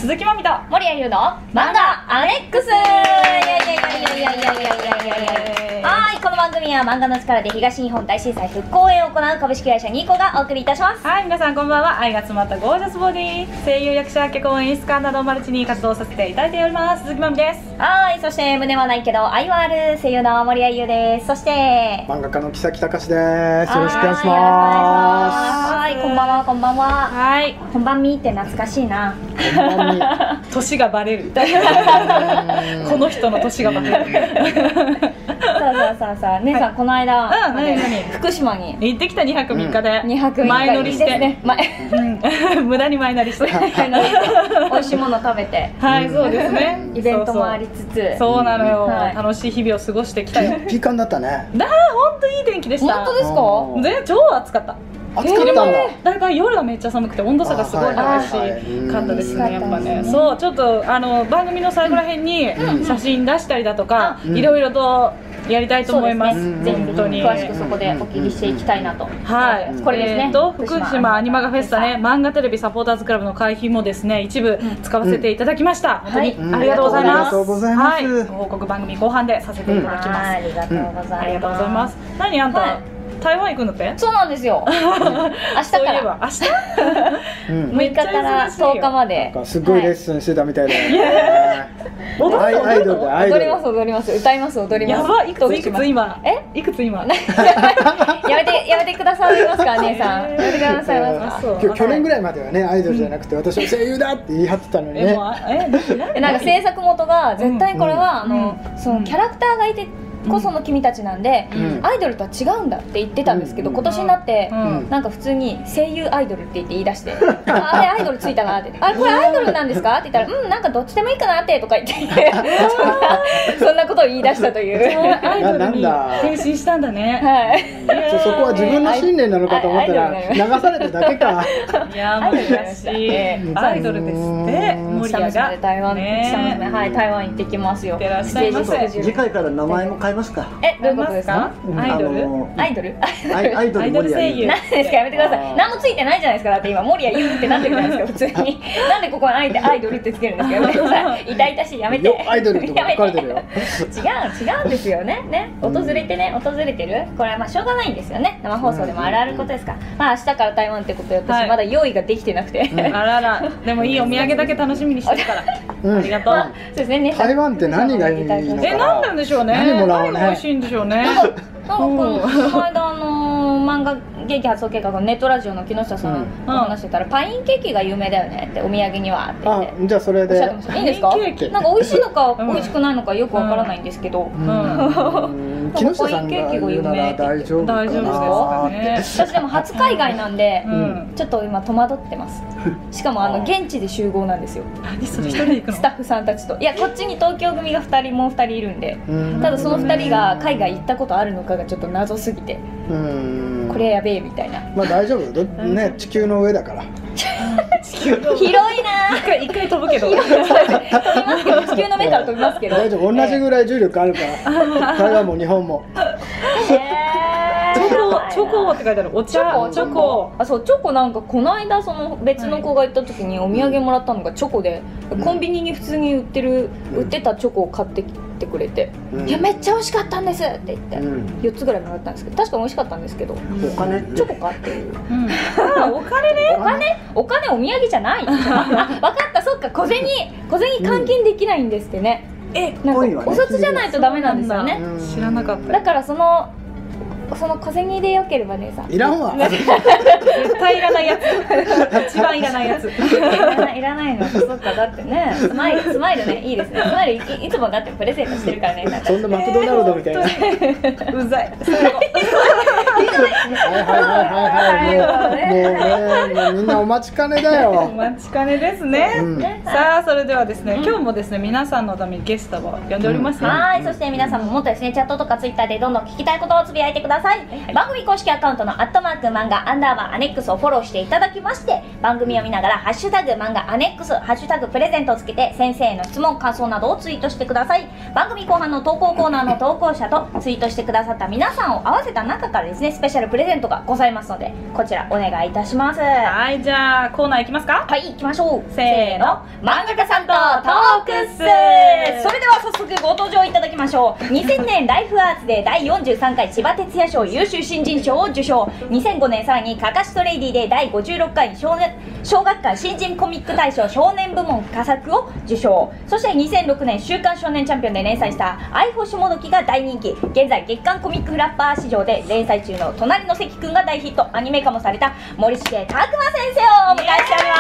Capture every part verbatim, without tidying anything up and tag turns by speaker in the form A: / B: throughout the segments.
A: 鈴木まみと
B: 森谷優の漫画アネックス。いやいやいやいやいやいやいやいやいやいや。はい、この番組は漫画の力で東日本大震災復興を行う株式会社ニーコがお送りいたします。
A: はい、皆さんこんばんは。愛が詰まったゴージャスボディ、声優、役者、脚本、演出家などマルチに活動させていただいております鈴木まみです。
B: はい、そして胸はないけど愛はある声優の森谷優です。そして
C: 漫画家の木崎隆です。よろしくお願いします。
B: はい、こんばんは、こんばんは。
A: はい、
B: こんばんみって懐かしいな。
C: こんばんみ。
A: 年がバレるこの人の年がバレる
B: さあさあさあさあ、姉さん、はい、この間、
A: うん、何何
B: 福島に
A: 行ってきたにはくみっかで、
B: うん、にはくみっか
A: 前乗りして
B: ね、
A: うん、無駄に前乗りして
B: 美味しいもの食べて、
A: はい、そうですね、
B: イベントもありつつ、
A: そうなのよ、
B: はい、
A: 楽しい日々を過ごしてきたよ。
C: ピーカンだったね。
A: だ、本当いい天気でした。
B: 本当ですか？
A: 全然超暑かった。
C: 暑かったんだ。
A: だから夜はめっちゃ寒くて温度差がすごい激しかったですね、やっぱね。そう、ちょっとあの番組の最後らへんに写真出したりだとか、いろいろとやりたいと思います。本当に
B: 詳しくそこでお聞きしていきたいなと。
A: はい、
B: これですね。
A: 福島アニマガフェスタね、漫画テレビサポーターズクラブの会費もですね、一部使わせていただきました。本当にありがとうございます。
C: ありがとうございます。
A: 報告番組後半でさせていただきます。
B: ありがとうございます。
A: 何あんた台湾行くのって？
B: そうなんですよ。明日から。
A: 明日？
B: むいかからとおかまで。
C: すごいレッスンしてたみたいで。アイドルでアイドル。
B: 踊ります踊ります、歌います踊ります。
A: やばい、いくついくつ今？え？いくつ今？やめ
B: てやめてくださいますか、姉さん。やめてくださいますか。
C: 去年ぐらいまではね、アイドルじゃなくて私は声優だって言い張ってたのにね。
B: え、なんか制作元が絶対これはあのそのキャラクターがいてこその君たちなんで、うん、アイドルとは違うんだって言ってたんですけど、うん、今年になって、うん、なんか普通に声優アイドルって言って言い出して「あれアイドルついたな」って「あれこれアイドルなんですか?」って言ったら「うん、なんかどっちでもいいかなって」とか言ってそんなことを言い出したという
A: アイドルに変身したんだね。
B: はい、
C: そこは自分の信念なのかと思ったら流されただけか。
A: いやー、難しいアイドルですって。森谷が
B: 台湾、はい、台湾行ってきますよ。
A: いってらっしゃいませ。
D: 次回から名前も変えますか？
B: え、どういうことですか？
A: アイドル？
B: アイドル？
D: アイドル森
A: 声優。
B: 何ですか、やめてください。何もついてないじゃないですか。だって今森谷優ってなってるじゃないですか、普通に。なんでここはアイドルってつけるんですか？やめてください。痛々しい、やめて。
C: アイドルとか書かれてるよ。
B: 違う、違うんですよね。ね、訪れてね、訪れてる。これはまあしょうがないんですよね。生放送でもあるあることですから。まあ明日から台湾ってことで、私まだ用意ができてなくて。
A: あらら、でもいいお土産だけ楽しみにしてるから。ありがとう。
B: そうですね。
C: 台湾って何がいいのかな。
A: え、なんなんでしょうね。
C: 何もらおうね。
A: 美味しいんでしょうね。
B: なんかこの間あの漫画劇発送計画のネットラジオの木下さんと話してたら、パインケーキが有名だよねって、お土産にはって言って。
C: あ、じゃあそれで
B: いいんですか？なんか美味しいのか美味しくないのかよくわからないんですけど、
C: 木下さんが言うなら大丈夫かな。
B: 私でも初海外なんでちょっと今戸惑ってます。しかもあの現地で集合なんですよ。
A: 何それ、一人で行くの？
B: スタッフさんたちと。いや、こっちに東京組がふたりもうふたりいるんで、ただそのふたりが海外行ったことあるのかがちょっと謎すぎて、これやべえみたいな。
C: まあ大丈夫ね、地球の上だから。
A: 地球の
B: 広いな。
A: 一回一回飛ぶけど。
B: 飛びますけど、地球の上から飛びますけど。
C: 大丈夫、同じぐらい重力あるから。台湾も日本も。
A: チョコ、チョコって書いてある。お茶、チョコ。
B: あ、そう、チョコなんかこの間その別の子が行った時にお土産もらったのがチョコで、コンビニに普通に売ってる売ってたチョコを買ってきてくれて、いやめっちゃ美味しかったんですって言ってよっつぐらいもらったんですけど、確かに美味しかったんですけど、
D: お金
B: チョコかっていう。
A: お金ね。
B: お金、お金お土産じゃない。あ、分かった、そっか、小銭小銭換金できないんですってね。え、なんかお札じゃないとダメなんですよね。
A: 知らなかった。
B: だからそのその小銭でよければねさ、
C: いらんわ。
A: 絶対いらないやつ。一番いらないやつ。
B: いらない、いらないの。そっか、だってね、スマイル、スマイルね、いいですね。スマイル い, いつもだってプレゼントしてるからね。
C: そんなマクドナルドみたいな。
A: うざい。
C: はいはいはいはいはい。もうもうね、もうみんなお待ちかねだよ。
A: お待ちかねですね。さあ、それではですね、今日もですね、皆さんのためにゲストを呼んでおります。
B: はい、そして皆さんももっとですね、チャットとかツイッターでどんどん聞きたいことをつぶやいてください。番組公式アカウントのアットマーク漫画アンダーバーアネックスをフォローしていただきまして、番組を見ながらハッシュタグ漫画アネックス、ハッシュタグプレゼントをつけて先生への質問感想などをツイートしてください。番組後半の投稿コーナーの投稿者とツイートしてくださった皆さんを合わせた中からですね、 スペシャルプレゼントがございますので、こちらお願いいたします。
A: はい、じゃあコーナーいきますか。
B: はい、行きましょう。
A: せーの、
B: 漫画家さんとトークス。それでは早速ご登場いただきましょう。にせんねんライフアーツでだいよんじゅうさんかい千葉哲也賞優秀新人賞を受賞。にせんごねんさらにカカシトレイディでだいごじゅうろっかい少年小学館新人コミック大賞少年部門佳作を受賞。そしてにせんろくねん週刊少年チャンピオンで連載した愛保下時が大人気。現在月刊コミックフラッパー市場で連載中の隣の関くんが大ヒット。アニメ化もされた森重拓馬先生をお迎えしております。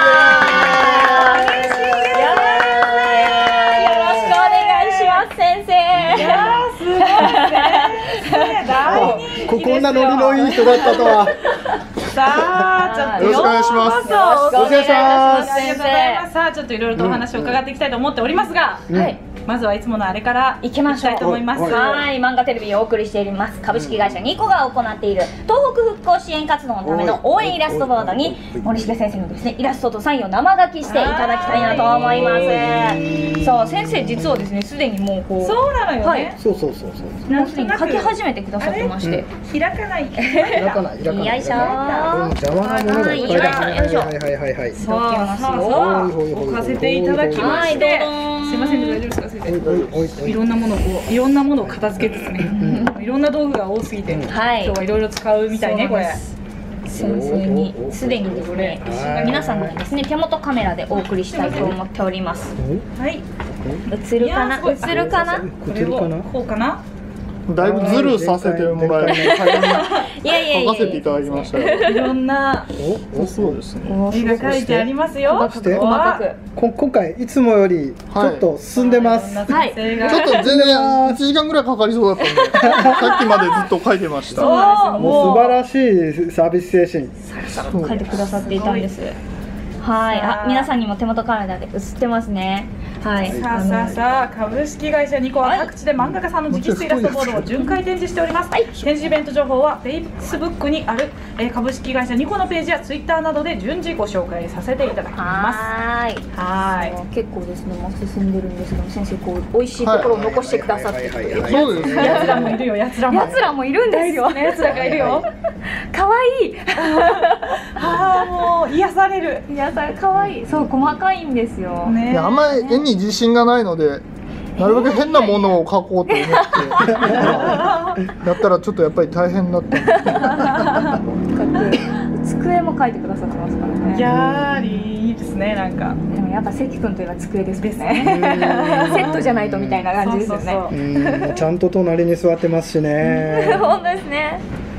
B: 嬉しいですね。よろしくお願いします先生。
A: いやーすごいね。大人気ですよ。
C: ここんなノリのいい人だったとは。
A: さあ、ちょっと
E: よろしくお願いします。
A: よろしくお願いします。
C: お願いします。
A: ありがとうございます。さあ、ちょっといろいろとお話を伺っていきたいと思っておりますが、
C: うん
B: はい、
A: まずはいつものあれから
B: 行きましょう。
A: いきたいと思います。
B: はい、漫画テレビをお送りしています株式会社ニコが行っている東北復興支援活動のための応援イラストボードに森重先生のですねイラストとサインを生書きしていただきたいなと思います。さあ先生、実はですねすでにもうこう
A: そうなのよね。
C: そうそうそうそう。
B: もうすでに書き始めてくださってまして、
A: 開かない。
C: 開かない開かない。
B: よいしょー。
C: 邪魔なものがいっぱいだ。はい
B: よいしょ
C: はいはいはいはい。
A: さあさあさあ、置かせていただきま
B: はい
A: して、
B: どうぞー。
A: すいません、大丈夫ですか先
C: おいおいおいお
A: 生。
C: い
A: いろんなものをこういろんなものを片付けつつね、いろんな道具が多すぎて、今
B: はい
A: 日はいろいろ使うみたいねこれ。
B: 先生にすでにですね皆さんにですね手元カメラでお送りしたいと思っております。
A: はい。
B: 映るかな、
A: いやーすごい
B: 映るかな。
A: これをこうかな。
E: だいぶズルさせてもらえる
B: いやいやいや
E: 書かせていただきましたよ。
A: いろんな
E: お、そうですね。
A: 絵が描いてありますよ。
B: 細かく細かく。
C: こ今回いつもよりちょっと進んでます。
B: はい
A: 先生が
E: ちょっと全然いちじかんぐらいかかりそうだったんで、さっきまでずっと書いてました。
A: そうなんですよ。
C: もう素晴らしいサービス精神。
B: 書いてくださっていたんです。はい、あ、皆さんにも手元カメラで映ってますね。はい。
A: さあさあさあ、株式会社ニコは各地で漫画家さんの直筆イラストボードを巡回展示しております。展示イベント情報は Facebook にある、えー、株式会社ニコのページや Twitter などで順次ご紹介させていただきます。
B: はーい。
A: はーい。
B: 結構ですね、もう進んでるんですけど、先生こう美味しいところを残してくださって、
C: はいはいはいはい
E: そうですね。
A: やつらもいるよ、やつらも。
B: やつらもいるんですよ。
A: やつらがいるよ。
B: 可愛い。
A: ああ、もう癒される。
B: いやさ可愛い。そう細かいんですよ。
A: ね
E: いやあんまり絵に自信がないので、なるべく変なものを描こうと思ってやったらちょっとやっぱり大変だったんですけど。
B: 机も書いてくださってますからね。
A: ギャーリーいいですね、なんか。
B: でもやっぱ関君といえば机ですね。セットじゃないとみたいな感じですよね。
A: そうそうそう
C: うんちゃんと隣に座ってますしね。
B: 本当ですね。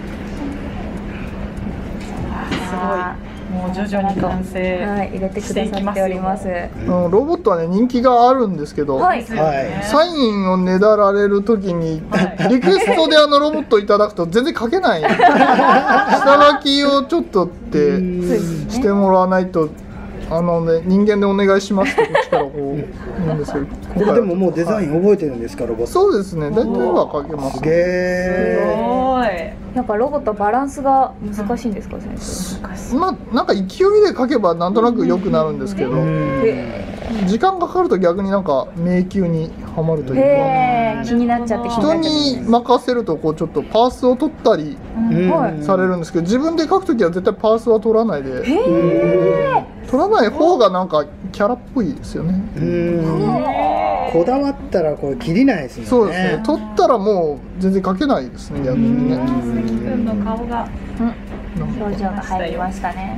A: すごい。もう徐々に完成
B: はい、入れてくださっております。
E: うんロボットはね人気があるんですけど、
B: はい。
C: はい。
E: サインをねだられるときに、
A: はい
E: リクエストであのロボットいただくと全然書けない。下書きをちょっとって
B: そうですね。
E: してもらわないと。あのね、人間でお願いしますってこっちからこう言うんですけど、
C: これでももうデザイン覚えてるんですか、ロボット。
E: そうですね、大体は書けます
C: すげえ。
A: す
B: やっぱロボットバランスが難しいんですか、先生。
A: ごい。
E: まあなんか勢いで書けばなんとなく良くなるんですけど、時間かかると逆になんか迷宮にはまるというか、
B: へえ、気になっちゃって気に
E: 人
B: なっちゃって。
E: に任せるとこうちょっとパースを取ったり
C: うん
B: はい
E: されるんですけど、自分で書くときは絶対パースは取らないで、取らない方がなんかキャラっぽいですよね。
C: うんこだわったらこれ切りないですもんね。
E: そうですね、取ったらもう全然書けないですね、逆にね。
A: 関君の顔が。
B: 表情が入りましたね。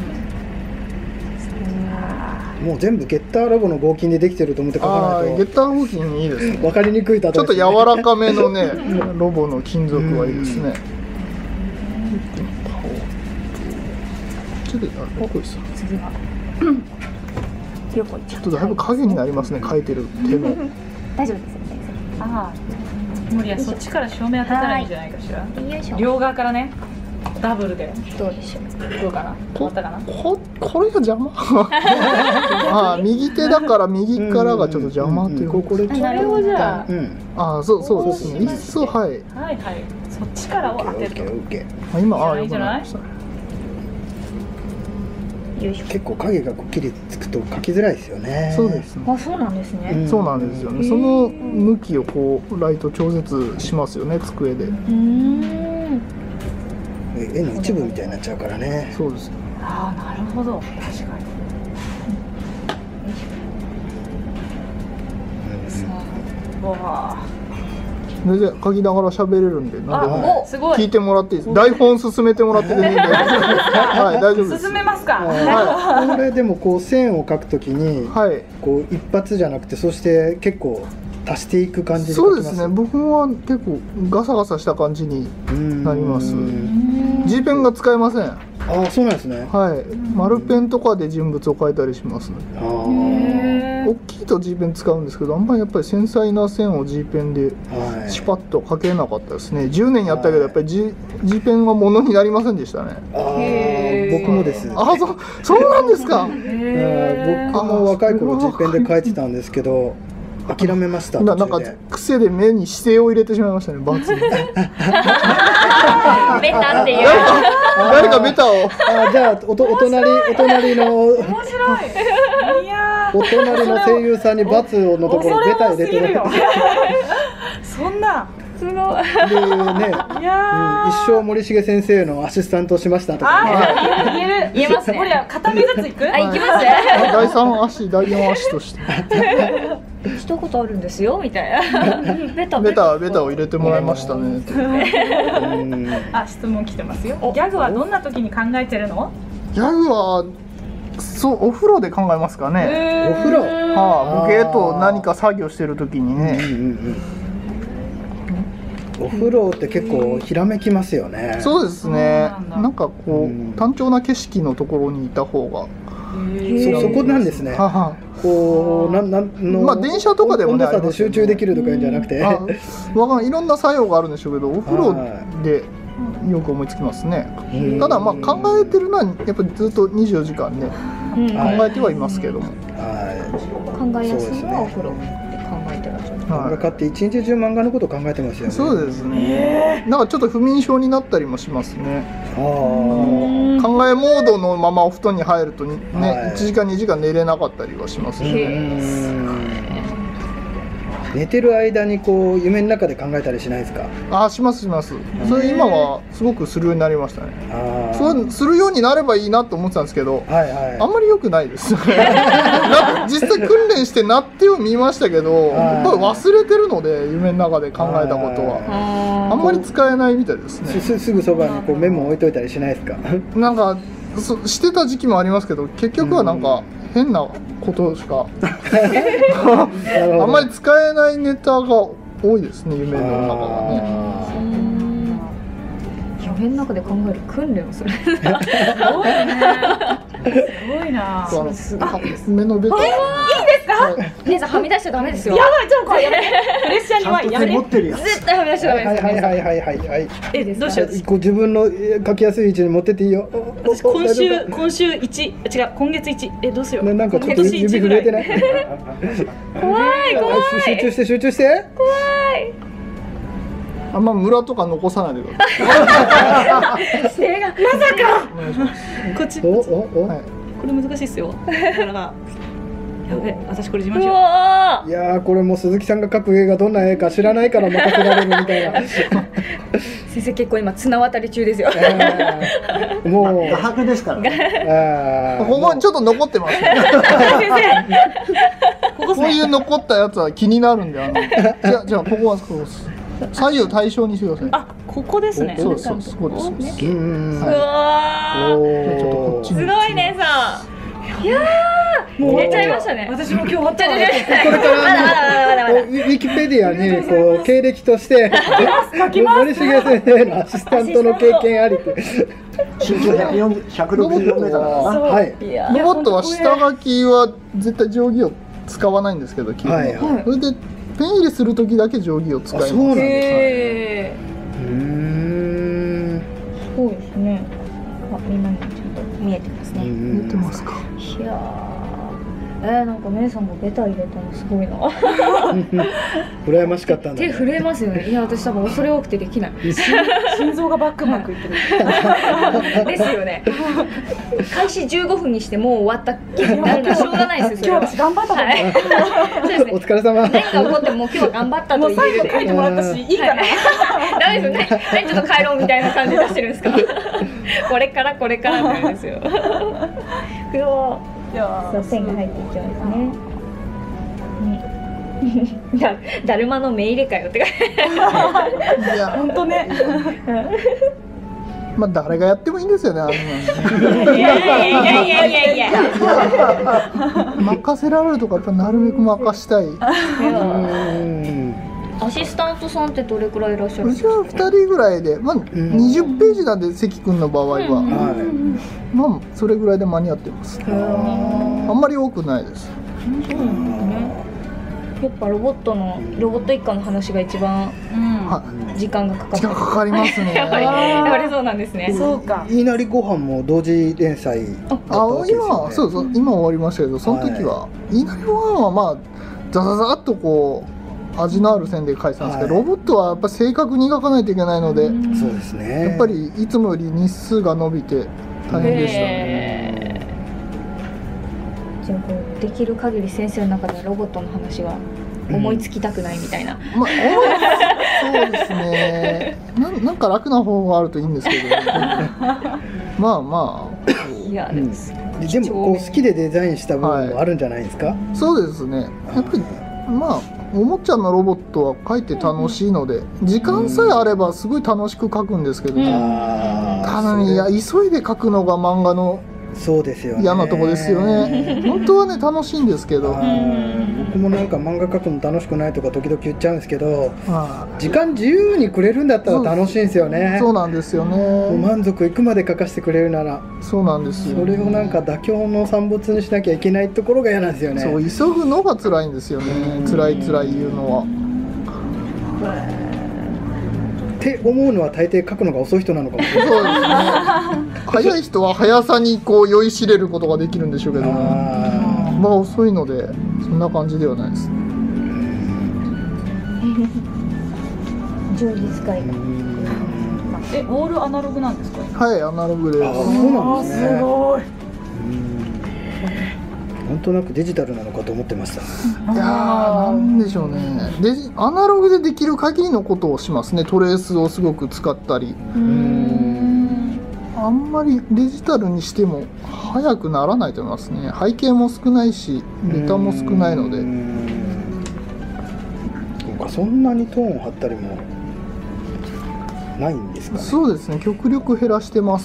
C: もう全部ゲッターロボの合金でできてると思って書
E: あ
C: かない
E: あゲッター合金いいですね。
C: と分かりにくい例え
E: ちょっと柔らかめのねロボの金属はいいですね。ちょっとあどこです
B: 次は。よこいちゃん。
E: ちょっとだいぶ影になりますね、描いてる手の。
B: 大丈夫ですよ、先
A: ああ。無理や、そっちから照明当てたらいいんじゃないかしら。
B: 生。よいしょ。
A: 両側からね。ダブルで。
B: どうでしょう。
A: どうかな。終わったかな。
E: ここれが邪魔ああ右手だから右からがちょっと邪魔っていう
C: ここれ
A: それをじゃあ。
C: うん
E: ああそうそうですね、いっそはい
A: はいはい。そっちからを当てると。
C: オッケー
E: あ今ああ
A: いいんじゃない
E: よくなりましたね。
B: よいしょ。
C: 結構影がくっきりつくと書きづらいですよね。
E: そうですね、
B: あ、そうなんですね。
C: うん
E: そうなんですよね。その向きをこうライト調節しますよね、机で。
B: うーん。
C: 絵の一部みたいになっちゃうからね。
E: そうです。
A: ああ、なるほど。確かに。わあ。
E: 全然書きながら喋れるんで、なんでも
A: すごい。
E: 聞いてもらっていいです。台本進めてもらって全然大丈夫です。はい、大丈夫です。
A: 進めますか。
E: は
C: これでもこう線を描くときに、
E: い。はい。
C: こう一発じゃなくて、そして結構足していく感じで描きます。
E: そうですね。僕は結構ガサガサした感じになります。G ペンが使えません。
C: ああ、そうなんですね。
E: はい。丸ペンとかで人物を描いたりします。
C: ああ。
E: 大きいと G ペン使うんですけど、あんまりやっぱり繊細な線を G ペンでシュパッと描けなかったですね。じゅうねんやったけどやっぱり G, G ペンはものになりませんでしたね。
C: ああ、僕もです。
E: あ、そそうなんですか。
C: 僕も若い頃 G ペンで描いてたんですけど、諦めました。
E: な, なんか癖で目に姿勢を入れてしまいましたね。バツに。
B: ベタっていう。
E: 誰かベタを。
C: あ、じゃあおとお隣お隣の
A: 面白い。いや
C: お隣の声優さんにバツのところベタ入れてる。
A: そんな。
B: すごい。
C: でね、
A: いや
C: うん、一生森重先生のアシスタントをしましたとか、ね。
A: あ、言える
B: 言えますね。
A: これ片目ずついく？
B: あ、行きます。
E: だいさん足、だいよん足として。
B: 一言あるんですよみたいな。ベタ
E: ベタベタを入れてもらいましたね。
A: あ、質問来てますよ。ギャグはどんな時に考えてるの？
E: ギャグはそうお風呂で考えますかね。
C: お風呂。
E: はあ、ボケと何か作業してる時にね。
C: お風呂って結構ひらめきますよね。
E: そうですね。なんかこう単調な景色のところにいた方が。
C: そ, そこなんですね。ははこうなんなんの
E: まあ電車とかでもね、
C: 温度差で集中できるとかいうんじゃなくて、
E: わかんいろんな作用があるんでしょうけど、お風呂でよく思いつきますね。ただまあ考えてるのはやっぱりずっとにじゅうよじかんね、考えてはいますけども。
B: 考えやすいのはお風呂で考えてらっしゃる。
C: 漫画家って一日中漫画のこと考えてますよね。
E: そうですね。なんかちょっと不眠症になったりもしますね。考えモードのままお布団に入るとね、はい、いちじかんにじかん寝れなかったりはしますね。
C: 寝てる間にこう夢の中で考えたりしないですか？
E: あ、しますします。それ今はすごくするようになりましたね。そうするようになればいいなと思ってたんですけど、はい、はい、あんまり良くないです。実際訓練してなってを見ましたけど、やっぱり忘れてるので夢の中で考えたことはあんまり使えないみたいですね。
C: す, すぐそばにこうメモ置いといたりしないですか？
E: なんかそしてた時期もありますけど、結局はなんか変なことしかあんまり使えないネタが多いですね、夢の中はね。
B: 夢の中で考える訓練をする。す
A: ごいね。すごいな。
E: 夢のベタ。
A: いいですか？
B: 姉さんはみ出しちゃダメですよ。
A: やばい、ちょっとこれやめて。プレッシャーにはやめて。
D: 持ってるやつ。
B: 絶対はみ出しちゃダメです。
C: はいはいはいはいはいはい。
A: え、どうしよう。
C: こう自分の書きやすい位置に持ってっていいよ。
A: 私今週今週一、違う今月一。え、どうしよう。
C: なんかちょっと指震えてない。
B: 怖い怖い。
C: 集中して集中して。
B: 怖い。
E: あんまムラとか残さないでください。
B: 姿勢がまさか。
A: こっち。
C: おおお。
A: これ難しいっすよ。だからやべ、私これ自慢しよう。
C: いやー、これも鈴木さんが描く絵がどんな絵か知らないから任せられるみたいな。
B: 先生結構今綱渡り中ですよ。
C: もう
D: 画伯ですからね。
E: ここにちょっと残ってます。先生。こういう残ったやつは気になるんで、あのじゃじゃあここはこう左右対称にしてください。
A: あ、ここですね。
E: そうそうそうです。
B: うわー。
E: ちょっとこっちに。
B: すごいねさ。いやー、もう入れちゃいましたね。
A: 私も今日終わった。
C: これからウィキペディアにこう経歴として森重先生のアシスタントの経験ありって。
D: 身長ひゃくよんじゅう、ひゃくろくじゅうよんメートルだからな。
C: はい。
E: ロボットは下書きは絶対定規を使わないんですけど、基本は。それでペン入れする時だけ定規を使います。
C: そうなんです
B: ね。
C: うん。
B: そうですね。あ、みんなにちゃんと見えてますね。
E: 見えてますか。
B: いやー、えー、なんか姉さんもベタ入れたのすごいな。
C: 羨ましかったんだ。
B: 手震えますよね。いや、私多分恐れ多くてできない。
A: 心臓がバックバックいってる。
B: ですよね。開始じゅうごふんにしてもう終わった気になるのはしょうがないですよ。
A: 今日私頑張ったと思う。
B: そうですね。
C: お疲れ様。
B: 何が起こってももう今日は頑張ったと言える。
A: 最後書いてもらったし、いいかな。
B: ダメですよね。何ちょっと帰ろうみたいな感じで出してるんですか。 これからこれからなんですよ。ふわそう線が入っていきますね。だだるまの目入れかよって感じ。
E: いや
A: 本当ね。
E: まあ誰がやってもいいんですよね、あんな
B: の。いやいやいやいやいやいや。
E: 任せられるとかやっぱなるべく任したい。
B: アシスタントさんってどれくらいいらっしゃるんですか？
E: うちはふたりぐらいで、まあにじゅっページなんで関君の場合は、まあそれぐらいで間に合ってます。あんまり多くないです。
B: やっぱロボットのロボット一家の話が一番時間がかかって
E: 時間かかりますね。
B: やっぱりやっぱりそうなんですね。
A: そうか。
C: いいなりご飯も同時連載だったわけですよね。
E: あ、今そうそう今終わりましたけど、その時はいいなりご飯はまあザザザっとこう味のある線で書いてたんですけど、ロボットはやっぱ正確に描かないといけないので、
C: そうですね。
E: やっぱりいつもより日数が伸びて大変でしたね。
B: じゃあこうできる限り先生の中ではロボットの話は思いつきたくないみたいな。
E: まあそうですね。ななんか楽な方法があるといいんですけど、まあまあ。
B: いやでも
C: でもこう好きでデザインした部分もあるんじゃないですか。
E: そうですね。やっぱりまあおもちゃのロボットは描いて楽しいので、時間さえあればすごい楽しく描くんですけど、ただね、いや急いで描くのが漫画の
C: そうですよね、
E: 嫌なとこですよね。本当はね楽しいんですけど、
C: 僕もなんか漫画描くの楽しくないとか時々言っちゃうんですけど、時間自由にくれるんだったら楽しいんですよね。
E: そうなんですよね。
C: もう満足いくまで描かせてくれるなら、
E: そうなんですよ。
C: それをなんか妥協の産物にしなきゃいけないところが嫌なんですよね。
E: そう急ぐのが辛いんですよね。辛い辛い言うのは。
C: って思うのは大抵書くのが遅い人なのかもしれない。
E: そうですね。早い人は速さにこう酔いしれることができるんでしょうけど、まあ遅いのでそんな感じではないです。
B: 常時使いが。
A: え、オールアナログなんですか？
E: はい、アナログです。
C: あ、そうなんですね。
A: すごい。
C: なんとなくデジタルなのかと思ってました。
E: いやー、なんでしょうね。で、アナログでできる限りのことをしますね。トレースをすごく使ったり。うーん。あんまりデジタルにしても早くならないと思いますね。背景も少ないし、ネタも少ないので。
C: そうか、そんなにトーンを張ったりもないんですかね。
E: そうですね。極力減らしてます。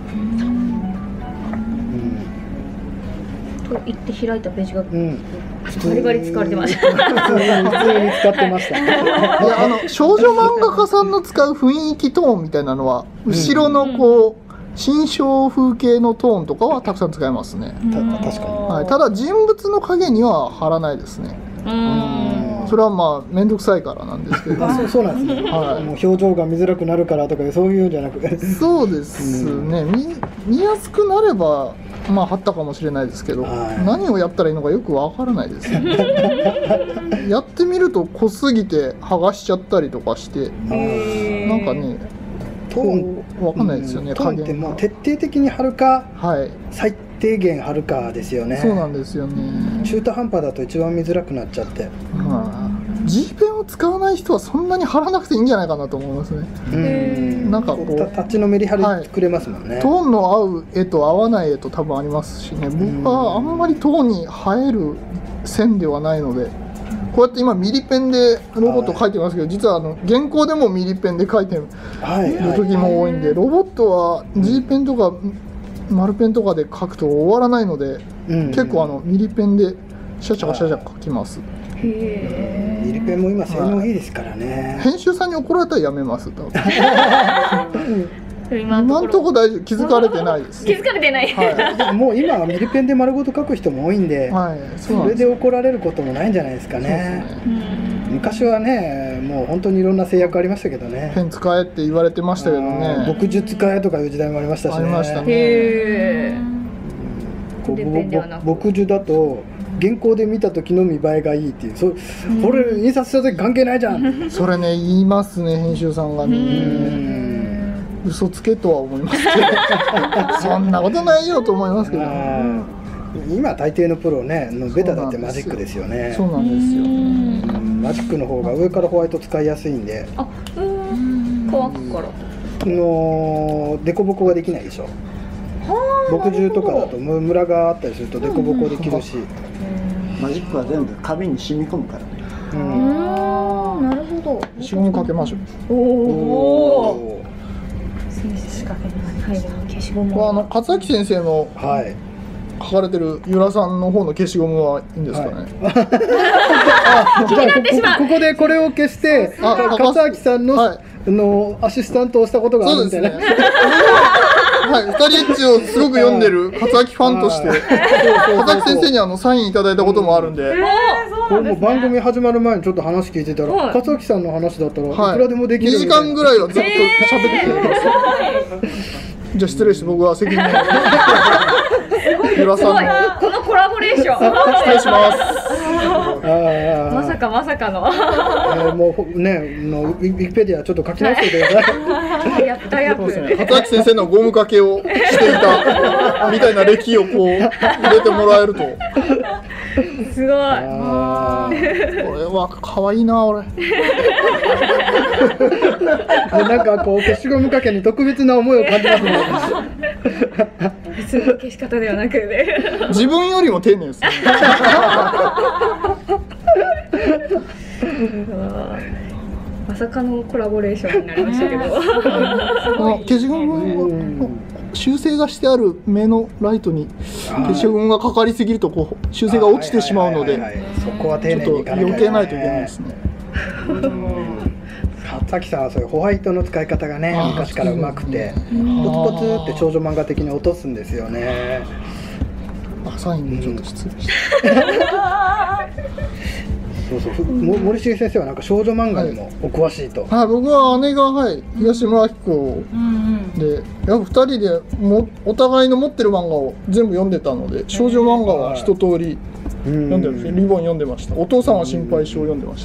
B: と言って開いたページが、うん、
E: バ
B: リバリ使われてました。
C: 普通に使ってました。
E: いや、あの少女漫画家さんの使う雰囲気トーンみたいなのは、後ろのこう、うん、新象風景のトーンとかはたくさん使えますね。
C: た確かに。
E: はい、ただ人物の影には貼らないですね。うん、それはまあ面倒くさいからなんですけど。
C: あ、そうそうなんですね。はい、もう表情が見づらくなるからとかそういうんじゃなく。
E: そうですね。うん、見見やすくなれば。まあ貼ったかもしれないですけど、何をやったらいいのかよくわからないですよね。やってみると濃すぎて剥がしちゃったりとかして、なんかねトーンわかんないですよね。
C: トーンってもう徹底的に貼るか、
E: はい、
C: 最低限貼るかですよね。
E: そうなんですよね。
C: 中途半端だと一番見づらくなっちゃって、は
E: あ、G ペンを使わない人はそんなに貼らなくていいんじゃないかなと思いますね。うん、なんかこう
C: タッチのメリハリ作れますもんね。
E: はい、トーンの合う絵と合わない絵と多分ありますしね。僕はあんまりトーンに映える線ではないので、こうやって今ミリペンでロボット描いてますけど、実はあの原稿でもミリペンで描いてる時も多いんで、ロボットは G ペンとか丸ペンとかで描くと終わらないので、結構あのミリペンでシャシャシャシャ描きます。
C: へー、ミリペンも今性能いいですからね。
E: はい、編集さんに怒られたらやめます。今んとこ大丈夫、気づかれてないです。
B: 気づかれてない。
C: はい、もう今はミリペンで丸ごと書く人も多いんで、はい、それで怒られることもないんじゃないですかね。昔はね、もう本当にいろんな制約ありましたけどね。
E: ペン使えって言われてましたけどね。
C: 墨汁使えとかいう時代もありましたしね。
E: ありましたね。
B: へ
C: ー。墨汁だと原稿で見た時の見栄えがいいっていう、そこれ印刷した時関係ないじゃん。
E: それね言いますね、編集さんがね。嘘つけとは思いますけどそんなことないよと思いますけど、
C: 今大抵のプロねのベタだってマジックですよね。
E: そうなんですよ。
C: マジックの方が上からホワイト使いやすいんで。
B: あ、うん、乾くから。
C: の凸凹ができないでしょ。墨汁とかだとムラがあったりすると凸凹できるし、
D: マジックは全部紙に染み込むからね。
B: うん、なるほど。
E: 消しゴムかけましょう。お
B: お。仕掛けに入る消しゴム。
E: あの勝明先生の書かれてる由良さんの方の消しゴムはいいんですかね。
C: じゃあここでこれを消して勝明さんののアシスタントをしたことがあるみたいな。
E: はい、二人エッチをすごく読んでる勝明ファンとして勝明先生にあのサインいただいたこともあるんで、
C: これも番組始まる前にちょっと話聞いてたら勝明さんの話だったらいくらでもできる。
E: にじかんぐらいはずっと喋ってます。じゃあ失礼して僕は責任を由良さんの
B: このコラボレーション
E: 失礼します。
B: まさかまさかの
C: もうねのウィキペディアちょっと書き直してくださ
B: い。やったやった。
E: 勝明先生のゴムかけをしていたみたいな歴をこう入れてもらえると
B: すごい。これ
E: は可愛いな俺。
C: なんかこう消しゴムかけに特別な思いを感じますね。
B: 普通の消し方ではなくね。
E: 自分よりも丁寧ですね。
B: まさかのコラボレーションになりましたけど。
E: 消しゴム修正がしてある目のライトに消しゴムがかかりすぎるとこう修正が落ちてしまうので、
C: そこは丁寧に
E: ちょっと避けないといけないですね。
C: 勝明さんはそういうホワイトの使い方がね昔からうまくてポツポツって少女漫画的に落とすんですよね。
E: あ、サインでちょっと失礼して。
C: そうそう、森重先生はなんか少女漫画にもお詳しいと。
E: はい、僕は姉がはい東村明子で、やっぱふたりでもお互いの持ってる漫画を全部読んでたので、少女漫画は一通り読んでるんですよ。リボン読んでました。お父さんは心配性を読んでました。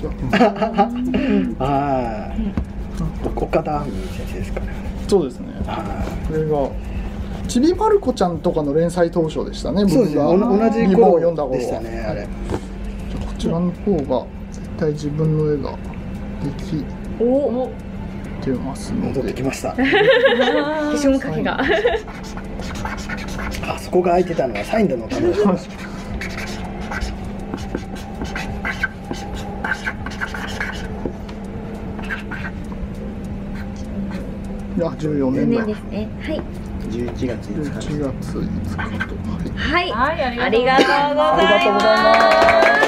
C: ああ、岡田亜美先生ですかね。
E: そうですね。これがちびまる子ちゃんとかの連載当初でしたね。
C: そうですね。同じ
E: リボンを読んだ頃
C: でしたね。あれ。
E: こちらの方が絶対自分の絵ができてますので。
C: 戻ってきました。
B: 消しゴムかけが。
C: あそこが空いてたのはサインでのためです。
E: いや、じゅうよねんだ。
B: ですね。はい。
D: じゅういちがついつか。
E: じゅういちがついつかと。
B: はい。
A: はい、
B: ありがとうございます。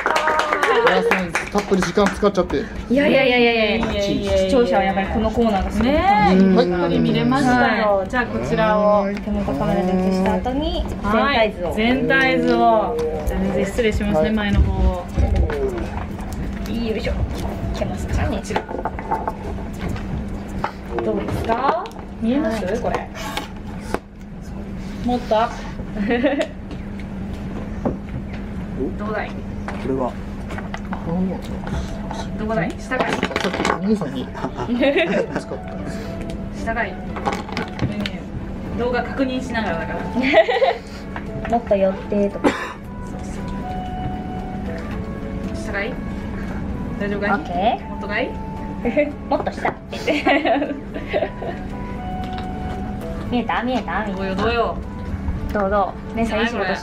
E: たっぷり時間使っちゃって。
B: いやいやいやいやいや視聴者はやっぱりこのコーナーがすごい
A: ね、ゆっくり見れましたよ。じゃあこちらを
B: 手元カメラで映した後に全体図を。
A: 全体図を。じゃあね、失礼しますね、前の方を。
B: よいしょ。いけますかね。どうですか？
A: 見えますこれ？もっとアップ。どうだい？
D: これは
A: どこだい？下がい。
E: さっき兄さんに使ったんですよ。
A: 下がい。動画確認しながらだから。
B: もっと寄ってとか。
A: 下がい。大丈夫かい？
B: オッケー。
A: もっとがい？
B: もっと下って言って。見えた見えた見えた。
A: どうよどうよ。
B: どうぞ。姉さんいい仕事した？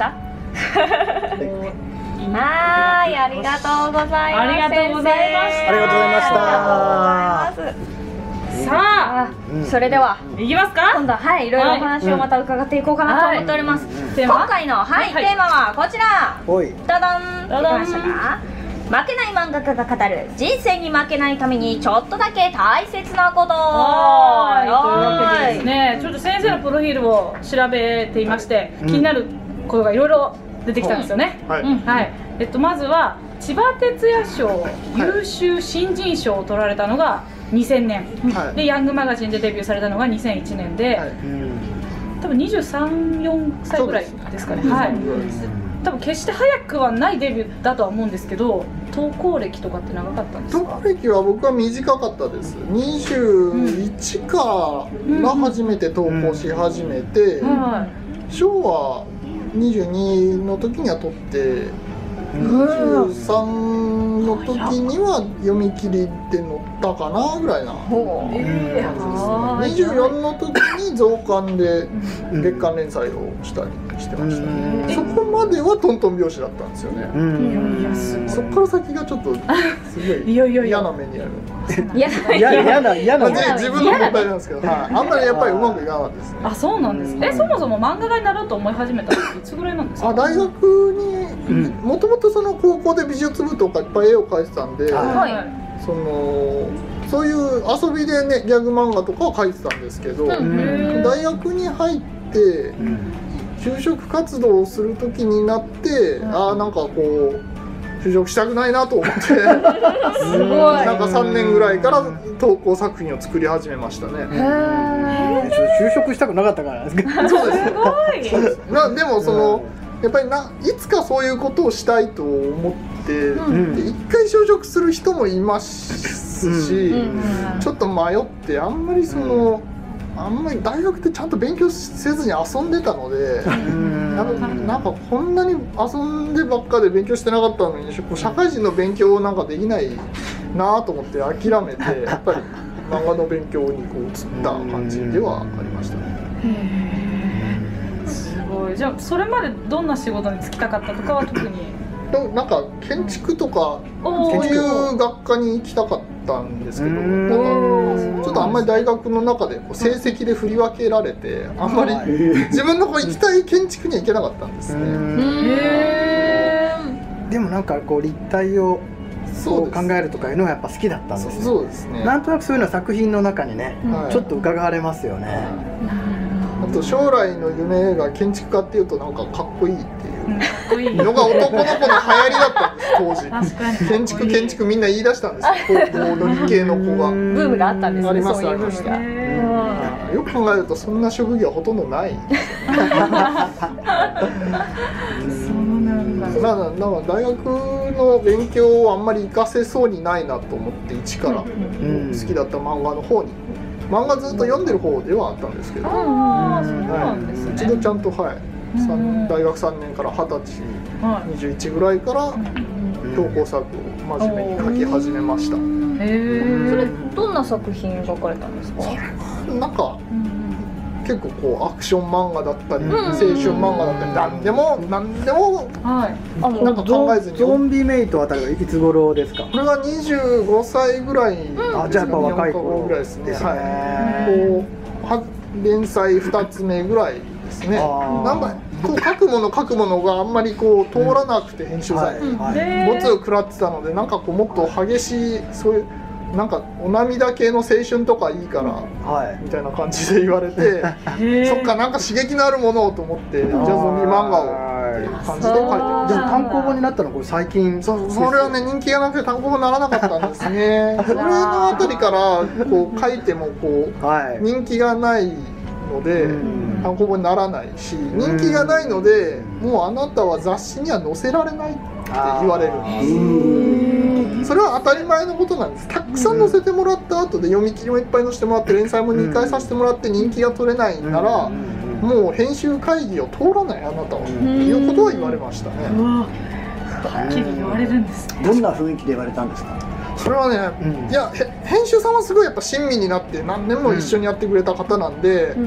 B: はい、ありがとうございます。
A: ありがとうございました。
D: ありがとうございま
B: した。さあ、それでは
A: 行きますか。
B: 今度ははい、いろいろお話をまた伺っていこうかなと思っております。今回のはいテーマはこちら。ダダン。ダダン。負けない漫画家が語る人生に負けないためにちょっとだけ大切なこと。
A: はい、というわけでですね、ちょっと先生のプロフィールを調べていまして、気になることがいろいろ出てきたんですよね。はい、はい、えっとまずは千葉哲也賞優秀新人賞を取られたのがにせんねん、はい、でヤングマガジンでデビューされたのがにせんいちねんで、はい、多分にじゅうさん、よんさいぐらいですかね。はい。多分決して早くはないデビューだとは思うんですけど、投稿歴とかって長かったんですか？
E: 投稿歴は僕は短かったです。にじゅういちから初めて投稿し始めて、賞はにじゅうにの時には取って、にじゅうさんの時には読み切りで載ったかなぐらいな感じですね。にじゅうよんの時に増刊で月刊連載をしたりしてましたね。そこまではトントン拍子だったんですよね。そこから先がちょっとすごい嫌な目にある。
C: 嫌な嫌な
E: 自分の問題なんですけど、あんまりやっぱりうまくいかなかったですね。
A: あ、そうなんですね。そもそも漫画家になろうと思い始めたのっていつぐらいなんですか？
E: あ、大学にもともとその高校で美術部とかいっぱい絵を描いてたんで、そのそういう遊びでねギャグ漫画とかは描いてたんですけど、大学に入って就職活動をする時になって、ああなんかこう就職したくないなと思ってすごいなんかさんねんぐらいから投稿作品を作り始めましたね。
C: 就職したくなかったからですか？
E: そうです。すごい。なでもそのやっぱりないつかそういうことをしたいと思って、うん、一回就職する人もいますし、うん、ちょっと迷ってあんまりその、うん、あんまり大学ってちゃんと勉強せずに遊んでたので、うん、なんか、なんかこんなに遊んでばっかで勉強してなかったのに社会人の勉強なんかできないなと思って諦めてやっぱり漫画の勉強にこう移った感じではありましたね。
A: じゃあそれまでどんな仕事に就きたかったとかは特に
E: なんか建築とかそういう学科に行きたかったんですけど、なんかちょっとあんまり大学の中でこう成績で振り分けられてあんまり自分のこう行きたい建築には行けなかったんですね。
C: でもなんかこう立体をそう考えるとかいうのはやっぱ好きだったんですね。
E: そうですね。
C: なんとなくそういうのは作品の中にね、はい、ちょっと伺われますよね。
E: あと将来の夢が建築家っていうとなんかかっこいいっていうのが男の子の流行りだったんです当時。確かに建築建築みんな言い出したんですよ。高校の理系の子が。
B: ブームがあったんですね。
E: ありますありました。よく考えるとそんな職業はほとんどない。なので大学の勉強をあんまり活かせそうにないなと思って一から好きだった漫画の方に。漫画ずっと読んでる方ではあったんですけど、一度ちゃんと、はい、大学さんねんからはたち、にじゅういちぐらいから投稿作を真面目に書き始めました。
B: それどんな作品描かれたんですか？
E: なんか結構こうアクション漫画だったり、青春漫画だったり、何でも何でもなんか考えずに。
C: ゾンビメイトあたりはいつ頃ですか？
E: これがにじゅうごさいぐらい、
C: あ、じゃあやっぱ若い頃
E: ぐらいですね。こう連載ふたつめぐらいですね。なんかこう書くもの書くものがあんまりこう通らなくて編集されて、ボツを食らってたので、なんかこうもっと激しいそういうなんかお涙系の青春とかいいから、はい、みたいな感じで言われてそっかなんか刺激のあるものをと思ってじゃあゾンビ漫画をっていう感じで書いてました。
C: 単行本になったのこれ最近。
E: そう、それはね人気がなくて単行本にならなかったんですね。それのあたりからこう書いてもこう、はい、人気がないので単行本にならないし、人気がないのでもうあなたは雑誌には載せられないって言われるんです。それは当たり前のことなんです。たくさん載せてもらった後で読み切りもいっぱい載せてもらって連載もにかいさせてもらって人気が取れないならもう編集会議を通らないあなたはっていうことは言われましたね。
A: はっきり言われるんですね。
D: どんな雰囲気で言われたんですか？
E: それはね、うん、いや編集さんはすごいやっぱ親身になって何年も一緒にやってくれた方なんで、うん、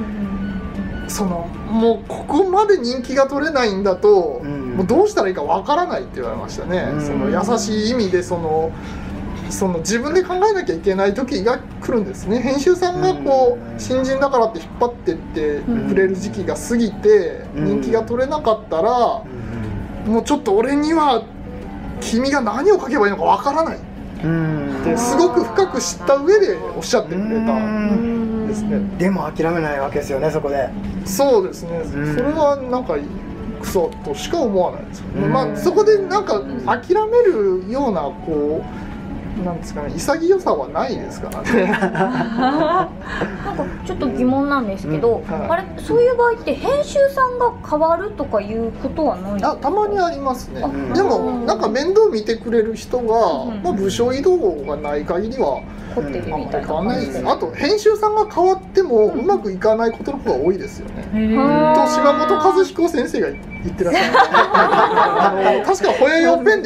E: そのもうここまで人気が取れないんだと、うん、もうどうしたらいいかわからないって言われましたね。うん、その優しい意味でそのその自分で考えなきゃいけない時が来るんですね。編集さんがこう新人だからって引っ張ってってくれる時期が過ぎて人気が取れなかったらもうちょっと俺には君が何を書けばいいのかわからないってすごく深く知った上でおっしゃってくれたんですね。
C: でも諦めないわけですよねそこで。
E: そうですね。それはなんかクソとしか思わないですよね。まあそこでなんか諦めるようなこうなんですかね、潔さはないですからね。なん
B: かちょっと疑問なんですけど、うんはい、あれそういう場合って編集さんが変わるとかいうことはないんですか？
E: あ、たまにありますね。でもなんか面倒見てくれる人が、うんまあ、部署移動がない限りは
B: 凝ってるみたいな感じですね。
E: あと編集さんが変わってもうまくいかないことの方が多いですよね。と島本和彦先生が言ってらっしゃる。あの確かホヤヨペンで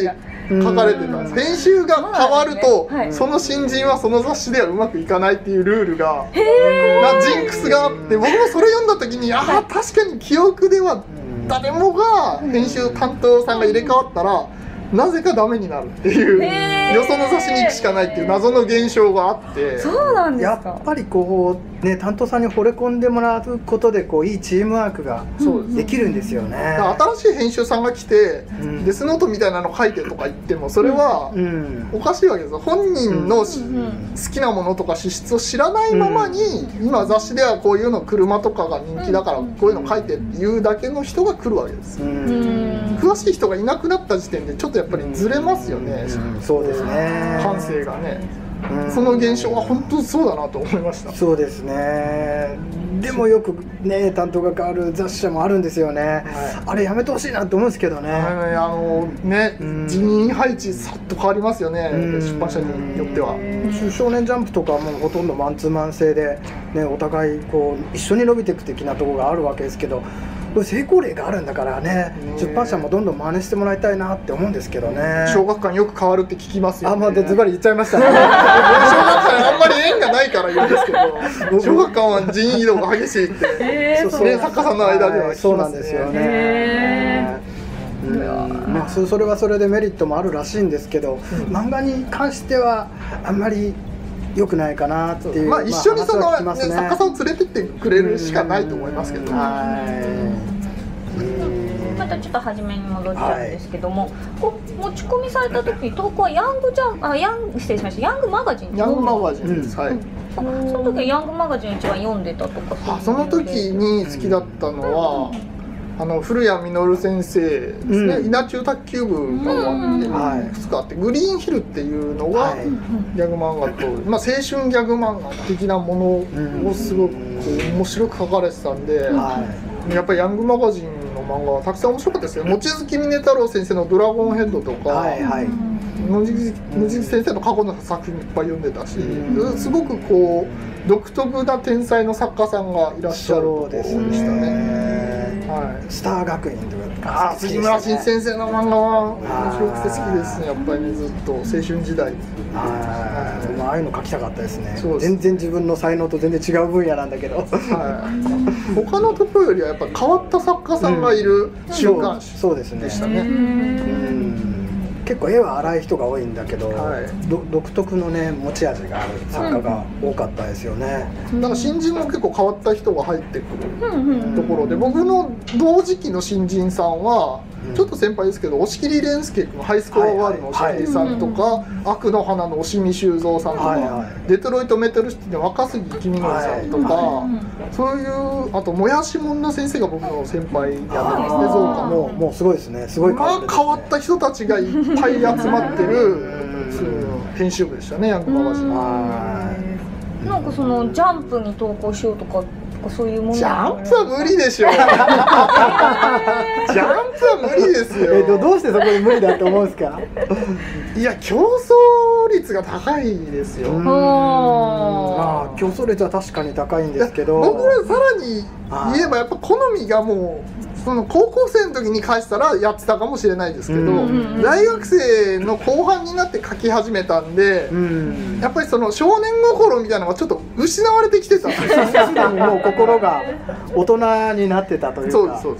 E: 書かれてたんです。編集が変わると、まあねはい、その新人はその雑誌ではうまくいかないっていうルールがなジンクスがあって、僕もそれ読んだ時に、ああ確かに記憶では誰もが編集担当さんが入れ替わったらなぜかダメになるっていうよその雑誌に行くしかないっていう謎の現象があって、
B: そうなんですか。
C: やっぱりこうね担当さんに惚れ込んでもらうことでこういいチームワークができるんですよね。
E: 新しい編集さんが来て、うん、デスノートみたいなの書いてとか言ってもそれはおかしいわけですよ。本人の、うん、好きなものとか資質を知らないままに、うん、今雑誌ではこういうの車とかが人気だからこういうの書いてっていうだけの人が来るわけです。うん、詳しい人がいなくなった時点でちょっとやっぱりずれますよね、
C: うんうん、そうですね、
E: 感性がね、うん、その現象は本当そうだなと思いました。
C: そうですね。でもよくね担当が変わる雑誌社もあるんですよね、はい、あれやめてほしいなと思うんですけどね、
E: はい、あのね、うん、人員配置さっと変わりますよね、うん、出版社によっては。
C: 少年ジャンプとかもほとんどマンツーマン制で、ね、お互いこう一緒に伸びていく的なところがあるわけですけど、成功例があるんだからね、出版社もどんどん真似してもらいたいなって思うんですけどね。
E: 小学館よく変わるって聞きますよね。
C: あ、まあ、でズバリ言っちゃいましたね。小
E: 学館あんまり縁がないから言うんですけど、小学館は人員移動が激しいって、えー、そうね、作家さんの間では聞きますね。
C: そうなんですよね。えーうん、まあ、それはそれでメリットもあるらしいんですけど、うん、漫画に関してはあんまり良くないかなっていう。
E: まあ一緒にその、ね、作家さんを連れてってくれるしかないと思いますけど。はい。
B: またちょっと初めに戻っちゃうんですけども、はい、こう持ち込みされた時に投稿はヤングジャンあヤン失礼しましたヤングマガジン。
E: ヤングマガジンです。はい。
B: その時はヤングマガジン一番読んでたとか。
E: あ、その時に好きだったのは。あの古谷実先生ですね、うん、稲中卓球部が終わっていくつかあって、グリーンヒルっていうのがギャグ漫画と、まあ、青春ギャグ漫画的なものをすごく面白く書かれてたんで、はい、やっぱりヤングマガジンの漫画はたくさん面白かったですよ。望月峰太郎先生の「ドラゴンヘッド」とか、はいはい、望月先生の過去の作品いっぱい読んでたし、うん、すごくこう独特な天才の作家さんがいらっしゃるところでしたね。はい、
C: スター学院と
E: か、杉村新先生の漫画は面白くて好きですね。やっぱりね、ずっと青春時代。
C: ああいうの書きたかったですね。全然自分の才能と全然違う分野なんだけど、はい、
E: 他のところよりはやっぱ変わった作家さんがいる週刊誌でしたね。
C: 結構絵は荒い人が多いんだけど、はい、独特のね持ち味がある作家が多かったですよね。
E: だから新人も結構変わった人が入ってくるところで、僕の同時期の新人さんはちょっと先輩ですけど、押切蓮介君、ハイスコアワールの押切さんとか、悪の花の押見修造さんとか、はいはい、デトロイトメタルシティの若杉公則さんとか、はい、そういう、あともやしもんな先生が僕の先輩やってますね。造花も
C: もうすごいですね。すごい
E: まあ変わった人たちがいっぱい集まってる編集部でしたね、ヤングマガジン。
B: なんかそのジャンプに投稿しようとか。そういうもの
E: ジャンプは無理でしょ。ジャンプは無理ですよ。
C: えどどうしてそこに無理だと思うんですか。
E: いや競争率が高いですよ。
C: まあ競争率は確かに高いんですけど、
E: 僕らさらに言えばやっぱ好みがもう。その高校生の時に返したらやってたかもしれないですけど、大学生の後半になって書き始めたんで、やっぱりその少年心みたいなのがちょっと失われてきてたんですよ。
C: もう心が大人になってたというか。
E: そうですそうです。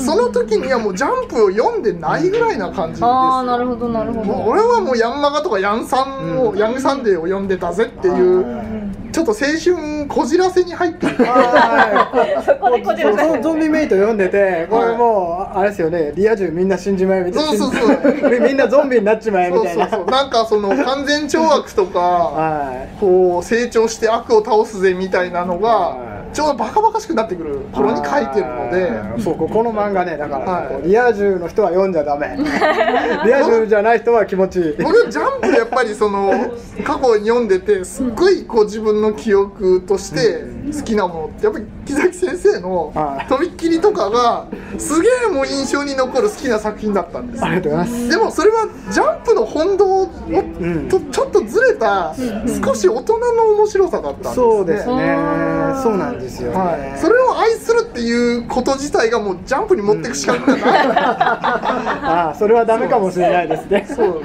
E: その時にはもうジャンプを読んでないぐらいな感じです。
B: ああなるほどなるほど。
E: 俺はもうヤンマガとかヤンサンを、うん、ヤングサンデーを読んでたぜっていう。ちょっと青春こじらせに入ってる。
B: そこでこじらせ。
C: ゾンビメイト読んでて、これもうあれですよね。リア充みんな死んじまえみたいな。
E: そうそうそう。
C: みんなゾンビになっちまえみたいな。
E: そうそうそう。なんかその完全懲悪とか、こう成長して悪を倒すぜみたいなのがちょうどバカバカしくなってくる頃に書いてるので。
C: そうここの漫画ね、だからリア充の人は読んじゃダメ。リア充じゃない人は気持ちいい。
E: 僕ジャンプでやっぱりその過去に読んでてすっごいこう自分の記憶として好きなものってやっぱり木崎先生のとびっきりとかがすげえもう印象に残る好きな作品だったんです。
C: ありがとうございます。
E: でもそれはジャンプの本道とちょっとずれた少し大人の面白さだったんですね。
C: そうですね。そうなんですよね。はい。
E: それを愛するっていうこと自体がもうジャンプに持っていくしかない。
C: ああ、それはダメかもしれないですね。
E: そうです。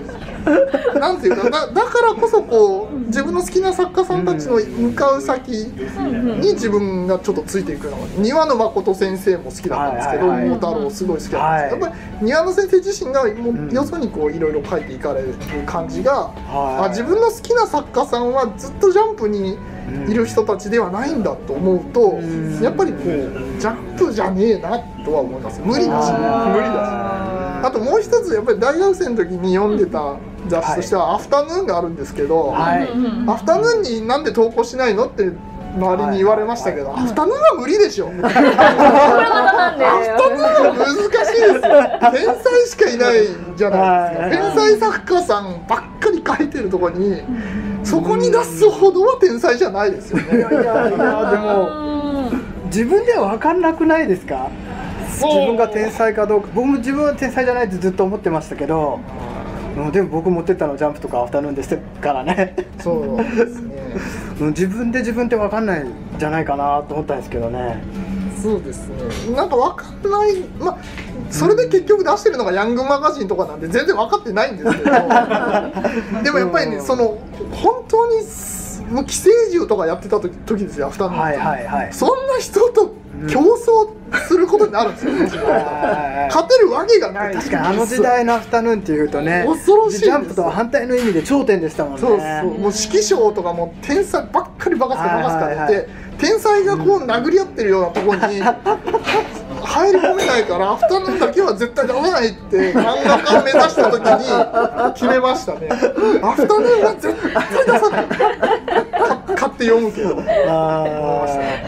E: なんていうかだだからこそこう自分の好きな作家さんたちの向かう先に自分がちょっとついていくのが庭野誠先生も好きだったんですけど桃太郎すごい好きだったんですけどやっぱり庭野先生自身がもうよそにこういろいろ書いていかれる感じがあ自分の好きな作家さんはずっとジャンプにいる人たちではないんだと思うとやっぱりこうジャンプじゃねえなとは思います無理だし無理だしあともう一つやっぱり大学生の時に読んでた雑誌としてはアフタヌーンがあるんですけど、はい、アフタヌーンになんで投稿しないのって周りに言われましたけど、はいはい、アフタヌーンは無理でしょアフタヌーンは難しいですよ天才しかいないじゃないですか天才作家さんばっかり書いてるところにそこに出すほどは天才じゃないですよねいやいやいや
C: でも自分では分かんなくないですか自分が天才かどうか僕も自分は天才じゃないってずっと思ってましたけどでも僕持ってったのジャンプとかアフタヌーンでしてからね
E: そうですね
C: 自分で自分って分かんないんじゃないかなと思ったんですけどね
E: そうですねなんか分かんないまあそれで結局出してるのがヤングマガジンとかなんで全然分かってないんですけどでもやっぱりねその本当にもう寄生獣とかやってた時時ですよアフタヌーン、はいはいはい、そんな人と競争することになるんですよ、ね、勝てるわけがない
C: 確かにあの時代のアフタヌーンっていうとね
E: 恐ろしい
C: ジャンプとは反対の意味で頂点でしたもんね
E: そうそうもう指揮賞とかも天才ばっかりバカすかバカすか出て天才がこう殴り合ってるようなところに入り込めないからアフタヌーンだけは絶対出さないって漫画家を目指した時に決めましたねアフタヌーンは絶対出さない買って読むけどあ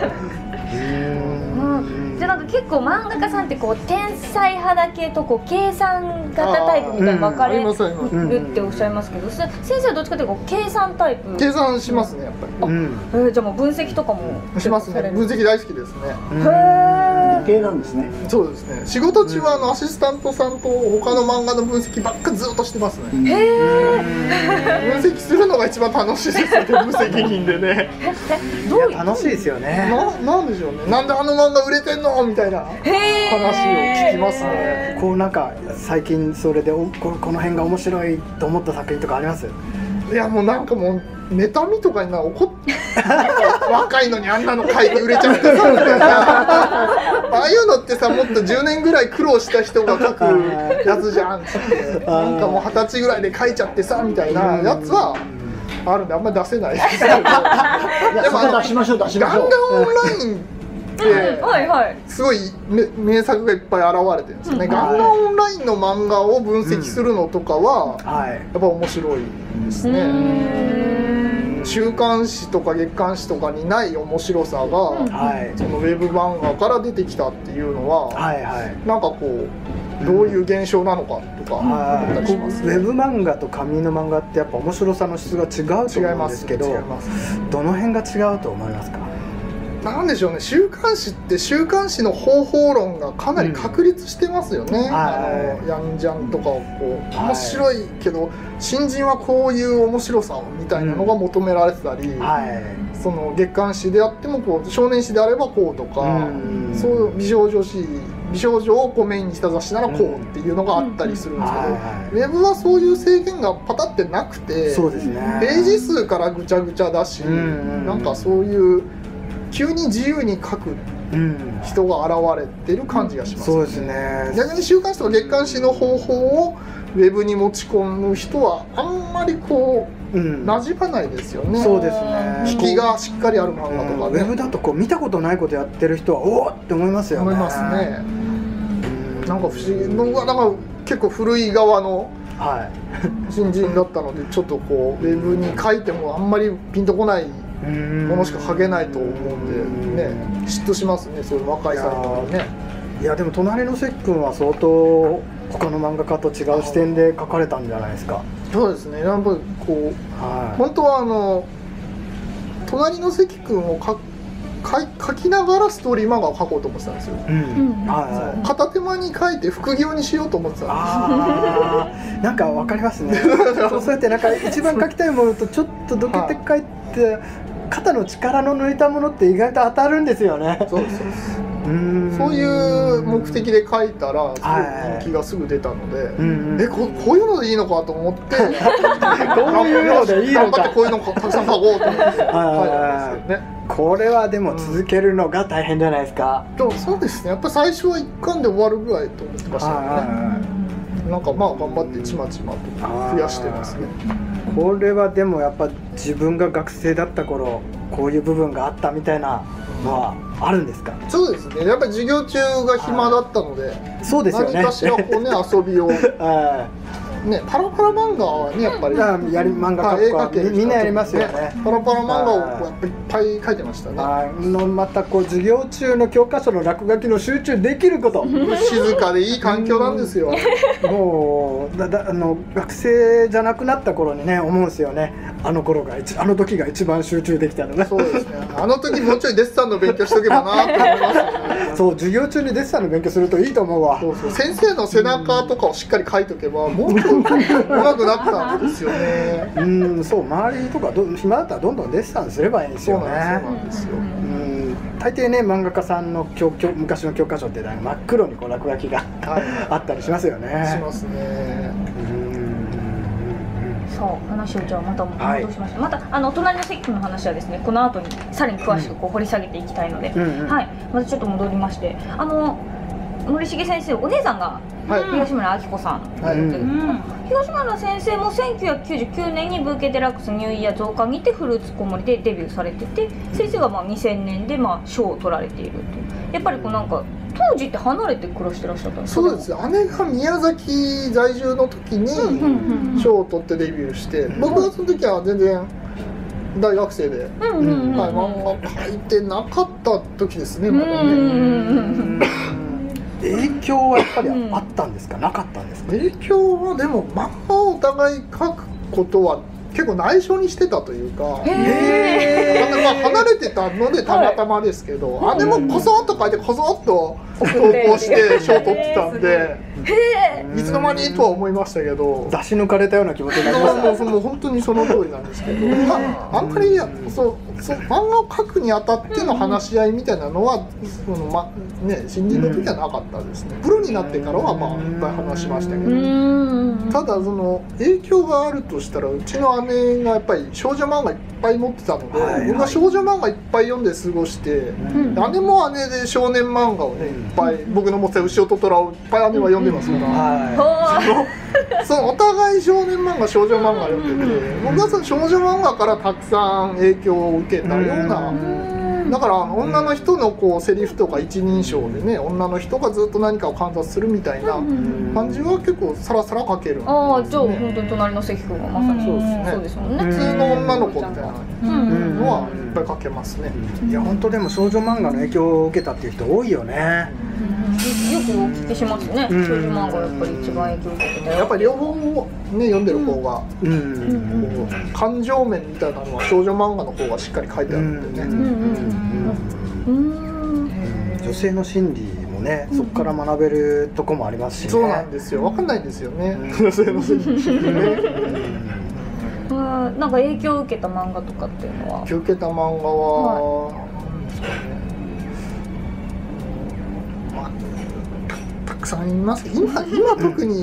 B: じゃなんか結構漫画家さんってこう天才派だけとこう計算型タイプみたいに分かれるっておっしゃいますけど、先生はどっちかというと計算タイプ
E: 計算しますねやっぱり、
B: うん、えー、じゃあもう分析とかも
E: しますね分析大好きですね
D: 理系なんですね
E: そうですね仕事中はあのアシスタントさんと他の漫画の分析ばっかずっとしてますねへえ分析するのが一番楽しいですよね無責任でね
C: どういう楽しいですよね
E: な、なんでしょうねなんであの漫画売れてんのみたいな話を聞きますね
C: こうなんか最近それでお こ, この辺が面白いと思った作品とかあります？
E: いやもうなんかもう妬みとかにな怒って若いのにあんなの書いて売れちゃってさみたいなああいうのってさもっとじゅうねんぐらい苦労した人が書くやつじゃんってなんかもうはたちぐらいで書いちゃってさみたいなやつはあるんであんまり出せないですけどで
D: も出しましょう出しましょう
E: ガンガンオンラインすごい名作がいっぱい現れてるんですよね、うん、ガンガンオンラインの漫画を分析するのとかは、うん、やっぱ面白いですね、うん、週刊誌とか月刊誌とかにない面白さが、うん、そのウェブ漫画から出てきたっていうのは、はいはい、なんかこうどういう現象なのかとか思ったりします、ね、
C: ウェブ漫画と紙の漫画ってやっぱ面白さの質が違うと思うんですけどどの辺が違うと思いますか？
E: なんでしょうね週刊誌って週刊誌の方法論がかなり確立してますよね、うん、あのヤンジャンとかをこう面白いけど、はい、新人はこういう面白さみたいなのが求められてたり、うんはい、その月刊誌であってもこう少年誌であればこうとか、うん、そういう美少女誌美少女をこうメインにした雑誌ならこうっていうのがあったりするんですけど、うんはいはい、ウェブはそういう制限がパタってなくて
C: そうですね
E: ページ数からぐちゃぐちゃだし、うん、なんかそういう急に自由に書く人が現れてる感じがします、ねうん、そうですね逆に週刊誌とか月刊誌の方法をウェブに持ち込む人はあんまりこう、うん、馴染まないですよね
C: そうですね
E: 引きがしっかりある漫画とかね、
C: うん、ウェブだとこう見たことないことやってる人はおおって思いますよね
E: 思いますね、うん、なんか不思議僕はなんか結構古い側の新人だったのでちょっとこうウェブに書いてもあんまりピンとこないものしか書けないと思うんでね嫉妬しますねそういう若い才能にね
C: いやでも隣の関君は相当他の漫画家と違う視点で書かれたんじゃないですか
E: そうですねやっぱりこう、はい、本当はあの隣の関君を書書きながらストーリー漫画を書こうと思ってたんですよ、うんはい、片手間に書いて副業にしようと思ってたんです
C: あなんか分かりますねそうやってなんか一番書きたいものとちょっとどけて書いて、はい、肩の力の抜いたものって意外と当たるんですよね
E: そうですそういう目的で書いたらすごい人気がすぐ出たので、え こ, こういうのでいいのかと思ってこう
C: いうのでいいのか
E: 頑張ってこういうのをたくさん書こうと思って書いたんですよね。
C: これはでも続けるのが大変じゃないですか。
E: うん、そうですね、やっぱり最初はいっかんで終わるぐらいと思ってましたよね。なんかまあ頑張ってちまちまと増やしてますね。
C: これはでもやっぱ自分が学生だった頃こういう部分があったみたいなのはあるんですか？
E: そうですね、やっぱり授業中が暇だったので、
C: そうですよね、
E: 何かしらこうね遊びをね、パラパラ漫画はねやっぱり
C: やり漫画描くみんなやりますよね。
E: パラパラ漫画をやっぱりいっぱい描いてましたね。
C: あのまたこう授業中の教科書の落書きの集中できること
E: 静かでいい環境なんですよ。
C: もうだだあの学生じゃなくなった頃にね思うんですよね。あの頃が一あの時が一番集中できたのね。
E: そうですね、あの時もうちょいデッサンの勉強しとけばなって思いますよね。
C: そう、授業中にデッサンの勉強するといいと思うわ。
E: そうそう、先生の背中とかをしっかり書いとけばもうちょっと上手くなったんですよね。
C: うん、そう、周りとかど暇だったらどんどんデッサンすればいいんですよね。
E: そうなんですよ。うん、
C: 大抵ね漫画家さんの教教昔の教科書って真っ黒にこう落書きがあったりしますよね。
E: しますね。
B: そう話をじゃあまた戻しました、はい、またあの隣の席の話はですねこの後にさらに詳しくこう掘り下げていきたいので、うんうん、はい、またちょっと戻りまして、あの森重先生お姉さんが東村明子さん、はい、うん、東村先生もせんきゅうひゃくきゅうじゅうきゅうねんにブーケデラックスニューイヤー増刊にてフルーツこもりでデビューされてて、先生はまあにせんねんでまあ賞を取られていると。やっぱりこうなんか当時って離れて暮らしてらっしゃったんですか？
E: そうです、姉が宮崎在住の時に賞を取ってデビューして、僕はその時は全然大学生で漫画描いてなかった時ですね。まだね
C: 影響はやっぱりあったんですか、なかったんですか？
E: 影響はでも漫画をお互い描くことは結構内緒にしてたというか、へー、まあ離れてたのでたまたまですけど、はい、姉もこそっと書いてこそっと投稿して賞を取ってたんで、いつの間にとは思いましたけど、
C: 出し抜かれたような気持ちになりま
E: す。もう本当にその通りなんですけど、まあ、あんまりそうそう漫画を描くにあたっての話し合いみたいなのは、そのまね新人の時はなかったですね。プロになってからはまあいっぱい話しましたけど、ただその影響があるとしたらうちの姉がやっぱり少女漫画いっぱい持ってたので、はいはい、僕は少女漫画いっぱい読んで過ごして、うん、姉も姉で少年漫画をねいっぱい、僕の持ってた牛尾と虎をいっぱい姉は読んでますから、はい、そのそのお互い少年漫画少女漫画読んでて、うん、僕はその少女漫画からたくさん影響を受けたような、うん、だから女の人のこうセリフとか一人称でね、女の人がずっと何かを観察するみたいな感じは結構サラサラ描けるんですね。
B: ああ、じゃあ本当に隣の関君はまさにそうですね。そうですもんね。
E: 普通の女の子みたいなのはいっぱい描けますね。
C: いや本当でも少女漫画の影響を受けたっていう人多いよね。
B: よくお聞きしますね。少女漫画やっぱり一番影響を受けてて、
E: やっぱり両方ね読んでる方が、うんうん、感情面みたいなのは少女漫画の方がしっかり書いてあるんでね。
C: 女性の心理もね、そこから学べるとこもありますしね。
E: そうなんですよ。わかんないんですよね。女性の心理ね。
B: なんか影響を受けた漫画とかっていうのは？
E: 影響を受けた漫画は、なんですかね。たくさんいますけど、今今特に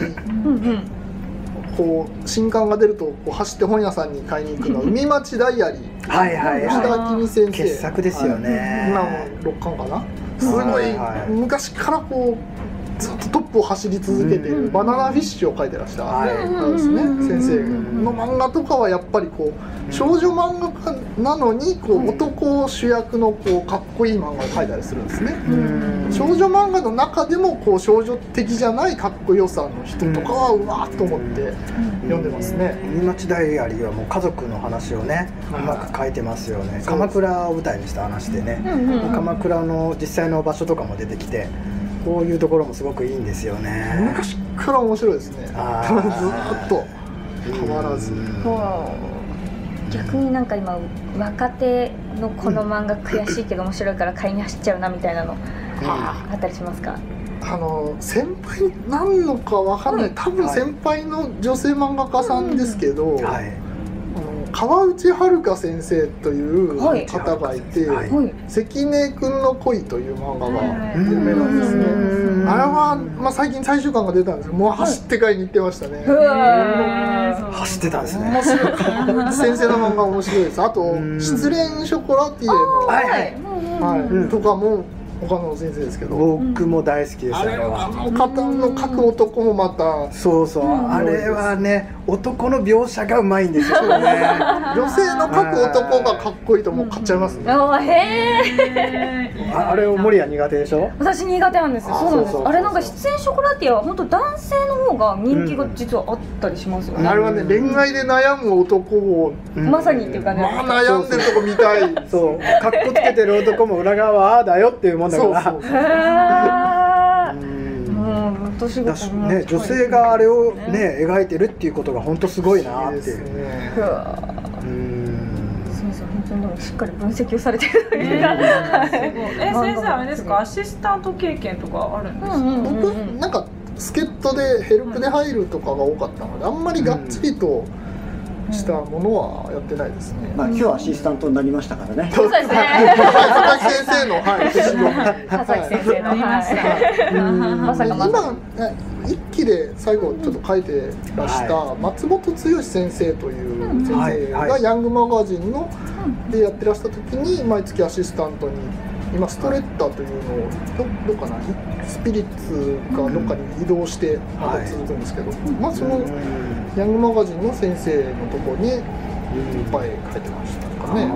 E: こう新刊が出るとこう走って本屋さんに買いに行くのは海町ダイアリー、
C: はいはいはい、
E: 吉田明美先生
C: 傑作ですよね、
E: はい、今もろっかんかな、すごい、はい、昔からこうずっとトップを走り続けているバナナフィッシュを描いてらっしゃるんですね、先生の漫画とかはやっぱりこう少女漫画家なのにこう男主役のこうかっこいい漫画を描いたりするんですね。少女漫画の中でもこう少女的じゃないかっこよさの人とかはうわーっと思って読んでますね。
C: 海町ダイアリーはもう家族の話をねうまく書いてますよね。鎌倉を舞台にした話でね、鎌倉の実際の場所とかも出てきて、こういうところもすごくいいんですよね。
E: 昔から面白いですね。ずっと変わらず。
B: 逆になんか今若手のこの漫画悔しいけど面白いから買いに走っちゃうなみたいなのあったりしますか？
E: あの先輩なんのかわかんない、多分先輩の女性漫画家さんですけど、はい、 川内遥先生という方がいて、はい、関根くんの恋という漫画が有名なんですね。あれは、まあ、最近最終巻が出たんですけど、もう走って買いに行ってましたね。
C: 走ってたんですね。
E: 面白い。川内先生の漫画面白いです。あと失恋ショコラティエの、はいはい、とかも他の先生ですけど、
C: 僕も大好きです。
E: あれはあの方の描く男もまた、
C: そうそう、あれはね、男の描写がうまいんですよね。
E: 女性の描く男がかっこいいともう買っちゃいますね。
B: あ、へえ。
C: あれを森谷苦手でしょ？
B: 私苦手なんですよ。そうなんです。あれなんか出演ショコラティエは本当男性の方が人気が実はあったりしますよね。
E: あれはね、恋愛で悩む男を
B: まさにっていうかね。
E: まあ悩んでるとこ見たい。
C: そう、かっこつけてる男も裏側はああだよっていうもんだから。そうそう。
B: 年が
C: ね、女性があれをね描いてるっていうことが本当すごいなっていう。
B: 先生本当にでもしっかり分析をされてる。
A: え、先生あれですか、アシスタント経験とかあるんですか？
E: 僕なんか助っ人でヘルプで入るとかが多かったので、あんまりがっつりとしたものはやってないですね。
D: まあ今日アシスタントになりましたからね。
B: そうですね。
E: 佐々木先生の、はい、
B: 佐々木先生の、まさか
E: 今一期で最後ちょっと書いてらした松本剛先生という先生がヤングマガジンのでやってらした時に毎月アシスタントに。今ストレッターというのを ど, どっかなスピリッツかどっかに移動してまだ続くんですけど、まあそのヤングマガジンの先生のところにいっぱい書いてましたかね。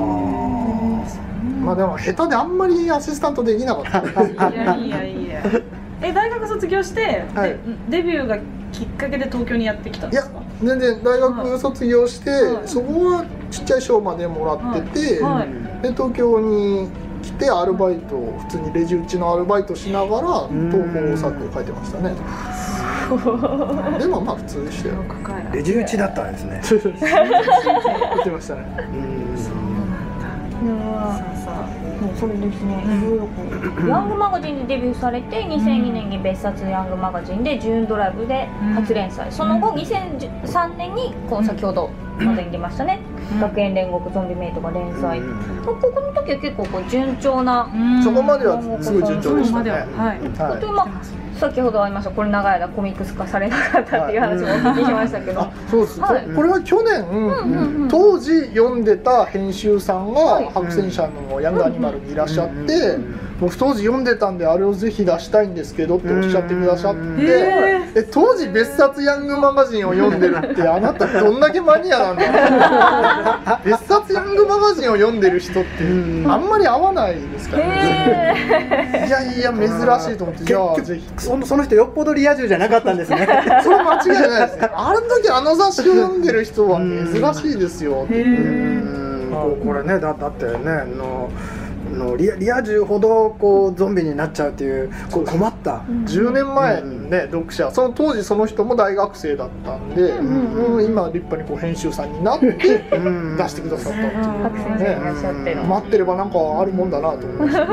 E: まあでも下手であんまりアシスタントできなかった。
A: いやいやいや。え、大学卒業して、はい、デビューがきっかけで東京にやってきたんですか？
E: いや全然大学卒業して、はい、そこはちっちゃい賞までもらってて、はいはい、で東京に来てアルバイトを普通にレジ打ちのアルバイトしながら投稿作を書いてましたね。でもまあ普通でしたよ。
C: レジ打ちだったんですね。
E: 書いてましたね。
B: もうそれですね、いろいろこうヤングマガジンでデビューされてにせんにねんに別冊ヤングマガジンでジューンドライブで初連載、その後にせんさんねんにこの先ほどまでに出ましたね、学園煉獄ゾンビメイトが連載、ここの時は結構こう順調な、
E: そこまではすごい順調でしたね。
B: 先ほどありましたこれ長い間コミックス化されなかったっていう話もお聞きしましたけど、
E: そうです、これは去年当時読んでた編集さんが白戦車のヤングアニマルにいらっしゃって、もう当時読んでたんであれをぜひ出したいんですけどっておっしゃってくださって、え当時別冊ヤングマガジンを読んでるってあなたどんだけマニアなんだ。別冊ヤングマガジンを読んでる人ってあんまり合わないですからね。いやいや珍しいと思って、じゃあぜひ。
C: その、その人よっぽどリア充じゃなかったんですね。
E: それは間違いないですね。あの時あの雑誌を読んでる人は珍しいですよ。
C: これね、だ, だってねのの リ, リア充ほどこうゾンビになっちゃうっていうこう困った
E: じゅうねんまえにね、読者その当時その人も大学生だったんで、うんうん、今立派にこう編集さんになって出してくださったっていうね、待ってればなんかあるもんだなと思いました。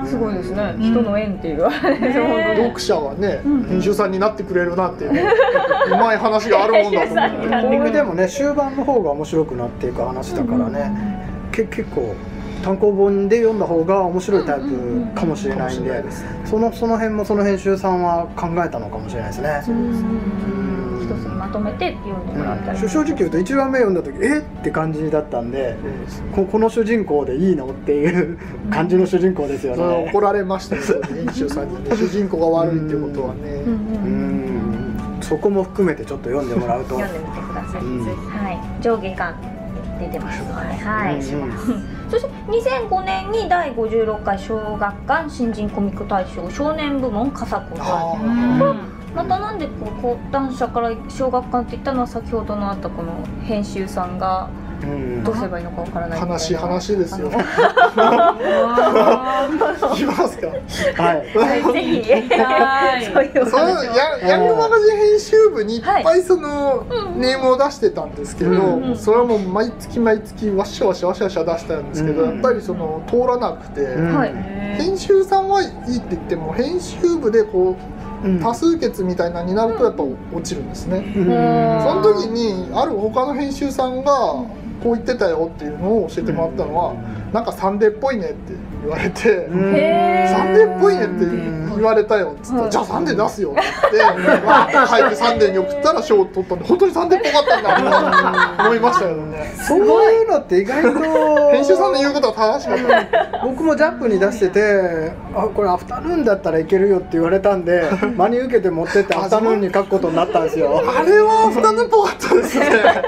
B: すごいですね、人の縁っていう、
E: 読者がね編集さんになってくれるなっていううまい話があるもんだと思って。
C: これでもね終盤の方が面白くなっていく話だからね、け結構単行本で読んだ方が面白いタイプかもしれないんで、そのその辺もその編集さんは考えたのかもしれないですね。
B: 一つにまとめて読んでもらったり、
C: 正直言うといちわめ読んだ時えって感じだったんで、こ, この主人公でいいのっていう感じの主人公ですよね。
E: 怒られましたけど編集さんにね、主人公が悪いってことはね。
C: うんそこも含めてちょっと読んでもらうと
B: 読んでみてください。はい、上下巻出てますので、はい、します。そしてにせんごねんにだいごじゅうろっかい小学館新人コミック大賞少年部門佳作を取られてます。またなんでこう講談社から小学館って言ったのは先ほどのあったこの編集さんがどうすればいいのかわからないみたいな。
E: 悲しい話ですよ。いきますか。
C: はい。
B: ぜひ。
E: そういうそのヤングマガジン編集部にいっぱいそのネームを出してたんですけど、それはもう毎月毎月わしゃわしゃわしゃわしゃ出したんですけど、やっぱりその通らなくて、編集さんはいいって言っても編集部でこう。多数決みたいなになるとやっぱ落ちるんですね。その時にある他の編集さんがこう言ってたよっていうのを教えてもらったのは、なんかサンデーっぽいねって言われて、サンデーっぽいねって言われたよっつって、じゃあサンデー出すよって言ってわーって書いてサンデーに送ったら賞を取ったんで、本当にサンデーっぽかったんだと思いましたけどね。
C: そういうのって意外と
E: 編集さんの言うことは正しかった。
C: 僕もジャンプに出してて、あこれアフタヌーンだったらいけるよって言われたんで真に受けて持ってってアフタヌーンに書くことになったんですよ。
E: あれはアフタヌーンっぽかったですね。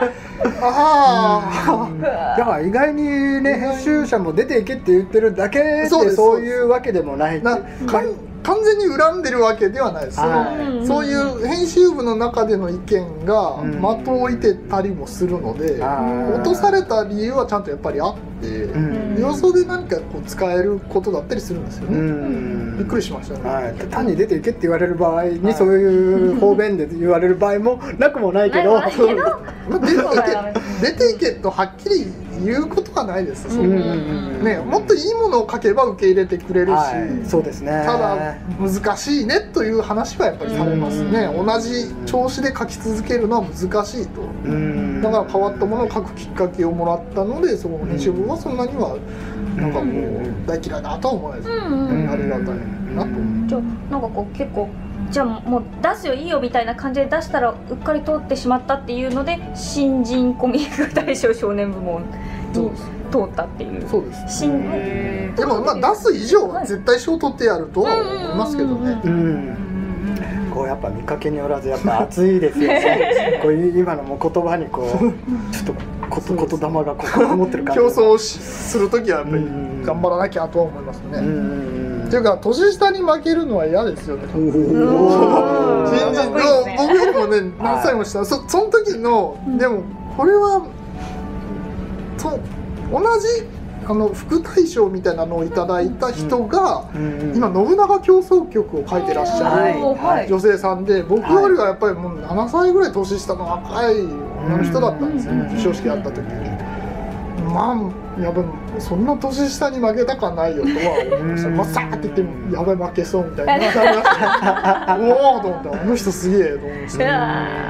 E: あ
C: あ、だから意外にね、編集者も出ていけって言ってるだけでそういうわけでもない。
E: な完全に恨んでるわけではないです。そういう編集部の中での意見が的を置いてたりもするので、落とされた理由はちゃんとやっぱりあって、予想で何かこう使えることだったりするんですよね。びっくりしましたね。
C: はい、単に出ていけって言われる場合にそういう方便で言われる場合もなくもないけど、
E: 出ていけ出ていけとはっきり言うことはないです。ね、もっといいものを書けば受け入れてくれるし、
C: そうですね。
E: ただ難しいねという話はやっぱりされますね。同じ調子で書き続けるのは難しいと。だから変わったものを書くきっかけをもらったので、その編集部はそんなにはなんかもう大嫌いだとは思わないです。ありがたいなと思う。
B: じゃあなんかこう結構じゃあもう出すよいいよみたいな感じで出したらうっかり通ってしまったっていうので、新人コミック大賞少年部門に通ったっていう。
E: そうです。
B: 新
E: でもまあ出す以上は絶対賞取ってやるとは思いますけどね。
C: こうやっぱ見かけによらずやっぱ熱いですよね。こういう今のもう言葉にこうちょっとこと言霊がこうこもってる感じ。
E: 競争するときはやっぱり頑張らなきゃとは思いますね。っていうか年下に負けるのは嫌ですよね。新人の僕よりもね何歳も下、そその時のでもこれはと同じあの副大賞みたいなのをいただいた人が今信長競争曲を書いてらっしゃる女性さんで、僕よりはやっぱりもうななさいぐらい年下の若い女の人だったんですよ、授賞式やった時に。まあやっぱそんな年下に負けたかないよとは思いました。まあさーって言ってもやばい負けそうみたいなおおと思って、あの人すげえと思いました。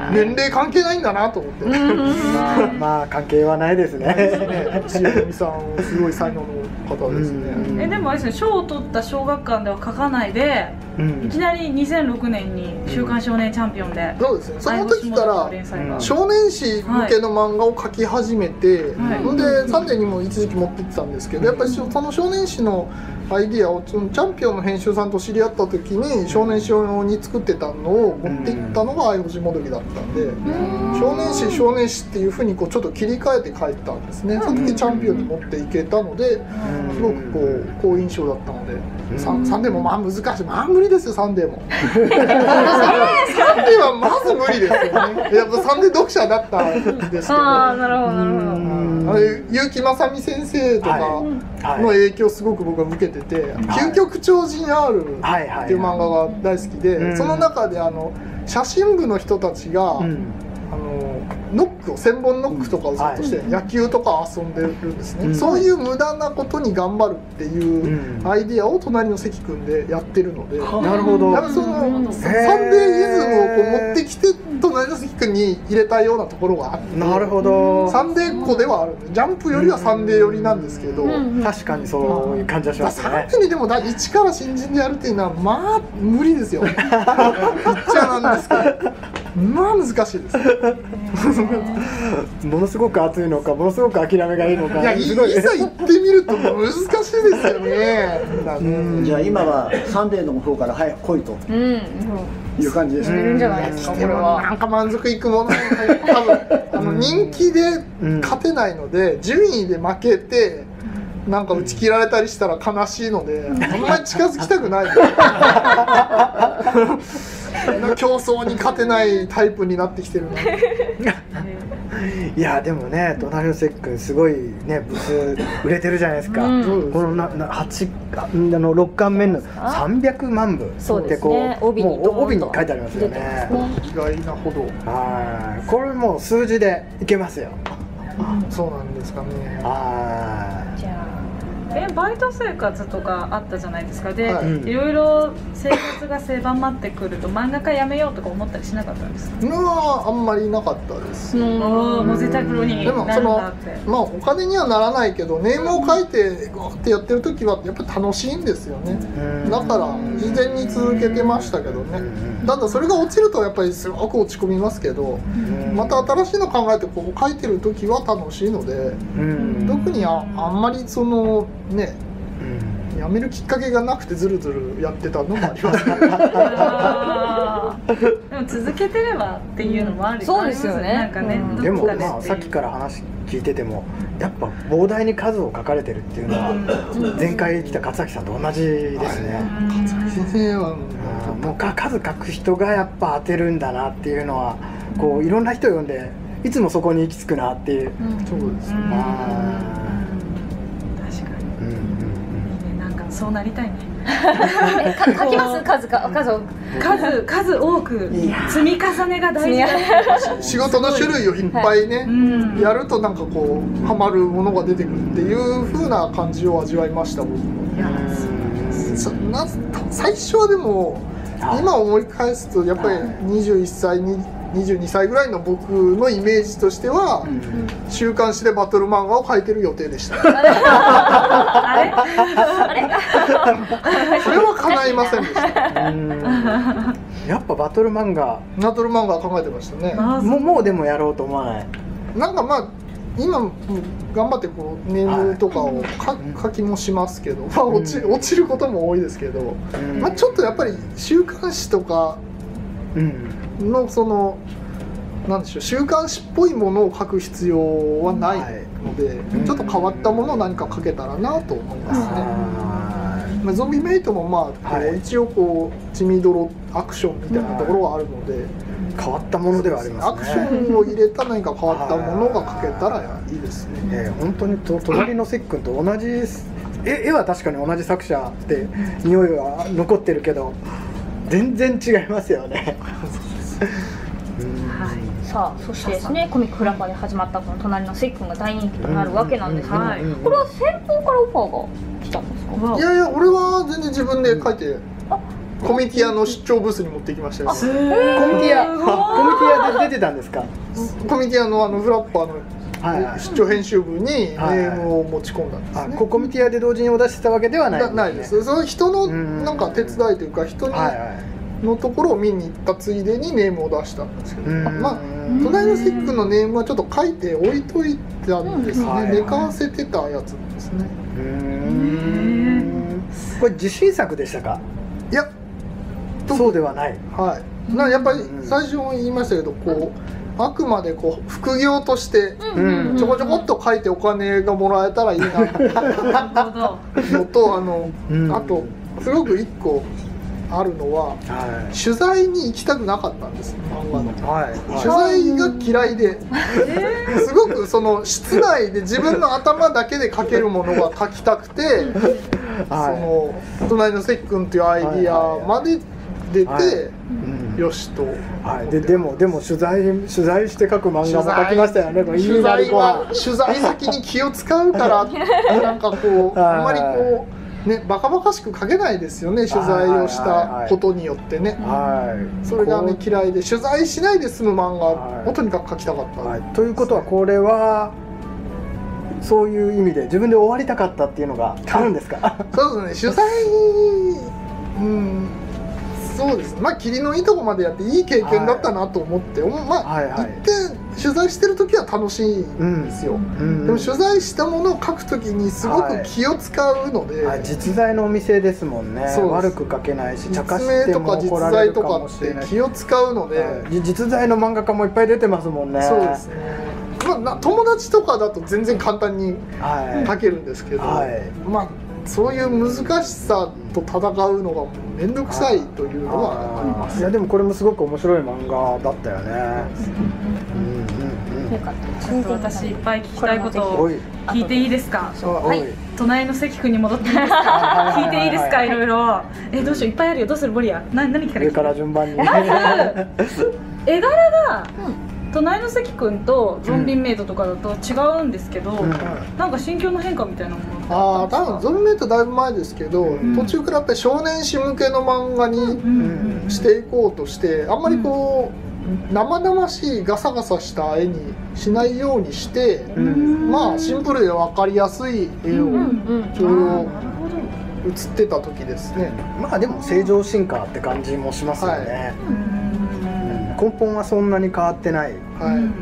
E: 年齢関係ないんだなと思って。
C: まあまあ関係はないですね。
E: 塩見さんすごい才能の方ですね。
A: えでもあれですね、賞を取った小学館では書かないで、いきなりにせんろくねんに「週刊少年チャンピオン」で
E: そうですね、その時から少年誌向けの漫画を描き始めて、ほんでサンデーにも一時期持ってってたんですけど、やっぱりその少年誌のアイディアをそのチャンピオンの編集さんと知り合った時に少年誌用に作ってたのを持っていったのが相星もどきだったんで、少年誌少年誌っていうふうにこうちょっと切り替えて書いたんですね。その時チャンピオンに持っていけたので、すごくこう好印象だったので、サンデーもまあ難しい、まあ無理ですよサンデーも。サンデーはまず無理ですよね。やっぱサンデー読者だったんですけど。
B: ああなるほどなるほど。
E: あれ結城正美先生とかの影響すごく僕は受けてて「究極超人 R」っていう漫画が大好きで、その中であの写真部の人たちが、うん、あのノックを千本ノックとかをずっとして、うん、野球とか遊んでるんですね、うん、そういう無駄なことに頑張るっていうアイディアを隣の関君でやってるので、
C: うん、なるほど、
E: やっぱそのサンデーイズムをこう持ってきて隣の関君に入れたようなところがあって、
C: なるほど、
E: サンデーっ子ではあるんで、ジャンプよりはサンデー寄りなんですけど、
C: 確かにそういう感じはしますね。
E: サンデーにでも一から新人でやるっていうのはまあ無理ですよ。言っちゃなんですけど、まあ難しいです。
C: ものすごく熱いのか、ものすごく諦めがいいのか、
E: いや、いざ行ってみると難しいですよね。
D: じゃあ今はサンデーの方から早く来いという感じですね。
B: いるんじゃないですか。これは
E: なんか満足いくもの、多分あの人気で勝てないので、順位で負けてなんか打ち切られたりしたら悲しいので、あんまり近づきたくない。競争に勝てないタイプになってきてるな。
C: いやでもね、隣の関君すごいね、ブス売れてるじゃないですか、うん、このななはちあのろっかんめのさんびゃくまんぶってこう、ね、帯に帯に書いてありますよね。
E: 意外なほど。
C: はい、これもう数字でいけますよ。
E: そうなんですかね。
C: はい。
B: じゃあ
A: えバイト生活とかあったじゃないですか。で、
E: はい、
A: いろいろ生活が狭まってくると漫画家辞めようとか思ったりしなかったんですか？
E: のはあんまりなかったです。
A: もう絶対プロになるんだって。
E: まあお金にはならないけどネームを書いてゴーってやってる時はやっぱり楽しいんですよね。だから自然に続けてましたけどね。ただそれが落ちるとやっぱりすごく落ち込みますけど、また新しいの考えてこう書いてる時は楽しいので、特に あ, あんまりそのね、やめるきっかけがなくてずるずるやってたのもありますね。
A: でも続けてればっていうのもある、うん、
B: そうですよね。
A: なんかね、
C: うん、でもまあさっきから話聞いててもやっぱ膨大に数を書かれてるっていうのは前回来た勝崎さんと同じですね。
E: 勝崎先生は
C: もう数書く人がやっぱ当てるんだなっていうのはこういろんな人を呼んでいつもそこに行き着くなっていう。
E: うん、そうですね。
A: 確かに。うんうん、なんかそうなりたいね。
B: 書きます数か数を
A: 数数多く積み重ねが大事だ。
E: 仕事の種類をいっぱいね、はい、やるとなんかこうハマるものが出てくるっていう風な感じを味わいました僕も。いやな最初はでも今思い返すとやっぱりにじゅういっさいににじゅうにさいぐらいの僕のイメージとしては、うん、週刊誌でバトル漫画を描いてる予定でした。あれあれそれは叶いませんでした。
C: やっぱバトル漫画
E: バトル漫画考えてましたね。
C: もうもうでもやろうと思わない？
E: なんかまあ今も頑張ってこうネームとかを書きもしますけど、まあ落ち、落ちることも多いですけど、まあちょっとやっぱり週刊誌とかのそのなんでしょう、週刊誌っぽいものを書く必要はないので、ちょっと変わったものを何か書けたらなと思いますね。まあゾンビメイトもまあ、はい、一応こう血みどろアクションみたいなところはあるので、
C: 変わったものではありますね。
E: アクションを入れた何か変わったものが書けたらいいですね。
C: えー、本当にと隣のせっくんと同じ絵、絵は確かに同じ作者って匂いは残ってるけど全然違いますよね。
B: さあそしてですね、コミックフラッパーで始まったこの隣のせっくんが大人気となるわけなんですけど、これは先方からオファーが来たんですか？
E: いやいや、俺は全然自分で書いてコミティアの出張ブースに持ってきましたよ。
C: コミティア、コミティアで出てたんですか？
E: コミティアのあのフラッパーの出張編集部にネームを持ち込んだんですね。
C: コミティアで同時にお出ししたわけではないですね。
E: ないです。その人のなんか手伝いというか人にのところを見に行ったついでにネームを出したんですけど、まあ隣のせっくんのネームはちょっと書いて置いといたんですね。寝かせてたやつなんですね。
C: これ自信作でしたか？
E: いや、
C: そうではない。
E: はい。なやっぱり最初も言いましたけど、こうあくまでこう副業としてちょこちょこっと書いてお金がもらえたらいいなのと、あのあとすごく一個あるのは、はい、取材に行きたくなかったんです漫画の、はいはい、取材が嫌いで、えー、すごくその室内で自分の頭だけで書けるものが書きたくて、はい、その隣のせっくんっていうアイディアまで出て、はいはい、よしと、
C: はい、ででもでも取材取材して書く漫画も書きましたよね。
E: 取材は取材先に気を使うからなんかこうあんまりこう。ね、バカバカしく書けないですよね、取材をしたことによってね。それがね嫌いで、取材しないで済む漫画をとにかく書きたかった、
C: はいはい、ということはこれはそういう意味で自分で終わりたかったっていうのがあるんですか？
E: そうですね、取材、うん、そうですね、まあ霧のいいとこまでやっていい経験だったなと思って、はい、まあ、はいはい、行って取材してる時は楽しいんですよ、うん、でも取材したものを書く時にすごく気を使うので、
C: はいはい、実在のお店ですもんね。悪く書けないし、茶化しても怒られるかもしれない。
E: 気を使うので、
C: はい、実在の漫画家もいっぱい出てますもんね。
E: そうですね、まあ、な友達とかだと全然簡単に書けるんですけど、はいはい、まあそういう難しさと戦うのが面倒くさいというのはあります。
C: いやでもこれもすごく面白い漫画だったよね。
A: ちょっと私いっぱい聞きたいことを聞いていいですか？はい。隣の関君に戻っていいですか？聞いていいですか？いろいろ。え、どうしよう、いっぱいあるよ。どうするボリア？な何から聞く？
C: 上から順番に。
A: まず絵柄が隣の関君とゾンビメイトとかだと違うんですけど、うん、なんか心境の変化みたいなもの
E: ああ多分ゾンビメイトだいぶ前ですけど、うん、途中からやっぱり少年誌向けの漫画にしていこうとしてあんまりこう生々しいガサガサした絵にしないようにして、うん、まあシンプルで分かりやすい絵をちょうど映ってた時ですね。
C: まあでも正常進化って感じもしますよね、はい、根本はそんなに変わってない、はい、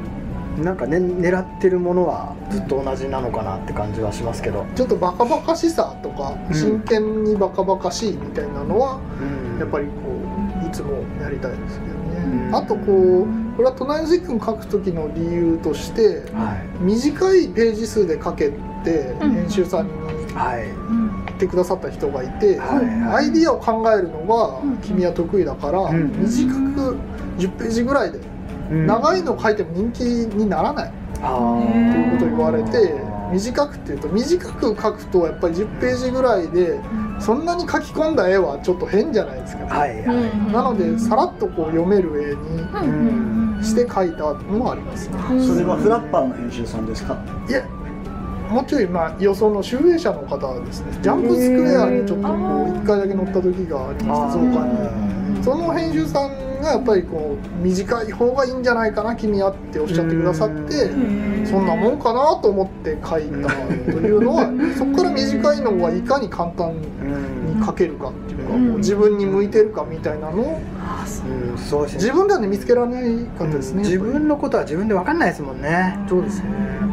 C: なんかね狙ってるものはずっと同じなのかなって感じはしますけど、
E: ちょっとバカバカしさとか、うん、真剣にバカバカしいみたいなのは、うん、やっぱりこういつもやりたいですけどね、うん、あとこうこれは隣の関君書く時の理由として、はい、短いページ数で書けって編集さんに言ってくださった人がいて、はいはい、アイディアを考えるのが君は得意だから、うん、短くじゅっページぐらいで、うん、長いの書いても人気にならない、うん、っていうことを言われて、短くっていうと短く書くとやっぱりじゅっページぐらいでそんなに書き込んだ絵はちょっと変じゃないですか、ね、はいはい、なのでさらっとこう読める絵にして書いたのもありますね、
D: うん、それはフラッパーの編集さんですか？
E: いやもうちょいまあ予想の集英社の方ですね。ジャンプスクエアにちょっとこういっかいだけ乗った時がありました、増刊に。その編集さんがやっぱりこう短い方がいいんじゃないかな君はっておっしゃってくださって、そんなもんかなと思って書いたというのはそこから短いのがいかに簡単に書けるかっていうか、もう自分に向いてるかみたいなのを自分ではね見つけられないかったですね。
C: 自分のことは自分で分かんないですもんね。
E: そうですね。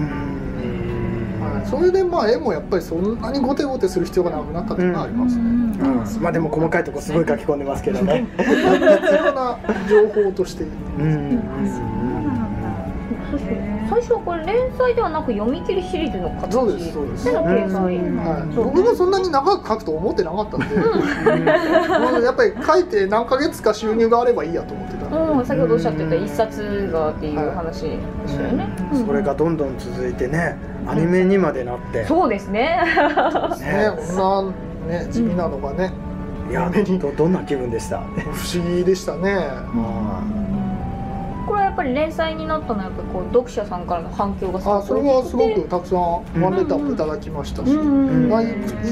E: それでまあ絵もやっぱりそんなにゴテゴテする必要がなくなったっていうのはありますね、うん
C: うんうん、まあでも細かいとこすごい書き込んでますけどね
E: 必要な情報としていい、うん、
B: 最初はこれ連載ではなく読み切りシリーズの形
E: そうですそうです
B: での掲載、うん
E: はい、僕もそんなに長く書くと思ってなかったんで、うん、やっぱり書いて何ヶ月か収入があればいいやと思ってたので、
B: うん、先ほどおっしゃってた一冊がっていう話でしたよね、
C: はい、それがどんどん続いてねアニメにまでなって、
B: そうですね
E: ね、こんなね地味なのがね、
C: うん、いや ど, どんな気分でした？
E: 不思議でしたね、
B: うんこれはやっぱり連載になったのはやっぱりこう読者さんからの反響がすごく
E: あそれはすごくたくさんワンレターもいただきましたし、うんうん、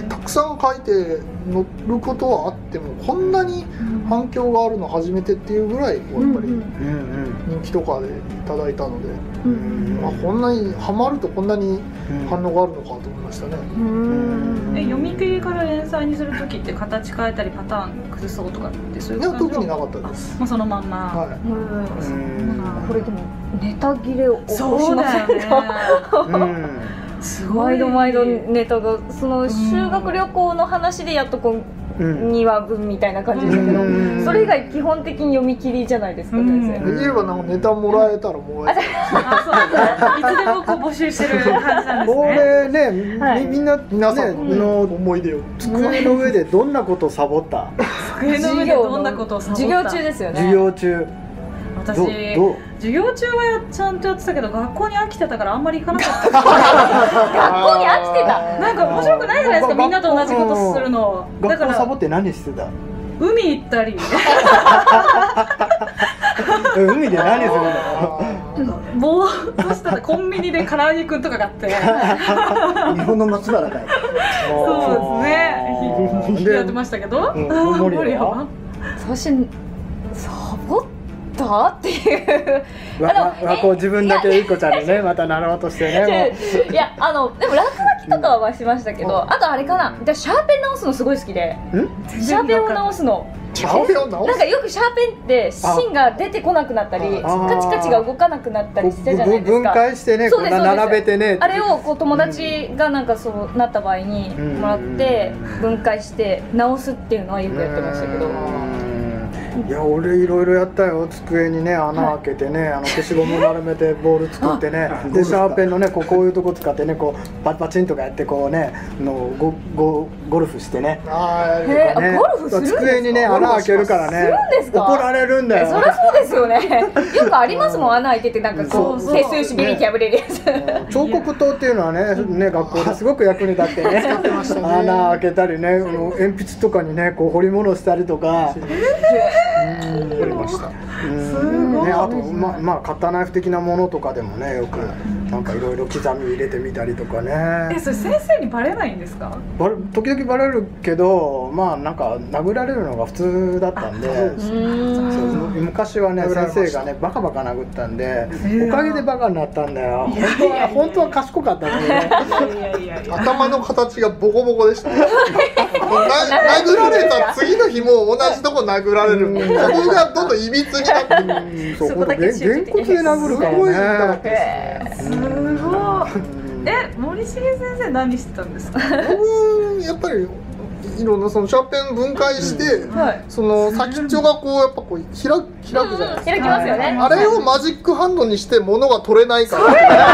E: たくさん書いて載ることはあってもこんなに反響があるの初めてっていうぐらいこうやっぱり人気とかでいただいたので、うんうんまあ、こんなにハマるとこんなに反応があるのかと思いましたね。
A: うんで読み切りから連載にするときって形変えたりパターン崩そうとかってそういう感じ？
E: いや特になかったです。
A: もうそのまんま、はい
B: これでもネタ切れを起こしませんか？すごい毎度毎度ネタがその修学旅行の話でやっとこうにわぶんみたいな感じでしたけど、それ以外基本的に読み切りじゃないですかね。
E: できればなんかネタもらえたらもらえた
A: らいつでもこう募集してる感じなんですね。
C: これね、はい、みんな
E: 皆さんの思い出を
C: 机の上でどんなことをサボった？
A: 机の上でどんなことをサボった？
B: 授業中ですよね。
C: 授業中。
A: 私授業中はちゃんとやってたけど学校に飽きてたからあんまり行かなかった。学
B: 校に飽きてた。
A: なんか面白くないじゃないですか、みんなと同じことするの。
C: だから学校サボって何してた？
A: 海行ったり。
C: 海で何するの？
A: ぼーっとしたらコンビニで唐揚げくんとか買って。
D: 日本の松原かい。
A: そうですね。やってましたけど。
C: 森は？
B: そしてサボったっていう
C: わこう自分だけいい子ちゃんにねまた習おうとしてね
B: いやあのでも落書きとかはしましたけど、あとあれかな、私シャーペン直すのすごい好きで、シャーペンを直すの
E: シャーペンを直す
B: なんかよくシャーペンって芯が出てこなくなったりカチカチが動かなくなったりしてじゃないですか。
C: 分解してね、並べてね、
B: あれをこう友達がなんかそうなった場合にもらって分解して直すっていうのはよくやってましたけど。
C: いや俺いろいろやったよ。机にね穴開けてね、はい、あの消しゴム丸めてボール作ってねでシャーペンのねこうこういうとこ使ってねこうパチパチンとかやってこうねの ゴ, ゴ, ゴルフしてね
B: あー、ね、ゴルフするんですか？
C: 机にね穴開けるからね怒られるんだよ。
B: そりゃそうですよねよくありますもん穴開いててなんかこう整数紙ビリキ破れるやつ、
C: ね、彫刻刀っていうのは ね, ね学校ですごく役に立ってね穴開けたりね鉛筆とかにねこう彫り物したりとか
E: 掘りました。
A: すご
C: ね、あとままあカッターナイフ的なものとかでもね、よくなんかいろいろ刻み入れてみたりとかね。
A: え、それ先生にバレないんですか？
C: バレ時々バレるけど、まあなんか殴られるのが普通だったんで、そう昔はね先生がねバカバカ殴ったんで、おかげでバカになったんだよ。本当は本当は賢かったんだよね。
E: 頭の形がボコボコでしたね。殴られた次の日も同じとこ殴られる。そこがどんどんいびつになって、
C: そこだけげんこつで殴るからね。
A: すごい。え、森重先生何してたんですか？
E: 僕やっぱりいろんなそのシャーペン分解して、うんはい、その先っちょがこうやっぱこう開く開くじゃないですか。
B: 開きますよね。
E: あれをマジックハンドにして物が取れないから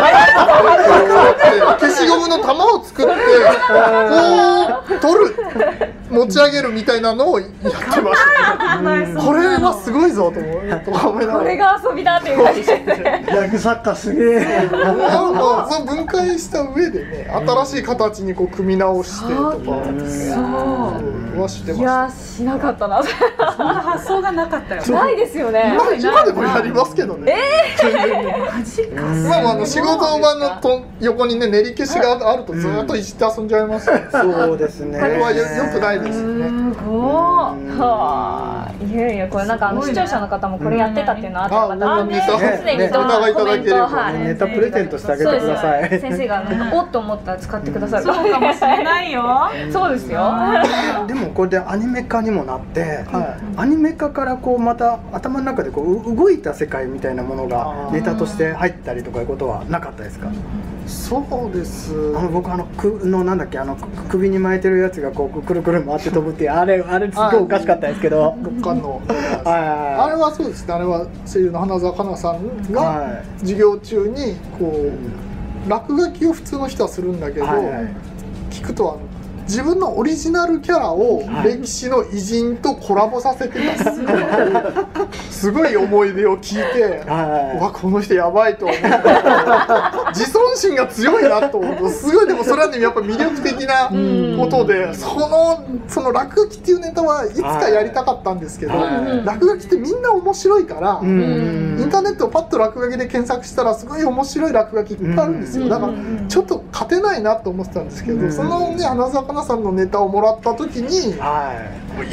E: 消しゴムの玉を作ってこう取る持ち上げるみたいなのをやってました、ね。これはすごいぞと思いながら。
B: これが遊びだっていう感じで。
D: 役作家すげえ。
E: その分解した上でね、新しい形にこう組み直してとか。はしてました。
B: いやしなかったな。
A: そんな発想がなかったよ。
B: ないですよね。
E: 今でもやりますけどね。
B: え
A: え。マジか。
E: まああの仕事場のと横にね練り消しがあるとずっといじって遊んじゃいます。
C: そうですね。
E: これはよくないですよね。
B: すごい。はあ。いやいやこれなんかあの視聴者の方もこれやってたっていうのあってまた
E: ネタ
B: すでに
E: ネタがいただければ
C: ネタプレゼントしてあげてください。
B: 先生がなんかおっと思ったら使ってくださる。
A: そうかもしれないよ。
B: そうですよ。
C: でもこれでアニメ化にもなって、はい、アニメ化からこうまた頭の中でこう動いた世界みたいなものがネタとして入ったりとかいうことはなかったですか？
E: そうです。
C: あの僕あのくのなんだっけあの首に巻いてるやつがこうくるくる回って飛ぶってあれあれすごいおかしかったですけど、
E: 極寒のあれはそうですね。あれは声優の花澤香菜さんが授業中にこう落書きを普通の人はするんだけど、聞くとあの自分のオリジナルキャラを歴史の偉人とコラボさせてたすごい思い出を聞いて、うわこの人やばいと思って自尊心が強いなと思うとすごい。でもそれはねやっぱ魅力的なことで、そのその落書きっていうネタはいつかやりたかったんですけど、落書きってみんな面白いからインターネットをパッと落書きで検索したらすごい面白い落書きいっぱいあるんですよ。だからちょっと勝てないなと思ってたんですけど、そのね花澤香菜さんのネタをもらった時に、はい、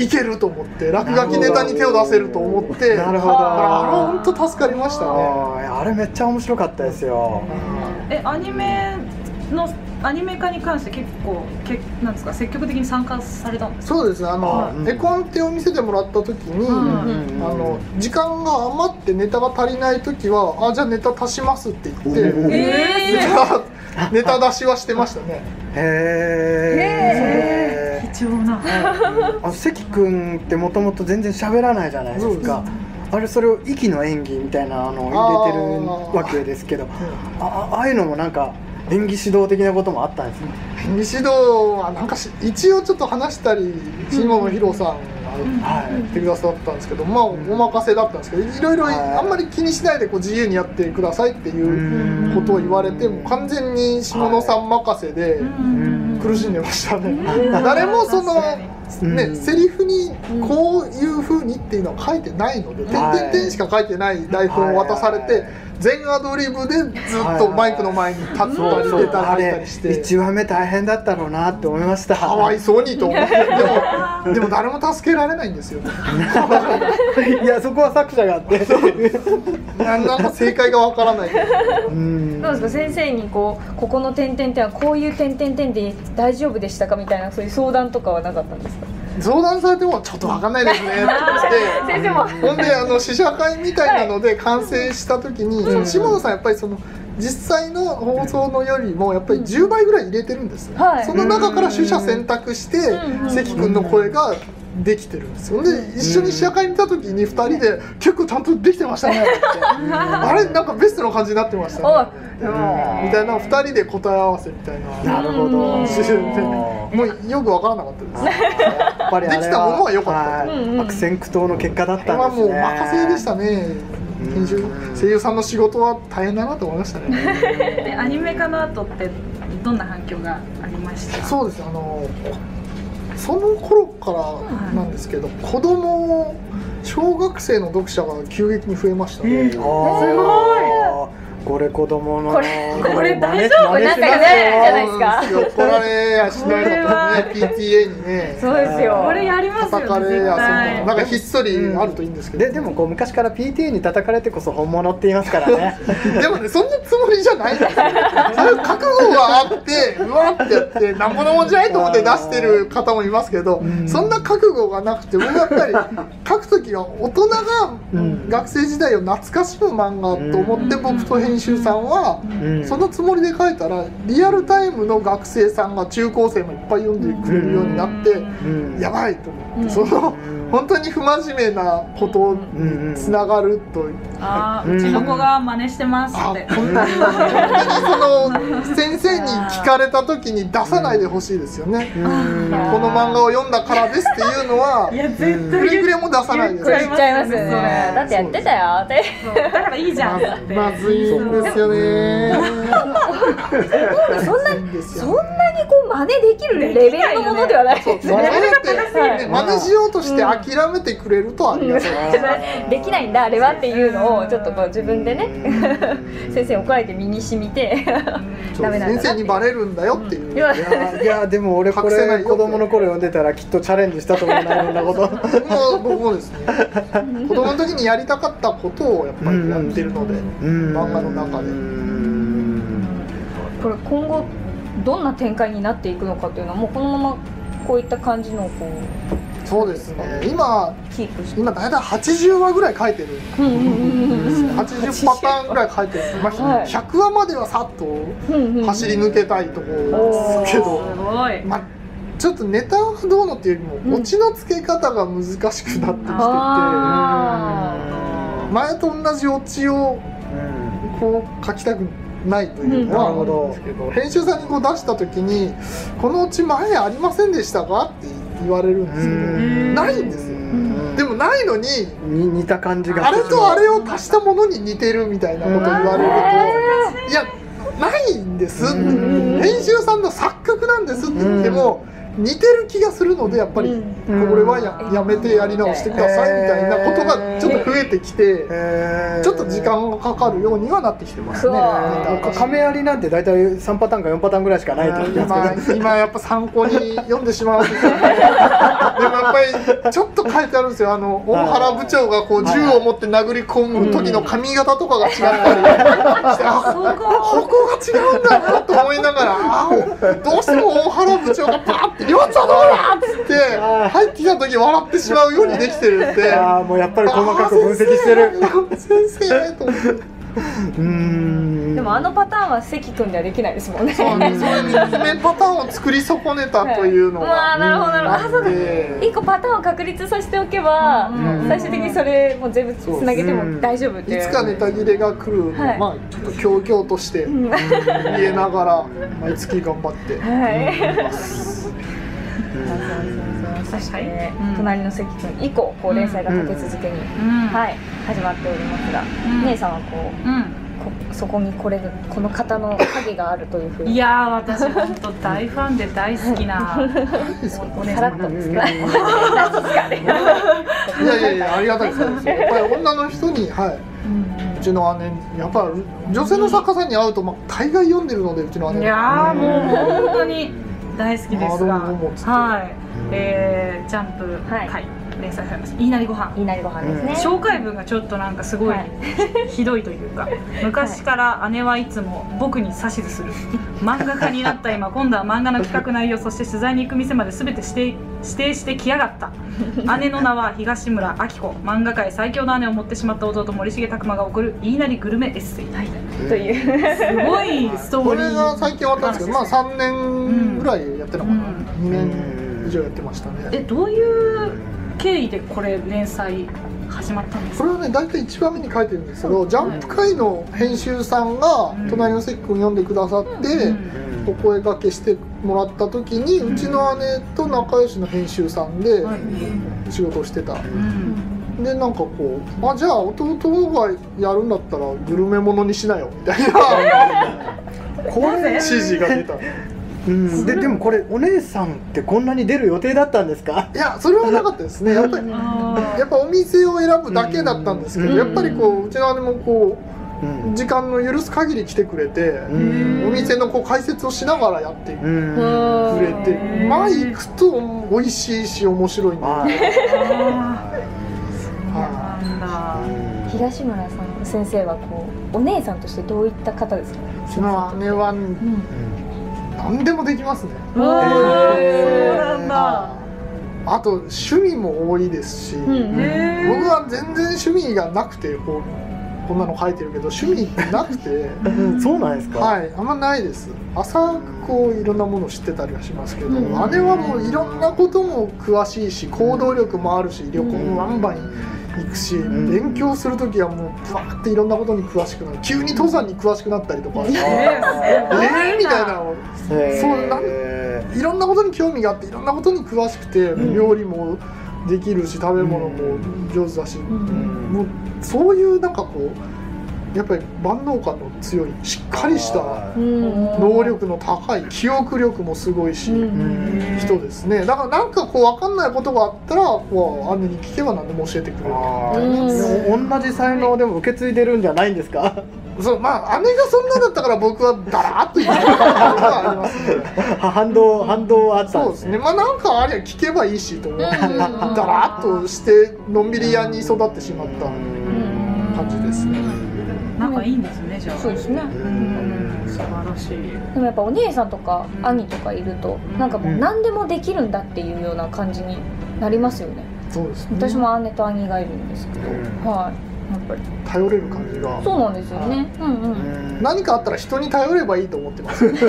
E: いけると思って落書きネタに手を出せると思って、
C: なるほど。
E: あれは本当助かりましたね。
C: あれめっちゃ面白かったですよ。
A: えアニメのアニメ化に関して結構けなんですか積極的に参加されたんですか？
E: そうですね。あの、うん、絵コンテを見せてもらった時に、うん、あの時間が余ってネタが足りない時はあじゃあネタ足しますって言って、えーネタ出しはしてましたね。
C: へ
A: え。貴重な。
C: あ、関君ってもともと全然喋らないじゃないですか。あれそれを息の演技みたいなのを入れてるわけですけど、あああいうのもなんか演技指導的なこともあったんですね。
E: 演技指導はなんか一応ちょっと話したり下野紘さんが言ってくださったんですけど、まあお任せだったんですけど、いろいろあんまり気にしないでこう自由にやってくださいっていうことを言われて、もう完全に下野さん任せで苦しんでましたね。誰もそのね、セリフにこういう風にっていうのは書いてないので、点々点しか書いてない台本を渡されて、全アドリブでずっとマイクの前に立ったり出たり入ったりして、
C: いちわめ大変だったろうなって思いました。
E: かわいそうにと思って、でもでも誰も助けられないんですよ。
C: いやそこは作者があって
E: なんか正解がわからない。
B: うんどうですか先生にこうここの点々点はこういう点々点で大丈夫でしたかみたいなそういう相談とかはなかったんですか？
E: 相談されてもちょっとわかんないですねって言って、ほんであの試写会みたいなので完成した時に、はい、下野さんやっぱりその実際の放送のよりもやっぱりじゅうばいぐらい入れてるんですね、はい、その中から取捨選択して関君の声ができてるんですよ。で一緒に試写会に行った時にふたりで結構ちゃんとできてましたねってあれなんかベストな感じになってましたねみたいなふたりで答え合わせみたいな。
C: なるほど。も
E: うよく分からなかったです。やっぱりできたものは良かった。
C: 悪戦苦闘の結果だったんですね。
E: これはもう任せでしたね。編集声優さんの仕事は大変だなと思いましたね。
A: でアニメ化の後ってどんな反響がありました？
E: そうですあのその頃からなんですけど、子供小学生の読者が急激に増えましたね。
C: すごい。これ子供の
B: これ
A: これ大丈夫？
B: これなんかねじゃないですか。
E: 怒られやしないとね、ピーティーエー にね。
B: そうですよ。
A: これやりますよね。
E: 叩かれやすい。なんかひっそりあるといいんですけど。
C: ででもこう昔から ピーティーエー に叩かれてこそ本物って言いますからね。
E: でもね、そんなつもりじゃないんですよ。そういう覚悟があってうわってやってなんぼのもんじゃないと思って出してる方もいますけど、そんな覚悟がなくて、僕やっぱり書くときは大人が学生時代を懐かしむ漫画と思って僕と編集さんはそのつもりで書いたら、リアルタイムの学生さんが中高生もいっぱい読んでくれるようになってやばいと思って、その本当に不真面目なことをつながると、
A: ああ、うちの子が真似してますって。
E: 本当にその先生に聞かれた時に出さないでほしいですよね。この漫画を読んだからですっていうのは、くれぐれも出さないです。
B: 言っちゃいますよね。だってやってたよって。
A: だからいいじゃんって。
E: まずいんですよね。
B: そんなそんなにこう真似できるレベルのものではないですね。
E: 真似しようとして諦めてくれるとありがたい。
B: できないんだあれはっていうのをちょっとこう自分でね、先生に怒られて身に染みてダメなんだ。
E: 先生にバレるんだよっていう。
C: いやいやでも俺これ子供の頃読んでたらきっとチャレンジしたと思うな、いろんなこと。
E: 僕もですね。子供の時にやりたかったことをやっぱりやってるので、漫画の中で。
B: これ今後どんな展開になっていくのかというのはもうこのままこういった感じのこう。
E: そうですね。今今だいたいはちじゅうわぐらい書いてる。はちじゅうパターンぐらい書いてる。まあひゃくわまではさっと走り抜けたいところですけど、まあちょっとネタはどうのっていうよりもオチの付け方が難しくなってきてて、前と同じオチをこう書きたくないというのはあるんですけど、編集さんにこう出した時にこのオチ前ありませんでしたかって言われるんですけど、ないんですよ。でもないのに
C: 似た感じが、
E: あれとあれを足したものに似てるみたいなこと言われると、いやないんです、編集さんの錯覚なんですって言っても似てる気がするので、やっぱりこれは や, やめてやり直してくださいみたいなことがちょっと増えてきて、ちょっと時間がかかるようにはなってきてますね。
C: 亀有なんて大体さんパターンかよんパターンぐらいしかないと思いますけど、
E: 今やっぱ参考に読んでしまうんですよね。でもやっぱりちょっと書いてあるんですよ。あの大原部長がこう銃を持って殴り込む時の髪型とかが違ったりして、あここが違うんだなと思いながら、あどうしても大原部長がバーって「りょうちゃんどうだ!」っつって入ってきた時笑ってしまうようにできてるんで、
C: ああもうやっぱり細かく分析してる。
E: 先生と思って。
C: うん。
B: でもあのパターンは関君ではできないですもんね。
E: そうね、そういうみっつめパターンを作り損ねたというのが
B: あなるほどなるほど。あそうか。一個パターンを確立させておけば、最終的にそれも全部つなげても大丈夫っていう。
E: いつかネタ切れが来る、まあちょっと強々として見えながら毎月頑張っています。
B: そして隣の関君以降こう連載が立て続けにはい始まっておりますが、姉さんはこうそこにこれこの方の影があるというふうに。
A: いやー私本当大ファンで大好きな
B: お姉さんなんですけど。
E: いやいやいやありがたいです。やっぱり女の人にはい。うちの姉やっぱ女性の作家さんに会うとまあ大概読んでるのでうちの姉。
A: いやーもう本当に大好きですが、はい、えー、ジャンプはい連載されます。言いなりご飯。
B: 言いなりご飯ですね。
A: 紹介文がちょっとなんかすごいひどいというか、昔から姉はいつも僕に指図する。漫画家になった今、今度は漫画の企画内容、そして取材に行く店まで全て指定指定してきやがった。姉の名は東村明子。漫画界最強の姉を持ってしまった弟森重拓磨が送る言いなりグルメエッセイ。
B: という
A: すごいストーリー。
E: これが最近終わったんですけど、まあさんねんぐらいやってたのかな。にねん以上やってましたね。
A: えどういう経緯でこれ連載始まったんですか？
E: これはね大体いちわめに書いてるんですけど、ジャンプ界の編集さんが隣の関君読んでくださってお声掛けしてもらった時に、うちの姉と仲良しの編集さんで仕事をしてた。でなんかこうあじゃあ弟がやるんだったらグルメものにしなよみたいなこれ指示が出た。
C: うん、ででもこれお姉さんってこんなに出る予定だったんですか？
E: いやそれはなかったですね。やっぱりやっぱお店を選ぶだけだったんですけど、やっぱりこううちの姉もこう時間の許す限り来てくれて、お店のこう解説をしながらやってくれて、まあ行くと美味しいし面白いんで。
B: 東村さん先生はこうお姉さんとしてどういった方ですか？
E: うちの姉は何でもできますね。
A: そうなんだ。
E: あと趣味も多いですし、僕は全然趣味がなくてこうこんなの書いてるけど趣味なくて
C: そうなんですか？
E: はい、あんまないです。浅くこういろんなものを知ってたりはしますけど、姉はもういろんなことも詳しいし行動力もあるし旅行もバンバン行くし、勉強する時はもうブワーっていろんなことに詳しくなる。急に登山に詳しくなったりとかして、えーみたいなのをそうなんいろんなことに興味があっていろんなことに詳しくて、料理もできるし食べ物も上手だし、もうそういうなんかこうやっぱり万能感の強いしっかりした能力の高い記憶力もすごいし人ですね。だからなんかこう分かんないことがあったらこう姉に聞けば何でも教えてくれるみたいな。
C: 同じ才能でも受け継いでるんじゃないんですか？
E: そうまあ姉がそんなだったから僕はだらっと言ったことがありますね。
C: 反動反動はあったんですね。
E: そうですね。まあなんかありゃ聞けばいいしと思ってだらっとしてのんびり屋に育ってしまった感じですね。
A: 仲いいんですね、じゃあ。
B: そうですね。
A: 素晴らしい。
B: でもやっぱお姉さんとか兄とかいるとなんかもう何でもできるんだっていうような感じになりますよね。
E: そうですね。
B: 私も姉と兄がいるんですけど、はい。やっぱり
E: 頼れる感じが。
B: そうなんですよね。うんうん。
E: 何かあったら人に頼ればいいと思ってます。いや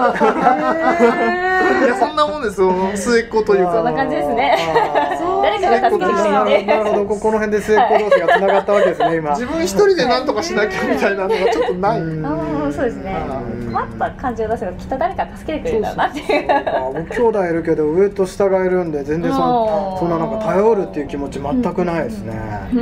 E: そんなもんですよ。末っ子というか。
B: そんな感じですね。誰かが助けてくれるね。
C: なるほど、この辺で末っ子同士がつながったわけですね今。
E: 自分一人で何とかしなきゃみたいなのがちょっとない。
B: ああそうですね。困った感じを出せばきっと誰か助けてくれるんだなっていう。
C: 僕兄弟いるけど上と下がいるんで全然そそんななんか頼るっていう気持ち全くないですね。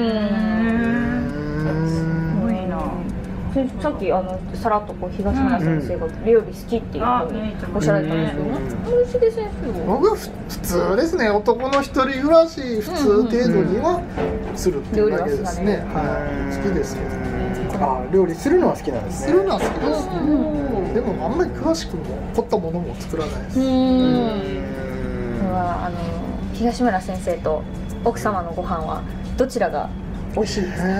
B: さっきあのさらっとこう東村先生が料理好きっていうふうにおっしゃられたんですけどね。森重先生は？
E: 僕は普通ですね。男の一人暮らし普通程度にはするっていうだけですね。はい、好きですけどね。
C: あ、料理するのは好きなんですね。
E: するのは好きです。でもあんまり詳しくも凝ったものも作らないです。うん。
B: はあの東村先生と奥様のご飯はどちらが美味しいですか？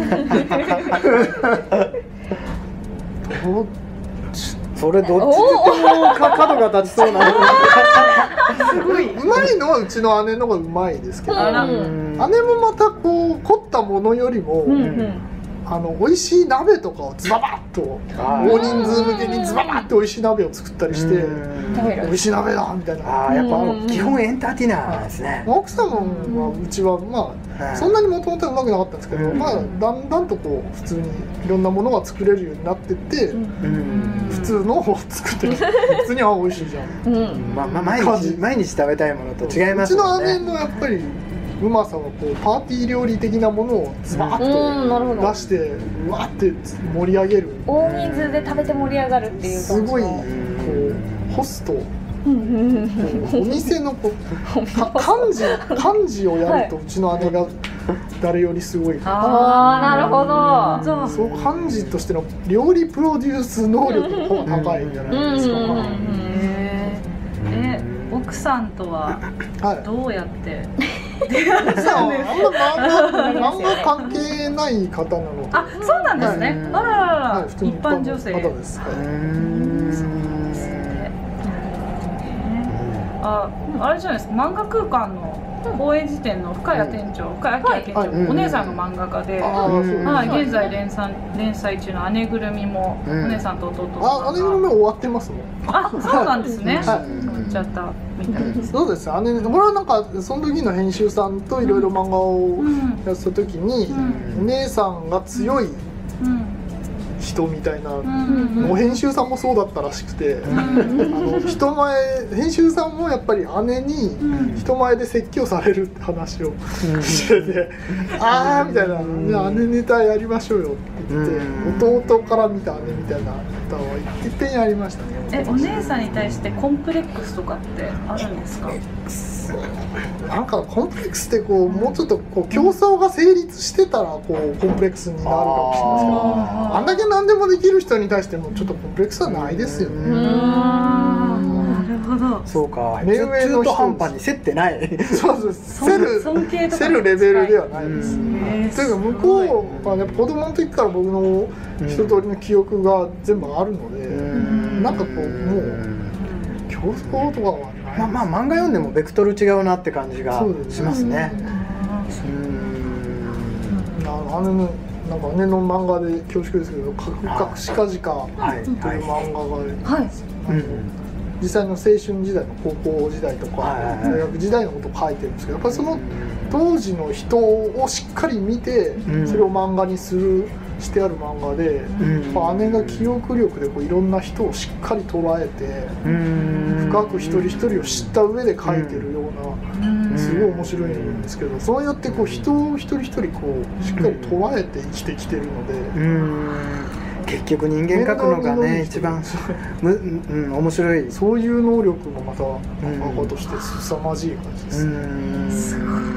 C: それどっちでも角が立ちそうな。
E: すごいうまいのはうちの姉の方がうまいですけど、姉もまたこう凝ったものよりも、あの美味しい鍋とかをズババッと大人数向けにズババッと美味しい鍋を作ったりして美味しい鍋だみたいな。
C: あ、やっぱ基本エンターテイナーですね。
E: 奥様はうちはまあそんなにもともとはうまくなかったんですけど、まあだんだんとこう普通にいろんなものが作れるようになってって普通のを作って普通にあ美味しいじゃん。
C: まあ毎日毎日食べたいものと違いますもんね。
E: うちの姉のやっぱりうまさはこうパーティー料理的なものをズバッと出してうわって盛り上げる。
B: 大人数で食べて盛り上がるっていう
E: すごいこうホスト。お店のこう幹事幹事をやるとうちの姉が誰よりすごい。
B: ああなるほど。
E: そう幹事としての料理プロデュース能力の方が高いんじゃないですか。
A: え、奥さんとはどうやって？
E: 奥さんはあんま漫画関係ない方なので。
A: あ、そうなんですね。あららら、一般女性。
E: 方です。
A: あ、あれじゃないですか、漫画空間の高円寺店の深谷店長、深谷店長、お姉さんの漫画家で、はい、現在連載連載中の姉ぐるみもお姉さんと弟
E: と。あ、姉ぐるみ終わってますもん。
A: あ、そうなんですね。終わっちゃったみたいです。
E: そうです。姉、これはなんかその時の編集さんといろいろ漫画をやった時に、お姉さんが強い人みたいなの編集さんもそうだったらしくて、あの人前編集さんもやっぱり姉に人前で説教されるって話をしてて、あーみたいな、じゃあ姉ネタやりましょうよって言って、弟から見た姉みたいな歌はいっぺんやりましたね。
A: え、お姉さんに対してコンプレックスとかってあるんですか？
E: なんかコンプレックスってこうもうちょっとこう競争が成立してたらこうコンプレックスになるかもしれないですけど、あんだけ何でもできる人に対してもちょっとコンプレックスはないですよね。
A: なるほど。
C: そうか。目上の中途半端に競ってない。
E: そうです。競る競るレベルではないです。というか向こうはね、子供の時から僕の一通りの記憶が全部あるので、なんかこうもう競争とかはない。
C: まあまあ漫画読んでもベクトル違うなって感じがしますね。
E: あのね、なんか姉の漫画で恐縮ですけど、隠しかじかっていう漫画があるんです。実際の青春時代の高校時代とか大学時代のことを書いてるんですけど、やっぱりその当時の人をしっかり見てそれを漫画にするしてある漫画で、うん、姉が記憶力でこういろんな人をしっかり捉えて、うん、深く一人一人を知った上で描いてるような、うん、すごい面白いんですけど、そうやってこう人を一人一人こうしっかり捉えて生きてきてるので、うん、
C: 結局人間描くのがね一番む、うん、面白い、
E: そういう能力もまた漫画として凄まじい感じですね。うん、すごい。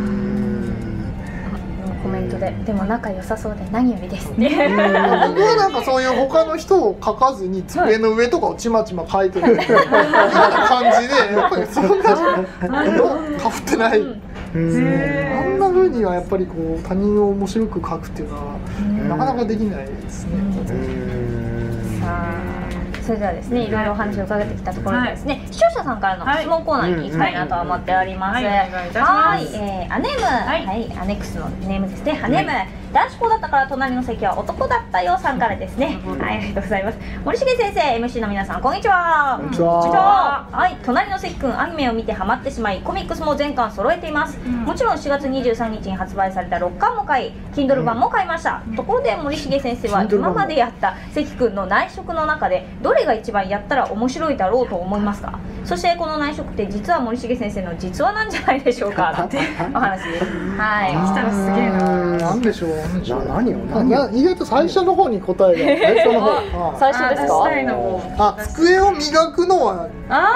B: コメントで、でも仲良さそうで何よりですね。
E: 僕はなんかそういう他の人を描かずに机の上とかをちまちま描いてるみたいな感じで、やっぱりそんなかぶってない。あんな風にはやっぱりこう他人を面白く描くっていうのはなかなかできないですね。
B: さあ、それではですね、いろいろお話を伺ってきたところでですね、はい、視聴者さんからの質問コーナーに行きたいなと思っております。はい、はい、えー、アネーム、はい、はい、アネックスのネームですね、アネーム、はい、男子校だったから隣の席は男だったよさんからですね、はい、ありがとうございます。森重先生、エムシー の皆さん、こんにちは。
C: こんにちは。
B: はい、隣の関くん、アニメを見てハマってしまい、コミックスも全巻揃えています。うん、もちろんしがつにじゅうさんにちに発売されたろっかんも買い、Kindle 版も買いました。うん、ところで森重先生は今までやった関くんの内職の中でどれが一番やったら面白いだろうと思いますか？そしてこの内職って実は森重先生の実話なんじゃないでしょうかってお話です。はい。
A: 来たらすげえな。
E: なんでしょう。
C: 何を？
E: 意外と最初の方に答えが。最初の方。
B: 最初ですか？
E: あ、机を磨くのは。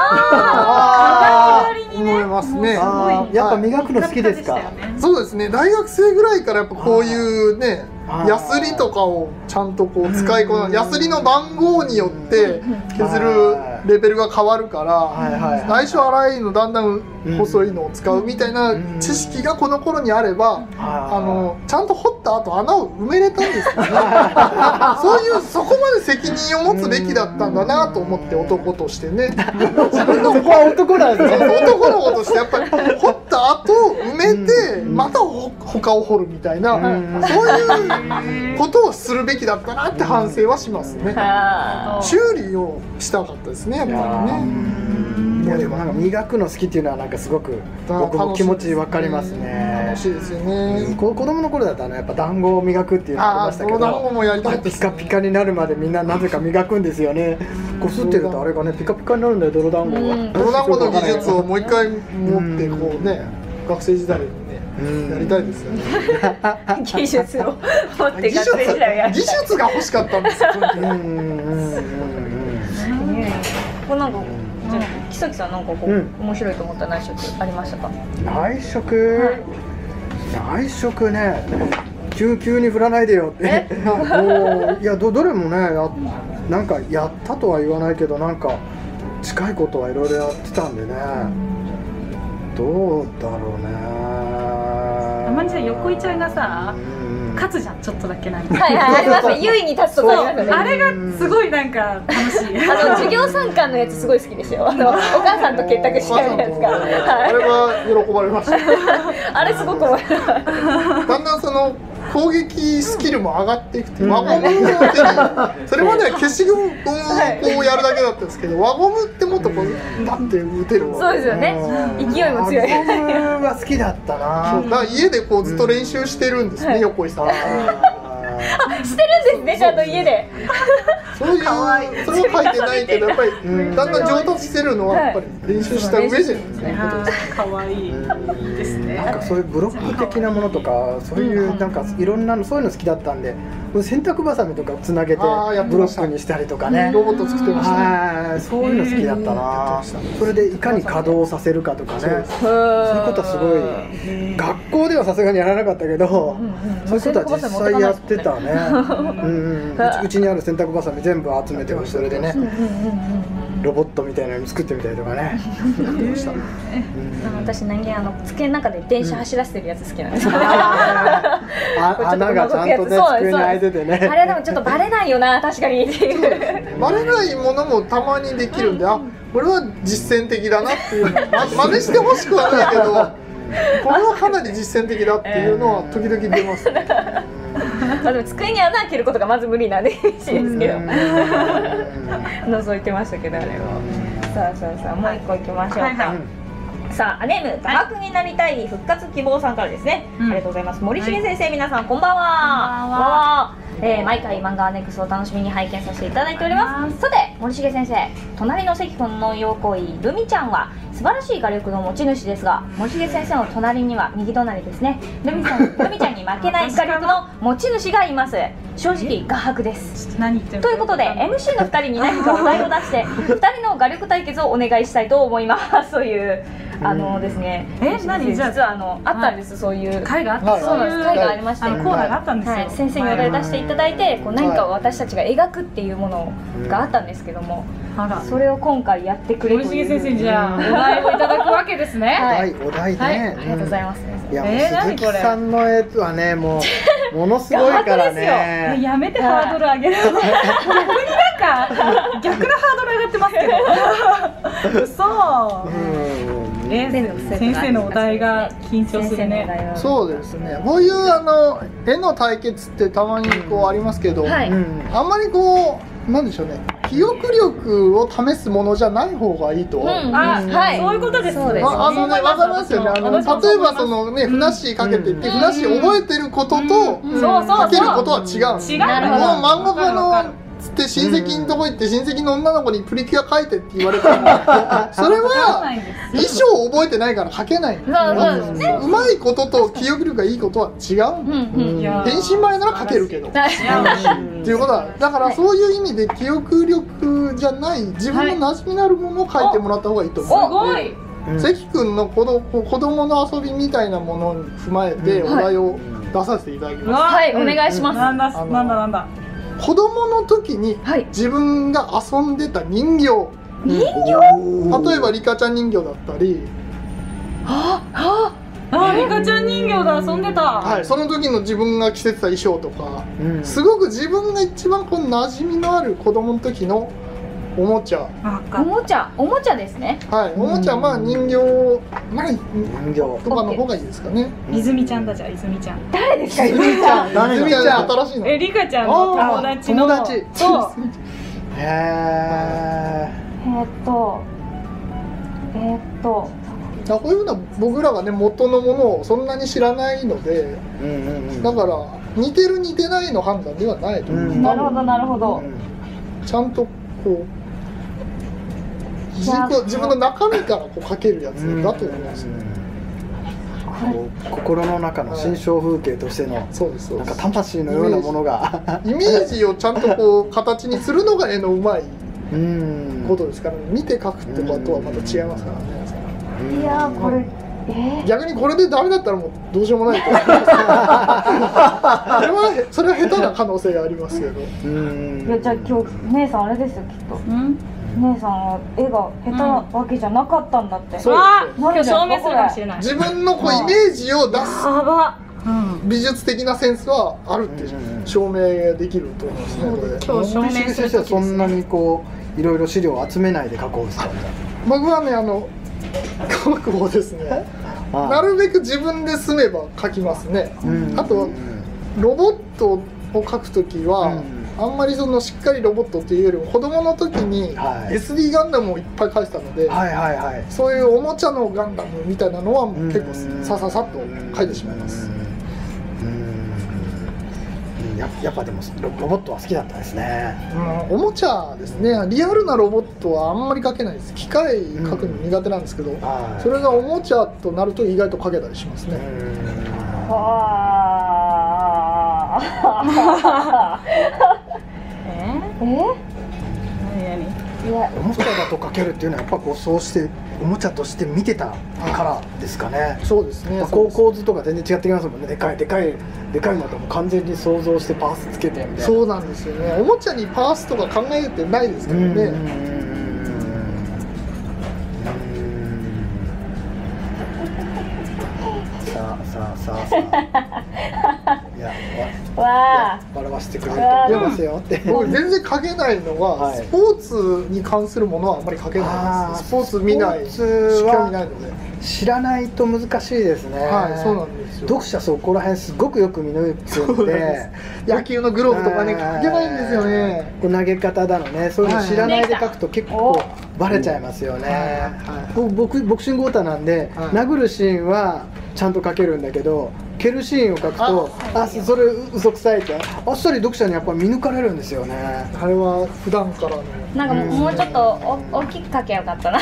B: ああ。
E: 思いますね。
C: やっぱ磨くの好きですか？
E: そうですね。大学生ぐらいからやっぱこういうね。ヤスリとかをちゃんとこう使いこな、ヤスリの番号によって削るレベルが変わるから、最初粗いのだんだん細いのを使うみたいな知識がこの頃にあれば、あのちゃんと掘った後穴を埋めれたんですよね。そういうそこまで責任を持つべきだったんだなと思って、男としてね。
C: 自分のここは男なんですね。
E: 男の子としてやっぱり掘った後埋めてまた他を掘るみたいな、そういうことをするべきだったなって反省はしますね。修理をしたかったですね、やっぱりね。
C: いやでもなんか磨くの好きっていうのはなんかすごく僕も気持ち分かりますね。
E: 楽しいですよね。
C: 子供の頃だったらやっぱ団子を磨くっていうのがありましたけど、
E: 団子もやりたいです。
C: ピカピカになるまでみんななぜか磨くんですよね。こすってるとあれがねピカピカになるんだよ、泥団子が。
E: 泥団子の技術をもう一回持ってこうね、学生時代にねやりたいですよね。
B: 技術を持って学生時代をやりたい。
E: 技術が欲しかったんですよ。
B: これなんかじゃあ木崎さんなんかこう面白いと思った内職ありましたか？
C: 内職、内職ね、急急に振らないでよって。もういや ど, どれもねやなんかやったとは言わないけどなんか近いことはいろいろやってたんでね。どうだろうね。
A: たまにさ横井ちゃんがさ勝つじゃん、ちょっとだけなんか。
B: はいはい、ありますね。優位に立つとかありますよね。
A: あれがすごいなんか楽しい。
B: あの授業参観のやつすごい好きですよ。あのお母さんと結託し合うやつが。
E: あれは喜ばれました。
B: あれすごく面白い。
E: だんだんその攻撃スキルも上がっていくて、輪ゴムを手に、それまでは消しゴムをこうやるだけだったんですけど、輪ゴムってもっとこうバッて打てる。
B: そうですよね。勢いも強い。
C: 輪ゴムが好きだったな。
E: だから家でこうずっと練習してるんですね、横井さん。
B: あ、 してるんですね、ちゃんと家で。
E: そういう、それは書いてないけど、やっぱりだんだん上達してるのはやっぱり練習した上でですね。
A: 可愛いですね。
C: なんかそういうブロック的なものとか、そういうなんかいろんなのそういうの好きだったんで、洗濯バサミとかつなげてブロックにしたりとかね。
E: ロボット作ってましたね。
C: そういうの好きだったな。それでいかに稼働させるかとかね。そういうことはすごい。学校ではさすがにやらなかったけど、そういうことは実際やってたね。うちにある洗濯バサミ全部集めてそれでね、ロボットみたいなの作ってみたりとかね。
B: 私何気あの机の中で電車走らせてるやつ好きなんです。
C: 穴がちゃんとね机に開いててね。
B: あれでもちょっとバレないよな、確かにっていう。
E: バレないものもたまにできるんで、あ、これは実践的だなっていうの、ま、真似してほしくはないけど、これはかなり実践的だっていうのは時々出ますね。
B: まあでも机に穴開けることがまず無理なんで嬉しいですけど、覗いてましたけど、あれは。さあさあさあ、もう一個いきましょうか。さあ、ネーム画伯になりたい復活希望さんからですね。ありがとうございます。森重先生、皆さんこんばんは。えー、毎回漫画アネックスを楽しみに拝見させていただいております。さて、森重先生、隣の関君のようこいルミちゃんは素晴らしい画力の持ち主ですが、森重先生の隣には右隣ですね、ルミさん、ルミちゃんに負けない画力の持ち主がいます。正直画伯です。何言ってるということで エムシー のふたりに何かお題を出してふたりの画力対決をお願いしたいと思います。そういうあのですね、
A: え、何、
B: 実はあのあったんです、そういう
A: 会があった。
B: そうなんです、会がありまして、
A: コーナーがあったんですよ。
B: 先生にお題出していただいて、こう何かを私たちが描くっていうものがあったんですけども、それを今回やってくれという。
A: 森重先生、じゃあお題をいただくわけですね。
C: はい、お題ね。
B: ありがとうございます。
C: いや、もう鈴木さんのやつはね、もうものすごいからね。
A: やめてハードル上げる。逆になんか逆のハードル上がってますけど。そう。え、先生のお題が緊張するね。
E: そうですね。こういうあの絵の対決ってたまにこうありますけど、あんまりこうなんでしょうね。記憶力を試すものじゃない方がいいと思う。
A: あ、はい、そういうことです。そうです。
E: あのね、わかりますよね。あの例えばそのね、ふなっしーかけていってふなっしー覚えてることとかけることは違う。
A: 違う。
E: もう漫画家のつって親戚のとこ行って親戚の女の子にプリキュア描いてって言われたら、それは衣装を覚えてないから描けない。うまいことと記憶力がいいことは違う。変身前なら描けるけど。っていうことは、だからそういう意味で記憶力じゃない自分の馴染みのあるものを描いてもらった方がいいと思う。
A: すごい。
E: 関君の子供の遊びみたいなものに踏まえてお題を出させていただきます。
B: はい、お願いします。
A: なんだなんだなんだ。
E: 子供の時に自分が遊んでた人形、
B: 人形、
E: 例えばリカちゃん人形だったり、
A: あああ、リカちゃん人形で遊んでた。
E: はい、その時の自分が着せてた衣装とか、すごく自分が一番こう馴染みのある子供の時のおもちゃ、
B: おもちゃ、おもちゃですね。
E: はい、おもちゃ、まあ人形、まあ人形とかの方がいいですかね。
A: 泉ちゃんだじゃ、泉ちゃん。
B: 誰ですか？
E: 泉ちゃん、泉ちゃん新しいの。
A: え、リカちゃんの友達の。
C: 友達。
A: そう。
C: へえ。
B: えっと、えっと。
E: こういうふうな僕らがね元のものをそんなに知らないので、だから似てる似てないの判断ではないと思います。
B: なるほどなるほど。
E: ちゃんとこう。自分の中身からこう描けるやつだと思いますね。
C: 心の中の心象風景としての、そうです、なんか魂のようなものが
E: イメージをちゃんとこう形にするのが絵のうまいことですから、見て描くってことはまた違いますからね。
B: いやこれ。
E: 逆にこれでダメだったらもうどうしようもないと思います。それはそれは下手な可能性がありますけど。
B: いやじゃあ今日姉さんあれですよきっと。姉さんは絵が下手なわけじゃなかったんだって。
A: そう。今日証明するかもしれない。
E: 自分のこうイメージを出す美術的なセンスはあるって証明できると思いますね。これで。
A: 今日証明する時
C: そんなにこういろいろ資料を集めないで描こうですか。
E: 僕はねあの。覚悟ですね。なるべく自分で住めば描きますね。あとロボットを描くときは、あんまりそのしっかりロボットっていうよりも子供の時に エスディー ガンダムをいっぱい描いてたので、そういうおもちゃのガンダムみたいなのは結構さささっと描いてしまいます。
C: やややっぱでもロボットは好きだったですね。
E: うん、おもちゃですね。リアルなロボットはあんまり描けないです。機械描くの苦手なんですけど、うん、それがおもちゃとなると意外と描けたりしますね。
B: はあ。え？え？
C: おもちゃだと描けるっていうのはやっぱこうそうしておもちゃとして見てたからですかね。
E: そうですね。
C: 構構図とか全然違ってきますもんね。でかいでかいでかいのとも完全に想像してパースつけてみたいな。
E: そうなんですよね。おもちゃにパースとか考えてないですけどね。
C: さあさあさあさあ。いや
B: わあ
C: 笑わせてくれると思いますよって。
E: 僕全然描けないのはスポーツに関するものはあんまり描けないです。スポーツ見ない、興味ないので。
C: 知らないと難しいですね。
E: はい、そうなんですよ。
C: 読者そこら辺すごくよく見抜くんで、
E: 野球のグローブとかね描けないんですよね。
C: こう投げ方だのね、そういうの知らないで描くと結構バレちゃいますよね。僕ボクシングウォーターなんで、殴るシーンはちゃんと描けるんだけど、蹴るシーンを描くと、あ、それ嘘くさいってあっさり読者にやっぱ見抜かれるんですよね。
E: あれは普段からの
B: なんかもうちょっとお大きく描けばよかったな。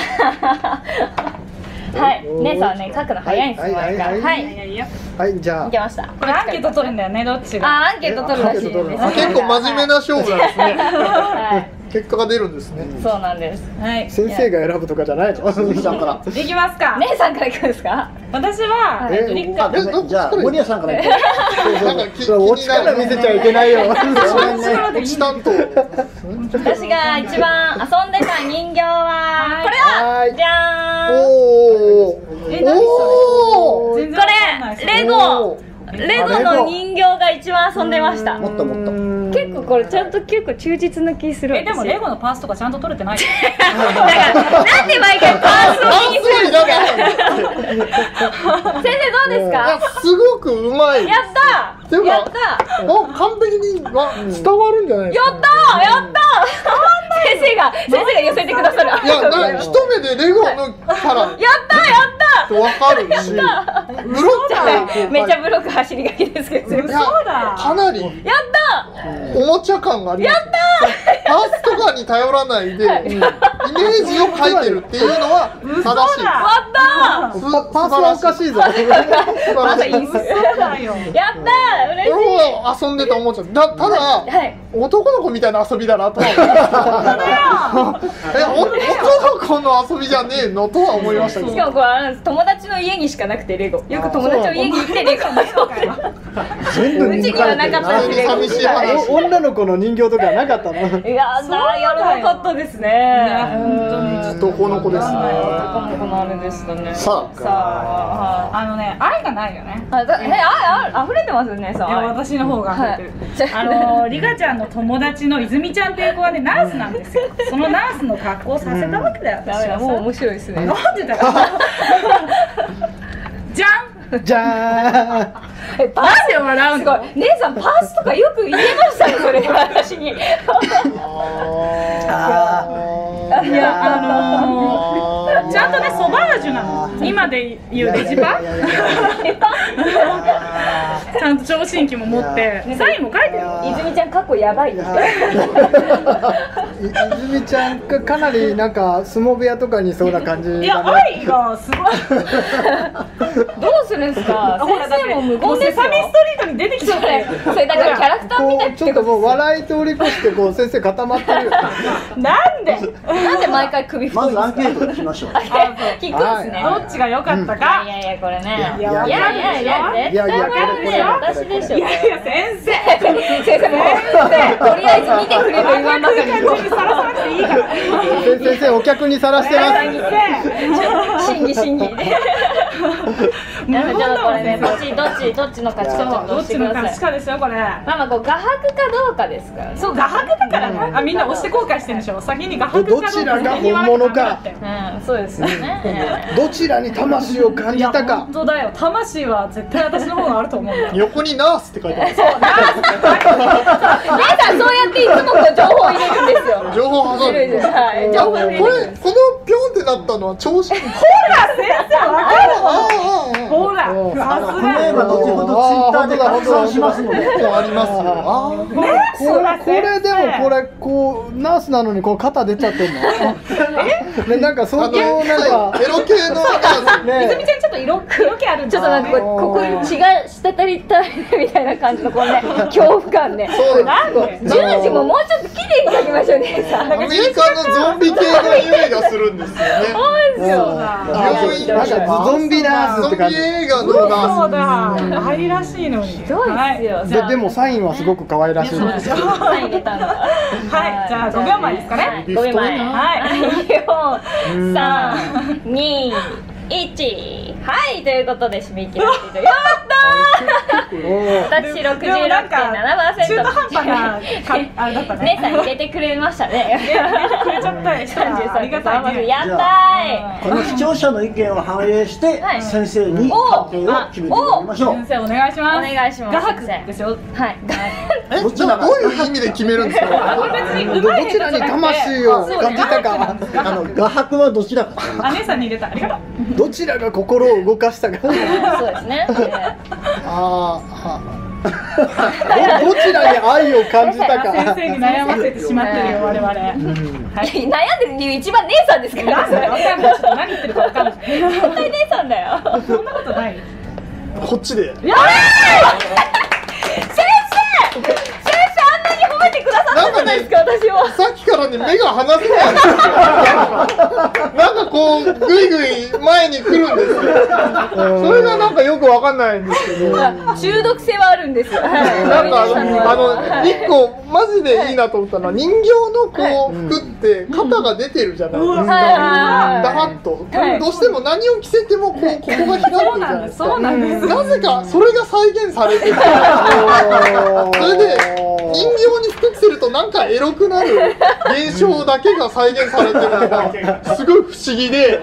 B: はい、姉さんはね描くの早いんですよ。はいはい
C: はい、じゃあ
B: いけました。
A: これアンケート取るんだよね、どっちが。
B: あ、アンケート取るらしいです。
E: 結構真面目な勝負なんですね。結果が出るんですね。
B: そうなんです。
A: はい。
C: 先生が選ぶとかじゃないじゃん。
D: 鈴木さんから。
A: いきますか。
B: 姉さんからいくんですか。
A: 私は
C: え
A: リッカー。
D: じゃあ森谷さんからいく。
E: なんか
C: 落ちから見せちゃいけないよ。
E: 落ち担当。
B: 私が一番遊んでた人形はこれだ。じゃーん。
E: おお。
A: え、何それ。
B: これレゴ。レゴの人形が一番遊んでました。
D: もっともっと。
B: 結構これちゃんと結構忠実な気する。
A: え、でもレゴのパーツとかちゃんと取れてない。
B: だからなんで毎回パーツを気にするんですか。先生どうですか。
E: すごくうまい。
B: やった。やった。
E: 完璧に伝わるんじゃないですか。
B: やったやった。先生が先生が寄せてくださる。
E: いや、一目でレゴのキャラ。
B: やったやった。
E: わかるし。ブロック
B: めっちゃブロック走りがきですけど。
A: そうだ。
E: かなり。
B: やった。
E: おもちゃ感があります。やった。パーツとかに頼らないでイメージを描いてるっていうのは正しい。
B: やった。
C: パーツはおかしいぞ。
B: まだいいっす。やった。嬉しい。
E: 遊んでたおもちゃ。だただ男の子みたいな遊びだなと。え、男の子の遊びじゃねえのとは思いましたけど。
B: しかもこれあれ友達の家にしかなくてレゴ。よく友達の家に行ってレゴのよ。うちにはなかったしレゴ。
E: 寂しい話。
C: 女の子の人形とかなかったの。
B: いやなやらなかったですね。
E: 男の子ですね。
B: 男の子のあれでしたね。
D: さあ、
B: さあ、
A: あのね、愛がないよね。
B: あ、ね、愛溢れてますよね。さあ、
A: 私の方が溢れてる。あのリカちゃんの友達の泉ちゃんっていう子はね、ナースなんですよ。そのナースの格好をさせたわけだよ。
B: ダメだ、もう面白いですね。
A: なんでだよ。じゃん。
C: じゃーん。
A: え、パースで笑うの。
B: 姉さんパースとかよく言えましたね、それ私に。
C: ああ。
A: いや、あのー、ちゃんとね、ソバージュなの。今で言うレジパ。ちゃんと聴診器も持って、サインも書いてる。
B: 泉ちゃん、過去やばい。
C: 泉ちゃんがかなりなんか相撲部屋とかにいそうな感じ。
A: いや、愛がすごい。
B: どうするんですか。先生も無言ですよ。
A: セサミストリートに出てきちゃったよ。
B: それだからキャラクターみたいな。
C: ちょっともう笑い通り越してこう先生固まってるよ。
A: なんで。
B: なんで毎回首太いんですか。
D: まずアンケート聞きましょう。
B: 聞くんですね。
A: どっちが良かったか。
B: いやいやこれね。
C: いや
B: いやいやいや絶対これね私でしょ。
A: いやいや先生。
B: 先生もとりあえず見てくれと言わんばかりに。
A: さらさなくていいから。
C: 先生お客にさらしてます。
B: 審議審議。じゃあこれねどっちどっちどっちの勝ちかちょっと
A: どっちの勝ちかですよこれ。
B: まあまあこう画伯かどうかですから。
A: そう画伯だからね。あみんな押して後悔してるでしょ。先に画伯かどうか。
C: どちらが本物か。
B: うんそうですよね。
C: どちらに魂を感じたか。
A: 本当だよ。魂は絶対私の方があると思うんだよ。
E: 横にナースって書いてある。
B: 姉さんそうやっていつもこう情報入れるんですよ。
E: 情報挟んで。
B: はい情報入れる。
E: これこのピョンってなったのは調子。ほ
A: ら先生わかる。ほらだ。
D: あのこの絵は後ほどツイッターで拡散しますので。
E: ありますよ。あ
C: これこれでもこれこうナースなのにこう肩出ちゃってんの。え？なんか相当なんか
E: エロ系の
A: ね。泉ちゃんちょっと色色気あるんだ。
B: ちょっとなんかここに血が滴りたいみたいな感じのこのね恐怖感ね。
E: そう
A: なんで？
B: 十字ももうちょっと綺麗に描きましょうね。
E: アメリカのゾンビ系の匂いがするんですよね。
B: そうですよ。
C: なんかゾンビナースって感じ。
E: ゾンビ映画のナース。
A: そうだ。愛らしいのに。
B: ひどいですよ。
C: ででもサインはすごく可愛らしい。
B: サイン入れたんだ。
A: はい、じゃあごびょうまえですかね。
B: ごびょうまえ。
A: はい。
B: よん、さん、に、いち。はい、ということで締め切らせていただきました。私ろくじゅうろくてんななパーセント。
A: 中途半端なあれだったね。
B: 姉さん入れてくれましたね。
A: 入れてくれちゃったよ。
B: さんじゅうさん
A: ありがたいね。
B: やったーい。
D: この視聴者の意見を反映して先生に判定を決めてもらいましょう。
A: 先生お願いします。
B: お願いします。
A: 画伯ですよ。
B: はい。
E: え、どういう意味で決めるんですか。
C: どちらに魂を感じたか。
D: あの画伯はどちらか。
A: あ、姉さんに入れた。ありがとう。
C: どちらが心を動かしたか。
B: そうですね。
E: あ
C: あ、どちらに愛を感じたか。
A: 先生に悩ませてしまってるよ我々。はい。
B: 悩んでる理由一番姉さんですから。
A: わかんない。ちょっと何言ってるかわかんない。
B: 絶対姉さんだよ。
A: そんなことない。
E: こっちで。
A: や
B: 先生。先生あんなに褒めてくださったじゃないですか私は。
E: さっきからね目が離せないんですよ。なんかこうぐいぐい前に来るんですよ。それがなんかよくわかんないんですけど。
B: 中毒性はあるんですよ。
E: なんかあのあの一個マジでいいなと思ったのは人形のこう服って肩が出てるじゃないですか。だはっとどうしても何を着せてもこうここが開くじゃないですか。
A: そうなんです。
E: なぜかそれが再現されてる。それで人形に服着せるとなんかエロくなる現象だけが再現されてるのがすごい不思議で、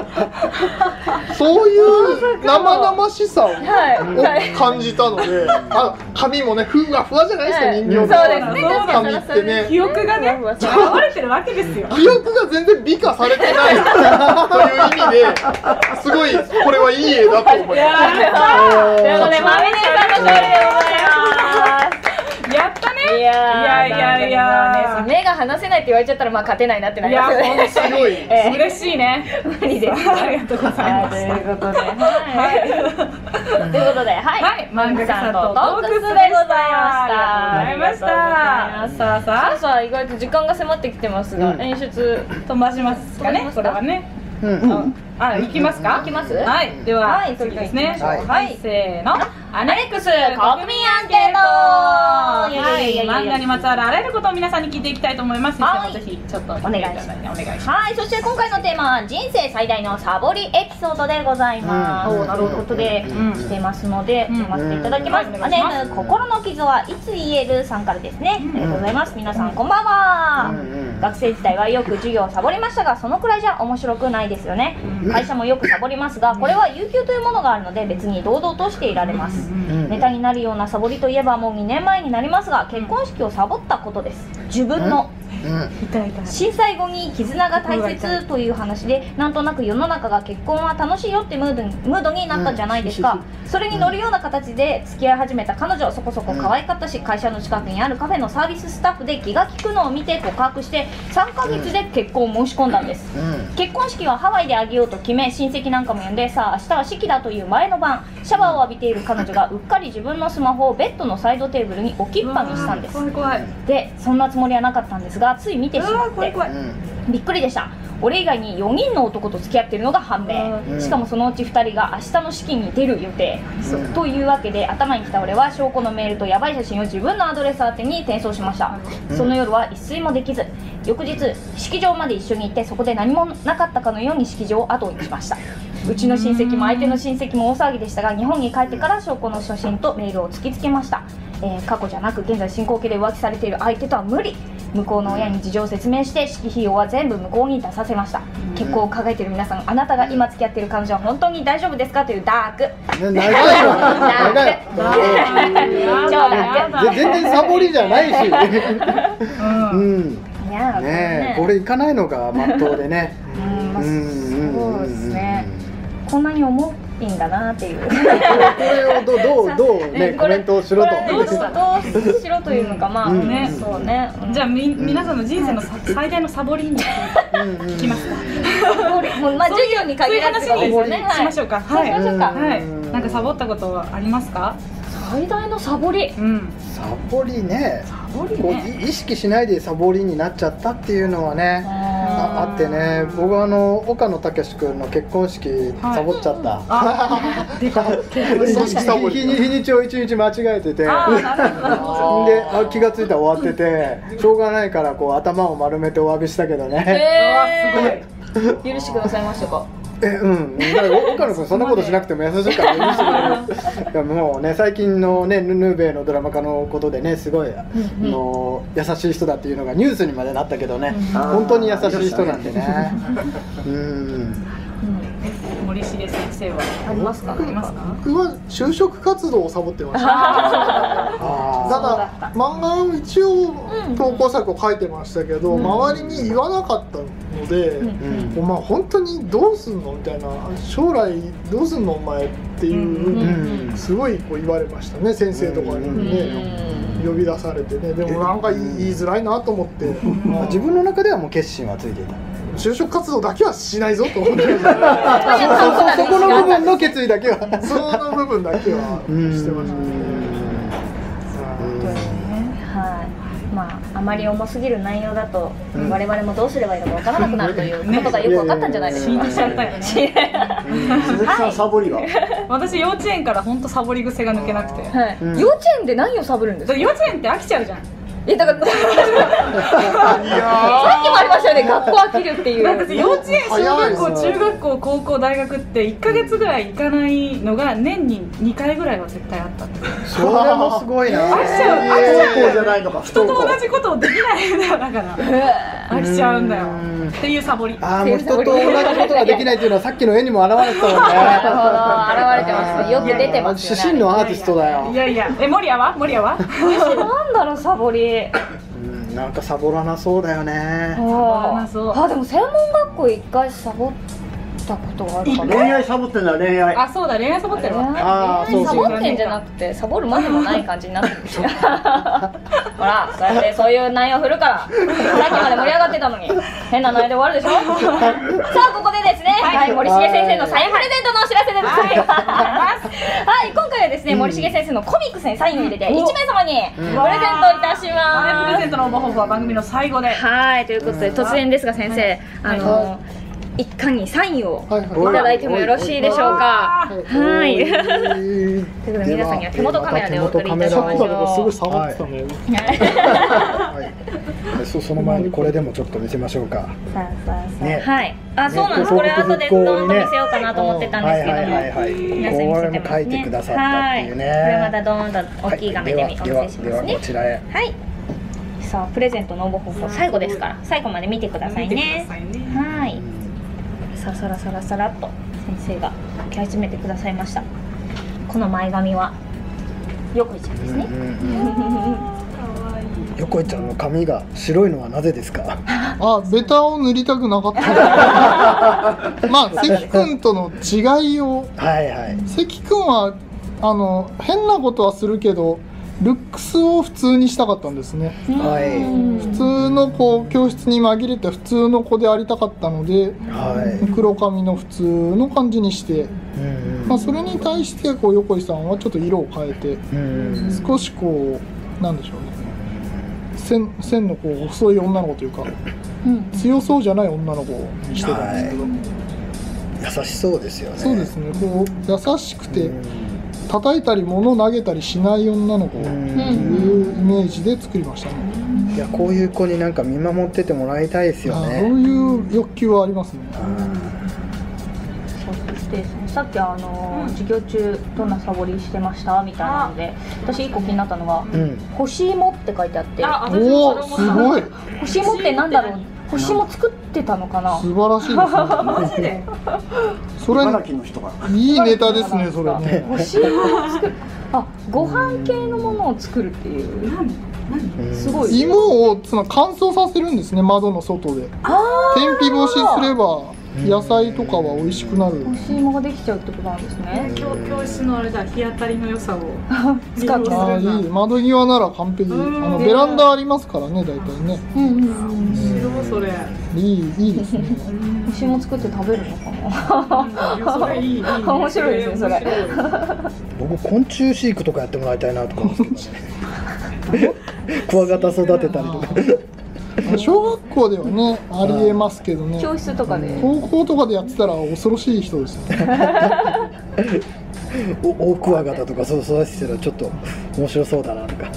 E: そういう生々しさを感じたので、あ、髪もねふわふわじゃないですか人形の髪ってね。
A: 記憶がね奪われてるわけですよ。
E: 記憶が全然美化されてないという意味ですごいこれはいい絵だと思います。
B: ということでまみねさんの勝利でございます。
A: やったね。
B: いや
A: いやいや
B: 目が離せないって言われちゃったらまあ勝てないなってなりますよね。
E: 面白い。
A: 嬉しいね。
B: 無理です。
A: ありがとうございま
B: と
A: す。
B: いうことで、はい。ということで、はい。
A: 漫画家さんとトークスでございました。ありがとうございました。さあさあ、
B: さあ意外と時間が迫ってきてますが、演出
A: 飛ばしますかね。これはね。あ、行きますか。
B: 行きます。
A: はい。では次ですね。はい。せーの。アネックス国民アンケート。はい。漫画にまつわるあらゆることを皆さんに聞いていきたいと思います。先生もぜひちょっとお願いします。お願いします。
B: はい。そして今回のテーマは人生最大のサボりエピソードでございます。ということでしてますので読ませていただきます。ネーム心の傷はいつ言えるさんからですね。ありがとうございます。皆さんこんばんは。学生時代はよく授業をサボりましたが、そのくらいじゃ面白くないですよね。会社もよくサボりますが、これは有給というものがあるので別に堂々としていられます。ネタになるようなサボりといえばもうにねんまえになりますが、結婚式をサボったことです。自分の震災後に絆が大切という話で、なんとなく世の中が結婚は楽しいよってムードにムードになったじゃないですか。それに乗るような形で付き合い始めた彼女、そこそこ可愛かったし、会社の近くにあるカフェのサービススタッフで気が利くのを見て告白してさんかげつで結婚を申し込んだんです。結婚式はハワイで挙げようと決め、親戚なんかも呼んで、さあ明日は式だという前の晩、シャワーを浴びている彼女がうっかり自分のスマホをベッドのサイドテーブルに置きっぱにしたんです。で、そんなつもりはなかったんですが、つい見てしまってびっくりでした。俺以外によにんの男と付き合っているのが判明。しかもそのうちふたりが明日の式に出る予定、うん、というわけで頭にきた俺は証拠のメールとヤバい写真を自分のアドレス宛てに転送しました、うん、その夜は一睡もできず、翌日式場まで一緒に行って、そこで何もなかったかのように式場を後にしました。うちの親戚も相手の親戚も大騒ぎでしたが、日本に帰ってから証拠の写真とメールを突きつけました。えー、過去じゃなく現在進行形で浮気されている相手とは無理。向こうの親に事情を説明して式費用は全部向こうに出させました。結婚を考えている皆さん、あなたが今付き合っている彼女は本当に大丈夫ですかというダーク、
C: 長いよ長い
B: 超ダーク、
C: 全然サボりじゃないし、
B: うん、
C: ねえ、これ行かないのがまっとうでね。
B: そうですね。こんなに思いいんだなっていう。こ
C: れをどうどうどうねコメントをしろと。
B: どうしろというのか、まあね、そうね。
A: じゃあみ皆さんの人生の最大のサボりに聞きますか。
B: もうまあ授業に限らず
A: そういう話にしましょうか。
B: はい。しましょうか。
A: はい。なんかサボったことはありますか？
B: 最大のサボり。
A: うん。
C: サボりね。
A: サボり
C: ね。意識しないでサボりになっちゃったっていうのはね。あ, あってね、僕はあの岡野武史君の結婚式サボっちゃった。
A: 出た。
C: 日にちを一日間違えてて、であ気がついたら終わってて、しょうがないからこう頭を丸めてお詫びしたけどね。
B: えー、すごい。許してくださいましたか。
C: えうんだから岡野君そんなことしなくても優しいから許してくれる。もうね最近のねヌーベイのドラマ化のことでねすごい、うん、の優しい人だっていうのがニュースにまでなったけどね、うん、本当に優しい人なんでね。うん
A: 森重先生は
B: ありますか？ありますか？
E: 僕は就職活動をサボってました。ただ漫画を一応投稿作を書いてましたけど、うん、周りに言わなかったので、うん、お前本当にどうすんのみたいな、将来どうすんのお前っていうすごいこう言われましたね、先生とかにね呼び出されてね。でもなんか言いづらいなと思って、
C: 自分の中ではもう決心はついていた。
E: 就職活動だけはしないぞと思ってそ
C: この部分の決意だけは
E: その部分だけはしてましたね。
B: はい。まああまり重すぎる内容だと我々もどうすればいいのかわからなくなるということがよく分かったんじゃないですか。
A: しんとしちゃったよね。
D: 鈴木さんサボりが。
A: 私幼稚園から本当サボり癖が抜けなくて。
B: 幼稚園で何をサボるんですか？
A: 幼稚園って飽きちゃうじゃん。
B: えだからさっきもありましたよね、学校飽きるっていう。
A: なんか幼稚園、小学校、中学校、高校、大学っていっかげつぐらい行かないのが年ににかいぐらいは絶対あったって。
C: それもすごいな。
A: 飽きちゃう、飽きちゃうじゃないのか。人と同じことをできないんだよだから。飽きちゃうんだよ。っていうサボり。
C: ああもう人と同じことができないっていうのはさっきの絵にも現れてたもんね。
B: なるほど、現れてます。よく出てますよね。
C: 出身のアーティストだよ。
A: いやいや、え守谷は？守谷は？
B: なんだろうサボり。
C: うんなんかサボらなそうだよね。
B: サボらなそう。あでも専門学校一回サボったことがあるかな。
D: 恋愛サボってんだ恋愛。
A: あそうだ恋愛サボってるわ。
C: ああそう
B: サボってんじゃなくてサボるまでもない感じになってるんですよ。ほらそうやってそういう内容振るからさっきまで盛り上がってたのに変な内容で終わるでしょ。さあここでですね、はい、森重先生のサインプレゼントのお知らせでございます。はい今回はですね森重先生のコミックスにサインを入れていちめいさまにプレゼントいたします。
A: プレゼントの応募方法は番組の最後で。
B: はいということで突然ですが先生あの一巻にサインをいただいてもよろしいでしょうか。はい。ということで皆さんには手元カメラでお撮りいたしましょう。
E: すごい触ってたね。
C: そその前にこれでもちょっと見せましょうか。
B: ね。はい。あそうなんです。これ後でどんどん見せようかなと思ってたんですけども。皆さんに見せてますね。
C: 書いてくださったっていうね。
B: これまたどんどん大きい画面でお見せしますね。
C: こちらへ。
B: はい。さあプレゼントの応募方法最後ですから最後まで見てくださいね。はい。さらさらさらさらっと先生が書き始めてくださいました。この前髪は横井ちゃんですね。
C: 横井ちゃんの髪が白いのはなぜですか？
E: あ、ベタを塗りたくなかった。まあ関君との違いを、
C: はいはい、
E: 関君はあの変なことはするけどルックスを普通にしたかったんですね。
C: はい、
E: 普通のこう教室に紛れて普通の子でありたかったので、はい、黒髪の普通の感じにして、まあ、それに対してこう横井さんはちょっと色を変えて少しこうなんでしょうね、線, 線のこう細い女の子というか、うん、強そうじゃない女の子にしてたんですけど、
C: はい、優しそうですよね。
E: そうですね、こう優しくて叩いたり物投げたりしない女の子っていうイメージで作りましたね。
C: いやこういう子になんか見守っててもらいたいですよね。
E: そういう欲求はありますね。
B: そしてさっきあの、うん、授業中どんなサボりしてましたみたいなので私一個気になったのが、うん、干し芋って書いてあって、
E: おおすごい。
B: 干し芋ってなんだろう。干し芋作ってたのかな。
E: 素晴らしいですね。
A: マジで。
E: それいいネタですねそれね。
B: 干し芋を作る。あ、ご飯系のものを作るっていう。すごい。
E: 芋をつまり乾燥させるんですね、窓の外で。天日干しすれば野菜とかは美味しくなる。
B: 干し芋ができちゃうってことなんですね。
A: 教教室のあれだ、日当たりの良さを
B: 使って
E: ああいい、窓際なら完璧。あのベランダありますからね、大体ね。
B: うんうんうん。
A: 白それ。
E: いいいいですね。
B: 干し芋作って食べるのかな。
A: それいいいい。
B: 面白いですねそれ。
C: 僕昆虫飼育とかやってもらいたいなとか思ってました。クワガタ育てたりとか。
E: 小学校ではねありえますけどね。
B: 教室とかで。
E: 高校とかでやってたら恐ろしい人ですよね。
C: オオクワガタとかそう育ててたらちょっと面白そうだなとか。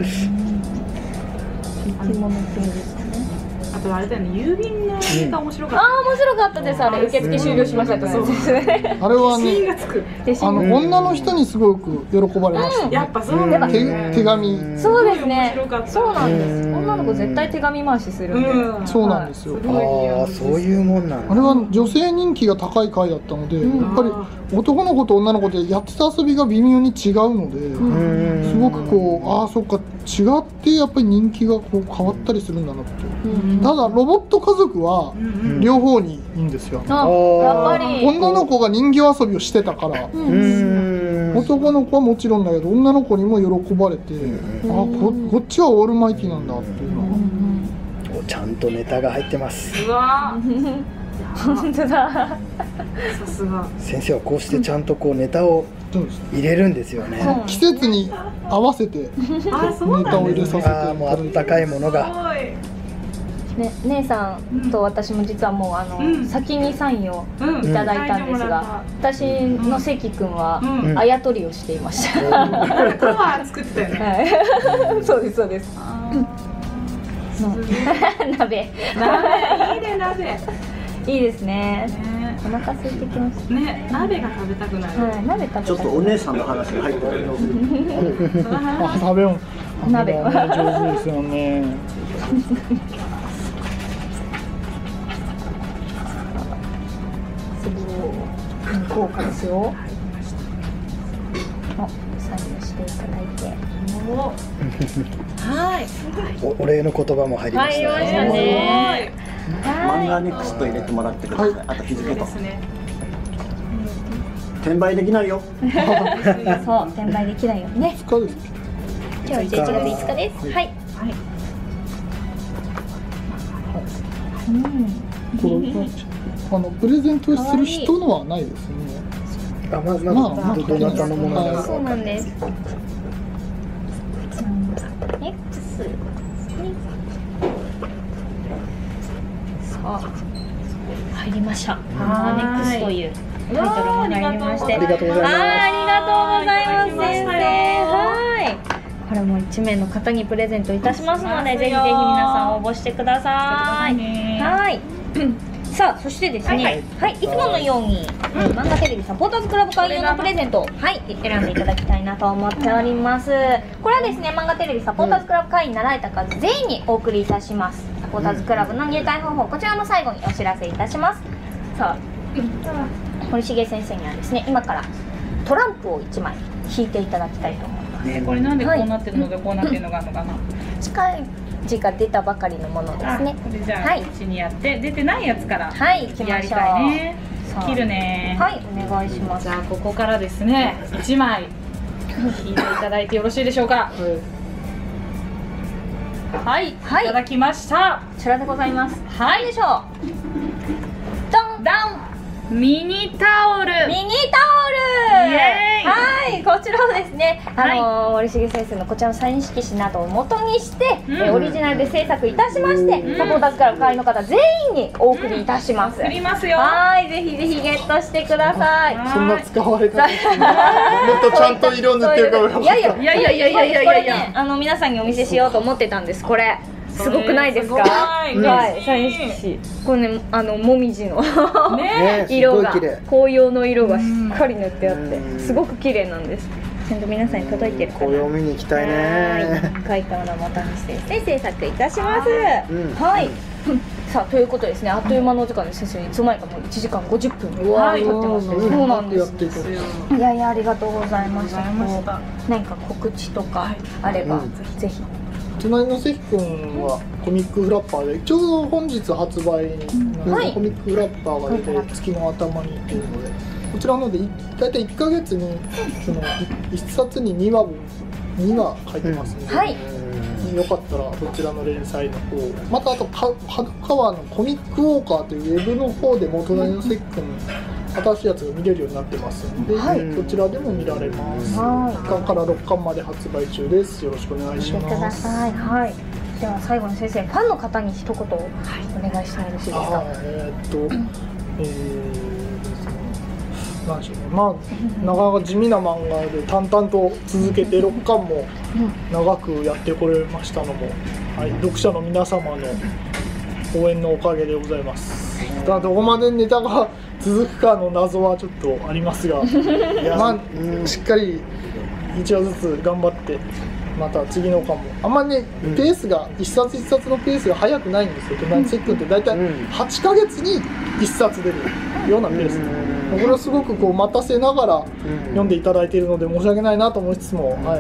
B: 生き物系ですね。
A: あとあれだよね、郵便のが面白かった。
B: ああ面白かったです。あれ受付終了しましたと。そうですね。
E: あれはね、あの女の人にすごく喜ばれましたね。
A: やっぱそうなんだ。
E: 手紙。
B: そうですね。そうなんです。女の子絶対手紙回しするんで。
E: そうなんですよ。
C: ああそういうもんなんだ。
E: あれは女性人気が高い回だったので、やっぱり男の子と女の子でやってた遊びが微妙に違うので、すごくこうああそっか違ってやっぱり人気がこう変わったりするんだなって。ただロボット家族は両方にいいんですよ。
B: あ、やっぱり
E: 女の子が人形遊びをしてたから、男の子はもちろんだけど女の子にも喜ばれて、あここっちはオールマイティなんだっていうのは。
C: ちゃんとネタが入ってます。
A: うわ
B: 本当だ。
A: さすが。
C: 先生はこうしてちゃんとこうネタを入れるんですよね。
E: 季節に合わせてネタを入れさせて。
C: ああもうあったかいものが。
B: ね、姉さんと私も実はもうあの、うん、先にサインをいただいたんですが、うん、私の関君は、うん、あやとりをしていました。
A: カバー作ってたよね。
B: はい、そうですそうです。鍋。
A: 鍋いいね鍋。
B: いいですね。ねお腹空いてきました。
A: ね鍋が食べたくなる。
B: はい、鍋食べたくなる。
D: ちょっとお姉さんの話が入ってる。
E: あ食べよう。
B: 鍋
E: 上手ですよね。
B: 豪華ですよ。あ、サインしていただいて。
A: はい。
C: お、お礼の言葉も入りました。
B: 入りましたね。
D: 漫画ネクスト入れてもらってください。あと日付と。転売できないよ。
B: そう、転売できないよね。
E: いつかです。
B: 今日はじゅういちがついつかです。はい。はい。
E: うん。これあのプレゼントする人のはないですね。
C: あ、まずまずどなたのものなのか。
B: そうなんです。X にさあ入りました。マネックスというタイトルも入りまして、
C: ありがとうございます。
B: ありがとうございます先生。はい。これも一名の方にプレゼントいたしますので、ぜひぜひ皆さん応募してください。はい。さあそしてですね、はい、はい、いつものように、うん、漫画テレビサポーターズクラブ会員のプレゼントを、はい、選んでいただきたいなと思っております。これはですね、漫画テレビサポーターズクラブ会員になられた方全員にお送りいたします。サポーターズクラブの入会方法、こちらも最後にお知らせいたします。さあ、森重先生にはですね、今からトランプをいちまい引いていただきたいと思います。
A: ね、これなんでこうなってるので、はい、こうなってるのがあるのかな。
B: 近い字が出たばかりのものですね。
A: これじゃあ、はい、うちにやって出てないやつから
B: はい行きましょう。
A: ね、切るね。
B: はいお願いします。
A: じゃあここからですねいちまい引いていただいてよろしいでしょうか。はい、はい、いただきました。
B: こちらでございます。
A: はい、
B: でしょう。ドン
A: ダンミニタオル。
B: ミニタオル。
A: イエーイ。
B: はい、こちらをですね、あのー、森重先生のこちらのサイン色紙などを元にして、うん、えオリジナルで制作いたしまして、うん、サポーターズクラブ会員の方全員にお送りいたします。
A: 送りますよ。
B: はい、ぜひぜひゲットしてください。
E: そんな使われ方ですね。もっとちゃんと色塗ってるから。
B: いやいや
A: いやいやいやいやいやいやいや。
B: あの皆さんにお見せしようと思ってたんです。これ。すごくないですか？はい、サイン色紙。これね、あのもみじの色が、紅葉の色がしっかり塗ってあって、すごく綺麗なんです。ちゃんと皆さんに届いてるかな。
C: 紅葉見に行きたいね。
B: 海川のまたに先生制作いたします。はい。さあということですね。あっという間のお時間で先生いつの間にかもういちじかんごじゅっぷん経ってますね。そうなんです。いやいやありがとうございました。何か告知とかあればぜひ。
E: 隣の関君はコミックフラッパーでちょうど本日発売に、はい、コミックフラッパーが出て月の頭にというので、こちらので大体いっかげつにそのいっさつににわぶんにわ書いてますので、はい、よかったらそちらの連載の方、またあと角川のコミックウォーカーというウェブの方でも隣の関君新しいやつが見れるようになってますので、はい、こちらでも見られます。いっかんからろっかんまで発売中です。よろしくお願いします。見てください。はい。では最後に先生、ファンの方に一言お願いしてもよろしいですか。えー、っと、えー、なんでしょうね。まあなかなか地味な漫画で淡々と続けてろっかんも長くやってこれましたのも、はい、読者の皆様の応援のおかげでございます。ただどこまでネタが続くかの謎はちょっとありますが、まあ、うん、しっかりいちわずつ頑張ってまた次の巻もあんまりね、うん、ペースがいっさついっさつのペースが速くないんですよ。隣関君って大体はちかげつにいっさつ出るようなペース、うん、これはすごくこう待たせながら読んでいただいているので申し訳ないなと思いつつも、はい、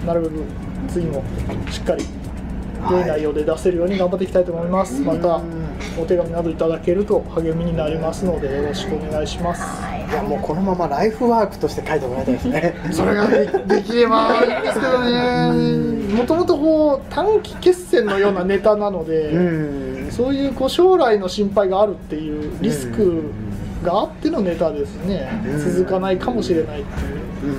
E: なるべく次もしっかり良い内容で出せるように頑張っていきたいと思います。またお手紙などいただけると励みになりますのでよろしくお願いします。
C: いやもうこのままライフワークとして書いてもらいたいですね。
E: それが で, できればいいんですけどね。もともとこう短期決戦のようなネタなので、うん、そういうこう将来の心配があるっていうリスクがあってのネタですね。うん、続かないかもしれないっていう、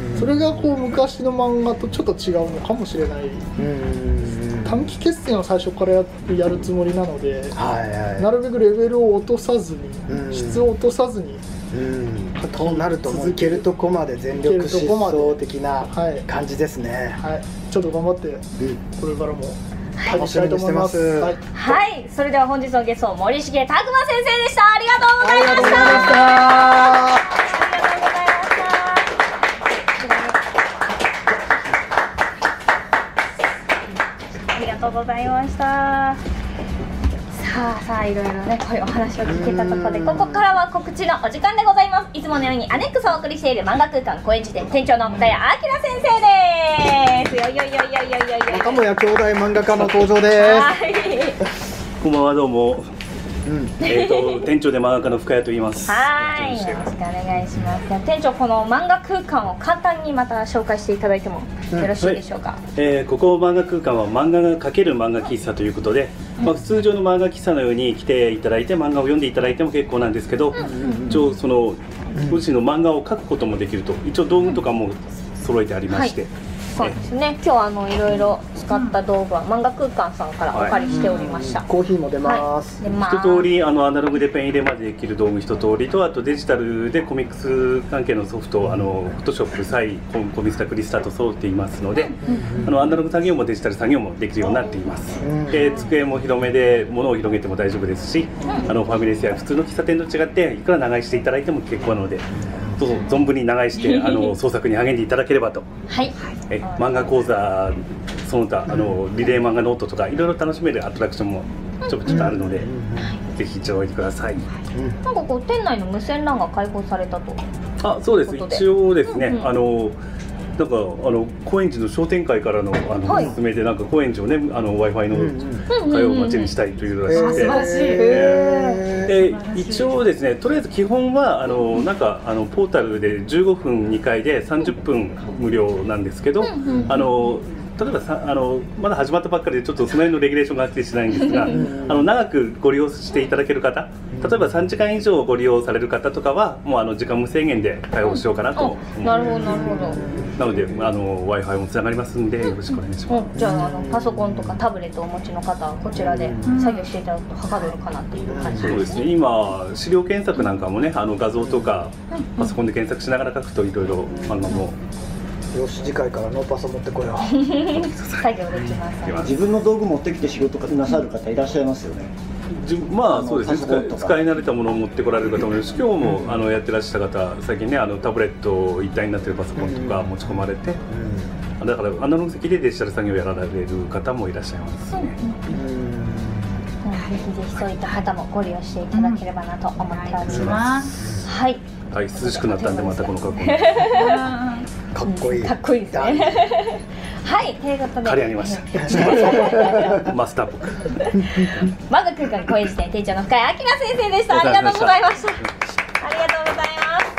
E: うん、それがこう昔の漫画とちょっと違うのかもしれない。うん短期決戦を最初から や, やるつもりなので、はいはい、なるべくレベルを落とさずに、うん、質を落とさずに、
C: うん、となるともういけるとこまで全力疾走的な感じですね。
E: はいはい、ちょっと頑張って、うん、これからも楽しみにしてます。
B: はい、はい、それでは本日のゲスト森重拓馬先生でした。ありがとうございました。ありがとうございました。ありがとうございました。さあさあいろいろねこういうお話を聞けたところで、ここからは告知のお時間でございます。いつものようにアネックスをお送りしている漫画空間高円寺店店長の向谷明先生です。よいよいよいよいよいよいよ。
C: 中村兄弟漫画家の登場です。はい、
F: こんばんは、どうも。うん、えっと店長で漫画家の深谷と言います。
B: はい、よろしくお願いします。じゃあ店長、この漫画空間を簡単にまた紹介していただいてもよろしいでしょうか。
F: うん、はい、えー、ここ漫画空間は漫画が描ける漫画喫茶ということで、うん、まあ、通常の漫画喫茶のように来ていただいて漫画を読んでいただいても結構なんですけど、一応そのご自身の漫画を描くこともできると、一応道具とかも揃えてありまして。はい、
B: そうですね。今日あのいろいろ使った道具は漫画空間さんからお借りしておりました。はい、
C: コーヒーも出ます。
F: はい、一通りあのアナログでペン入れまでできる道具一通りと、あとデジタルでコミックス関係のソフト、あのフォトショップ、サイ、コミスタ、クリスタと揃っていますので、あのアナログ作業もデジタル作業もできるようになっています。で、机も広めで物を広げても大丈夫ですし、あのファミレスや普通の喫茶店と違っていくら長居していただいても結構なので。どうぞ存分に長居してあの創作に励んでいただければと。はい。え漫画講座その他あのリレー漫画ノートとかいろいろ楽しめるアトラクションもちょこちょこあるので、ぜひ一度おいでください。
B: なんかこう店内の無線 ラン が開放されたと。
F: あ、そうです。一応ですね、あの。なんかあの高円寺の商店会からのあの、はい、おすすめでなんか高円寺をねあの Wi-Fi の通う街にしたいというらしくて、素晴らしい。で一応ですねとりあえず基本はあのなんかあのポータルでじゅうごふんにかいでさんじゅっぷん無料なんですけど、あの例えばさあのまだ始まったばっかりでちょっとその辺のレギュレーションがあってしないんですが、あの長くご利用していただける方、例えばさんじかん以上ご利用される方とかはもうあの時間無制限で対応しようかなと思
B: う。なるほどなるほど。
F: なのであの Wi-Fi もつながりますんでよろしくお願いします。
B: うん、じゃあ、あのパソコンとかタブレットをお持ちの方はこちらで作業していただくとはかどるかなっていう感じですね。
F: そうですね。今資料検索なんかもねあの画像とかパソコンで検索しながら書くといろいろ漫画も。
C: よし次回からノーパソ持ってこよう。
B: 作業できます。
D: 自分の道具持ってきて仕事なさる方いらっしゃいますよね。
F: まあそうですね。使い慣れたものを持ってこられる方もいるし、今日もあのやってらっしゃった方、最近ねあのタブレット一体になってるパソコンとか持ち込まれて、だからアナログ席でデジタル作業をやられる方もいらっしゃいますね。ぜ
B: ひぜひそういった方もご利用していただければなと思っております。はい。
F: はい、涼しくなったんでまたこの格好。
C: かっこいい。
B: かっこいいですね。 はい、ということで
F: 借り上げましたマスター僕
B: 漫画空間小一店店長の深井明先生でした。ありがとうございました。ありがとうござい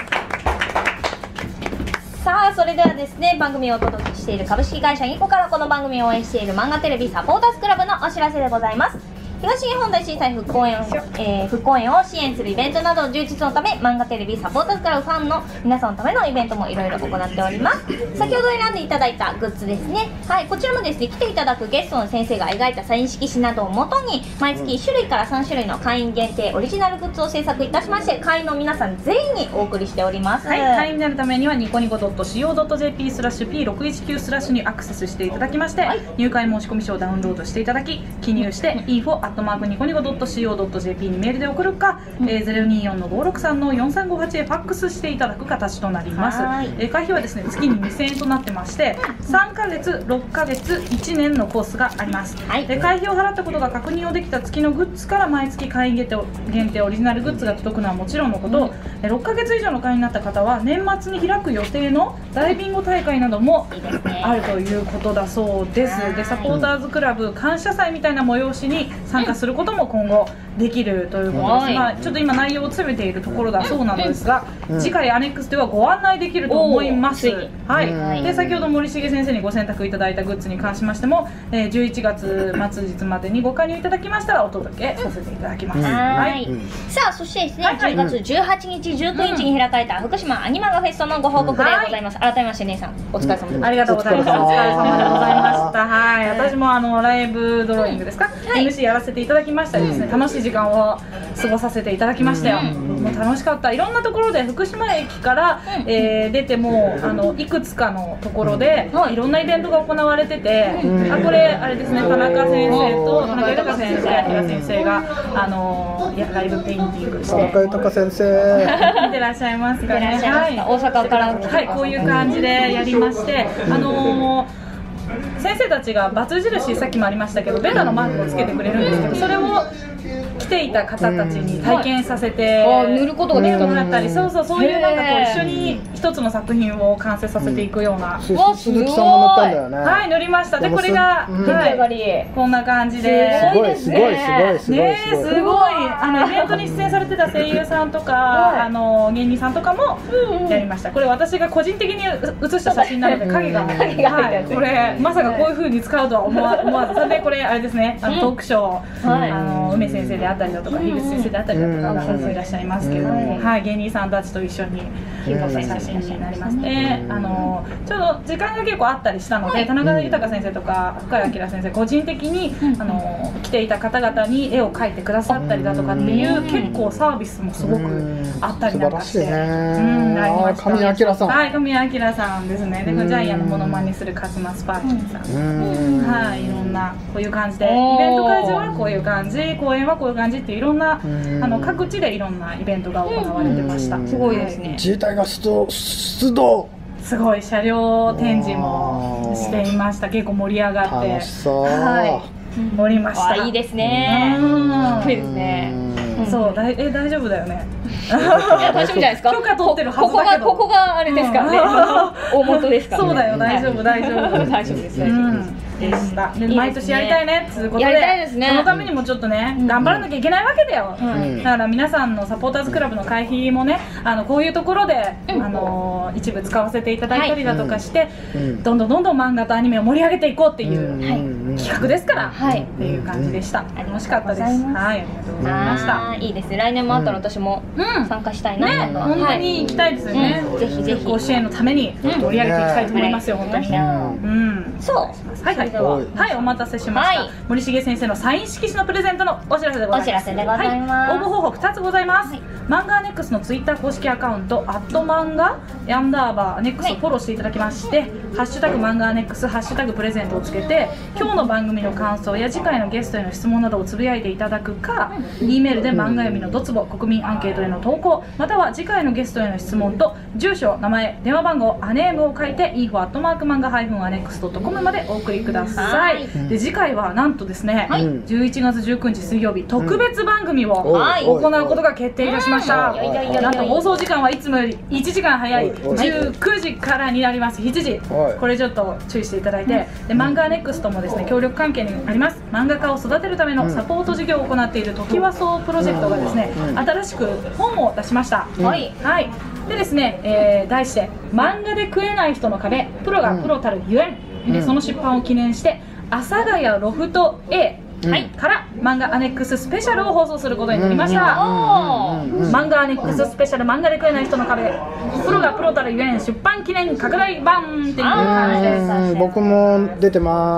B: ます。さあ、それではですね、番組をお届けしている株式会社インコからこの番組を応援している漫画テレビサポーターズクラブのお知らせでございます。東日本大震災復興園、えー、復興園を支援するイベントなど充実のため、漫画テレビサポーターズクラブファンの皆さんのためのイベントもいろいろ行っております。先ほど選んでいただいたグッズですね、はい、こちらもですね、来ていただくゲストの先生が描いたサイン色紙などをもとに毎月いっしゅるいからさんしゅるいの会員限定オリジナルグッズを制作いたしまして、会員の皆さん全員にお送りしております。
A: はい、会員になるためにはニコニコ .co.jp スラッシュ ピーろくいちきゅう スラッシュにアクセスしていただきまして、はい、入会申込書をダウンロードしていただき、記入してインフォ アットマークニコニコ ドットシーオー ドットジェーピー にメールで送るか、うん、えー、ゼロにーよんのごろくさんのよんさんごはちへファックスしていただく形となります。えー、会費はですね、月ににせんえんとなってまして、さんかげつ、ろっかげつ、いちねんのコースがあります。はい、で会費を払ったことが確認をできた月のグッズから毎月会員限定限定オリジナルグッズが届くのはもちろんのこと、うん、ろっかげつ以上の会員になった方は年末に開く予定の大ビンゴ大会などもあるということだそうです。でサポーターズクラブ感謝祭みたいな催しに参加することも今後できるということです。まあ、ちょっと今内容を詰めているところだそうなのですが、うん、次回アネックスではご案内できると思います。はい、で先ほど森重先生にご選択いただいたグッズに関しましても、えー、じゅういちがつ末日までにご加入いただきましたらお届けさせていただきます。はい、
B: さあそしてですね、はい、じゅうがつじゅうはちにちじゅうくにちに開かれた福島アニマガフェストのご報告でございます。はい、改めまして姉さんお疲れ様です。
A: ありがとうございます。お疲れ様でございました。はい、私もあのライブドローイングですか、はい、エムシー やらせていただきましたりですね、楽しい時間を過ごさせていただきましたよ。もう楽しかった。いろんなところで福島駅から、えー、出てもあのいくつかのところでいろんなイベントが行われてて、あこれあれですね、田中先生と田中豊先生、平先生があのいやライブペインティングして、
C: 田中豊先生
A: 見てらっしゃいますかね。
B: はい、大阪から
A: はいこういう感じでやりまして、あのー先生たちがバツ印、さっきもありましたけどベタのマークをつけてくれるんですけど、それを来ていた方たちに体験させて
B: 塗ることができた
A: もらったり、そうそうそういうなんかこう一緒に一つの作品を完成させていくような。
C: 鈴木さんも塗ったんだよね。
A: はい、塗りました。でこれがはいこんな感じで、
C: すごいすごいすごいすごいすごい
A: ね、すごいあのイベントに出演されてた声優さんとかあの芸人さんとかもやりました。これ私が個人的に写した写真なので影がはいこれまさかこういう風に使うとは思わ思わず、それでこれあれですね、あのトークショーあの梅先生であったりだとか樋口先生であったりだとかが数いらっしゃいますけれども、はい芸人さんたちと一緒に撮った写真になりますね。あのちょうど時間が結構あったりしたので、田中豊先生とか深谷明先生個人的にあの来ていた方々に絵を描いてくださったりだとかっていう結構サービスもすごくあったりなんかして、うんありました。
C: 神谷明さん、
A: はい神谷明さんですね。でジャイアンのモノマネするカスマスパーキーさん、はいいろんなこういう感じでイベント会場はこういう感じ、公演はこういう感じっていういろんなあの各地でいろんなイベントが行われてました。
B: すごいですね。
C: 自衛隊が出動出動
A: すごい車両展示もしていました。結構盛り上がって
C: 楽しそう、
A: はい、乗りました。
B: いいですね。いいですね。
A: そうだえ大丈夫だよね。
B: 大丈夫じゃないですか。
A: 許可取ってるはずだけど、
B: ここがあれですからね。大元ですから。
A: そうだよ、大丈夫大丈夫
B: 大丈夫です大丈夫です。
A: でした。で毎年やりたいねっていうことで、
B: やりたいですね。
A: そのためにもちょっとね頑張らなきゃいけないわけだよ。だから皆さんのサポーターズクラブの会費もね、あのこういうところであの一部使わせていただいたりだとかして、どんどんどんどん漫画とアニメを盛り上げていこうっていう企画ですから、はいっていう感じでした。楽しかったです。はいありがとうございました。
B: いいですね。来年もあったら私も参加したいな。
A: ね本当に行きたいですよね。
B: ぜひぜひ
A: 甲子園のために盛り上げていきたいと思いますよ本当に。うん
B: そう
A: はいはいはいお待たせしました。森重先生のサイン色紙のプレゼントのお知らせでございます。
B: お知らせでございます。
A: 応募方法ふたつございます。漫画アネックスのツイッター公式アカウントアット漫画アンダーバーアネックスをフォローしていただきまして、ハッシュタグ漫画アネックスハッシュタグプレゼントをつけて今日の番組の感想や次回のゲストへの質問などをつぶやいていただくか、E メールで漫画読みのドツボ国民アンケートへの投稿、または次回のゲストへの質問と住所名前電話番号アネームを書いて インフォ アットマーク 漫画 アネックス ドットコム までお送りください。 ださい。で次回はなんとですね、じゅういちがつじゅうくにち水曜日特別番組を行うことが決定いたしました。なんと放送時間はいつもよりいちじかん早いじゅうくじからになります。しちじ、これちょっと注意していただいて、で漫画ネクストもですね協力関係にあります漫画家を育てるためのサポート事業を行っているトキワ荘プロジェクトがですね、新しく本を出しました。はい、はい、でですね、えー、題して「漫画で食えない人の壁プロがプロたるゆえん」でその出版を記念して阿佐ヶ谷ロフト A、はい、から漫画アネックススペシャルを放送することになりました。漫画アネックススペシャル漫画で食えない人の壁プロがプロたるゆえん出版記念拡大版っていう感じです。
C: 僕も出てます。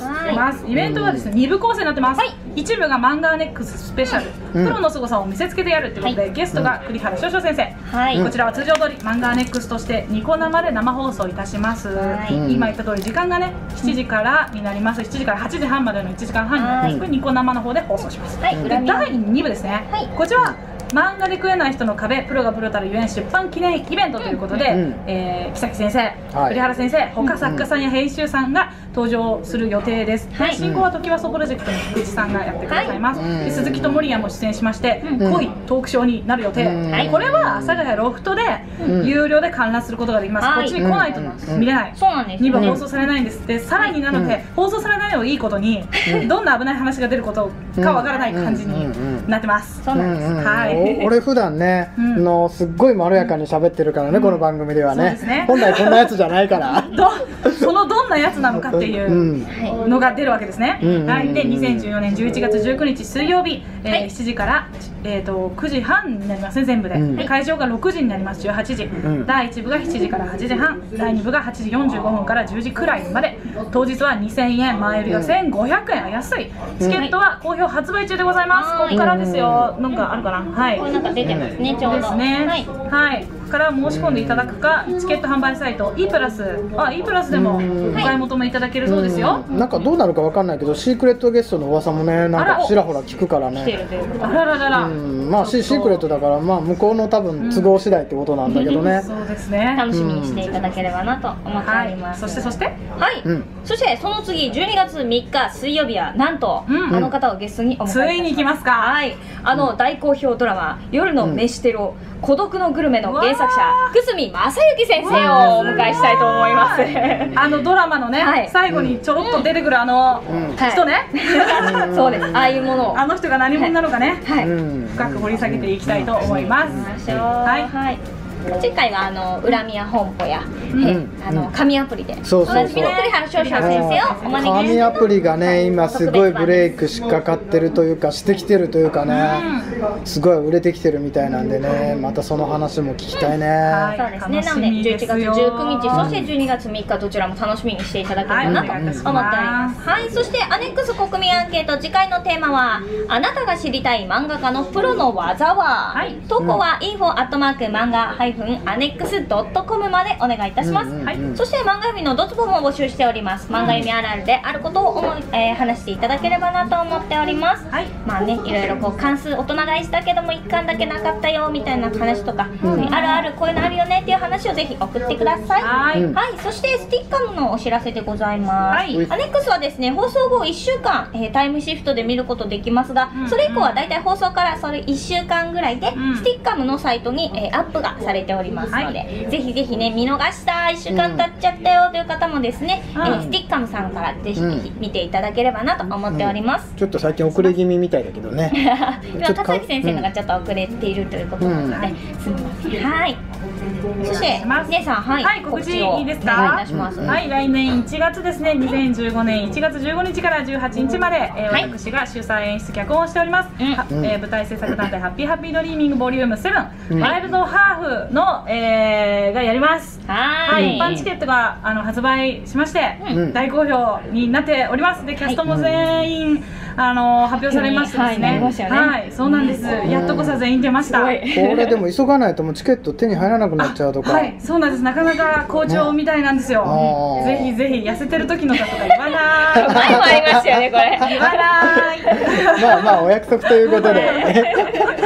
A: はい、出ます。イベントはですねに部構成になってます。一部が漫画アネックススペシャルプロの凄さを見せつけてやるということで、ゲストが栗原翔翔先生。こちらは通常通り漫画アネックスとしてニコ生で生放送いたします。今言った通り時間がねしちじからになります。しちじからはちじはんまでのいちじかんはんになります。ニコ生の方で放送します。だいに部ですね、こちらは漫画で食えない人の壁プロがプロたるゆえん出版記念イベントということで、え木崎先生、栗原先生、他作家さんや編集さんが登場する予定です。進行はトキワ荘プロジェクトの福地さんがやってくださいます。で鈴木と守屋も出演しまして濃いトークショーになる予定。これは阿佐ヶ谷ロフトで有料で観覧することができます。こっちに来ないと見れない。に部放送されないんです。でさらになので放送されないのをいいことにどんな危ない話が出ることかわからない感じになってます。そうなんです。はい。
C: 俺普段ね、のすっごいまろやかに喋ってるからね、この番組ではね。本来こんなやつじゃないから。
A: そのどんなやつなのかっていうのが出るわけですね。はい。でにせんじゅうよねんじゅういちがつじゅうくにち水曜日しちじからえっとくじはんになりますね全部で。会場がろくじになりますじゅうはちじ。だいいち部がしちじからはちじはん、だいに部がはちじよんじゅうごふんからじゅうじくらいまで。当日はにせんえん、前売りがせんごひゃくえん、安い。チケットは好評発売中でございます。ここからですよ。なんかあるかな。はい。
B: これなんか出てますね、ちょうど。
A: ですね。はい。から申し込んでいただくか、チケット販売サイト E プラス、あ E プラスでもお買い求めいただけるそうですよ。
C: なんかどうなるかわかんないけど、シークレットゲストの噂もね、なんかちらほら聞くからね。
A: あらららら。
C: まあシークレットだから、まあ向こうの多分都合次第ってことなんだけどね。
A: そうですね。
B: 楽しみにしていただければなと思っております。
A: そしてそして、はい。
B: そしてその次じゅうにがつみっか水曜日はなんとあの方をゲストにお迎えいたします。
A: ついに来ますか。
B: はい。あの大好評ドラマ夜の飯テロ孤独のグルメの原作者久住正幸先生をお迎えしたいと思います。
A: あのドラマのね最後にちょろっと出てくるあの人ね。
B: そうです。ああいうものを
A: あの人が何者なのかね、深く掘り下げていきたいと思います。
B: はいはい。次回はあの恨みや本舗やあの紙アプリでおなじみの栗原翔翔先生をお招きして、
C: 紙アプリがね今すごいブレイクしかかってるというかしてきてるというかね、すごい売れてきてるみたいなんでね、またその話も聞きたいね。
B: そうですね。なのでじゅういちがつじゅうくにちそしてじゅうにがつみっかどちらも楽しみにしていただければなと思っております。はい。そしてアネックス国民アンケート次回のテーマはあなたが知りたい漫画家のプロの技は。投稿はインフォアットマーク漫画ハイフンアネックスドットコムまでお願いいたします。そして漫画読みのドツボも募集しております。漫画読みあるあるであることを思い、えー、話していただければなと思っております。はい、まあねいろいろこう関数大人買いしたけどもいっかんだけなかったよみたいな話とか、うん、あるあるこういうのあるよねっていう話をぜひ送ってください。はい、はい、そしてスティッカムのお知らせでございます。はい、アネックスはですね放送後いっしゅうかん、えー、タイムシフトで見ることできますが、うん、それ以降はだいたい放送からそれいっしゅうかんぐらいで、うん、スティッカムのサイトに、えー、アップがされておりますので、はい、ぜひぜひね見逃したいっしゅうかん経っちゃったよという方もですね、うん、えー、スティッカムさんからぜひぜひ見ていただければなと思っております。うんうん、
C: ちょっと最近遅れ気味みたいだけどね。
B: 今田崎先生のがちょっと遅れているということなので、うん、すみません。はい。そして姉さん、はい、
A: はい、告知いいですか。
B: お願いいたします。
A: はい、来年いちがつですね、にせんじゅうごねんいちがつじゅうごにちからじゅうはちにちまで、えー、私が主催演出脚本をしております。うん、えー、舞台制作団体ハッピーハッピードリーミングボリュームセブン、ワイルドハーフの、えー、がやります。はい、一般チケットがあの発売しまして、うん、大好評になっております。でキャストも全員、はい、あの発表されましてですね。はい、そうなんです。やっとこさ全員出ました。こ
C: れでも急がないともうチケット手に入らなくなっちゃうとか。
A: はい、そうなんです。なかなか好調みたいなんですよ。ぜひぜひ痩せてる時のだとか言わない。
B: 前もありましたよねこれ。
A: 言わない。
C: まあまあお約束ということで。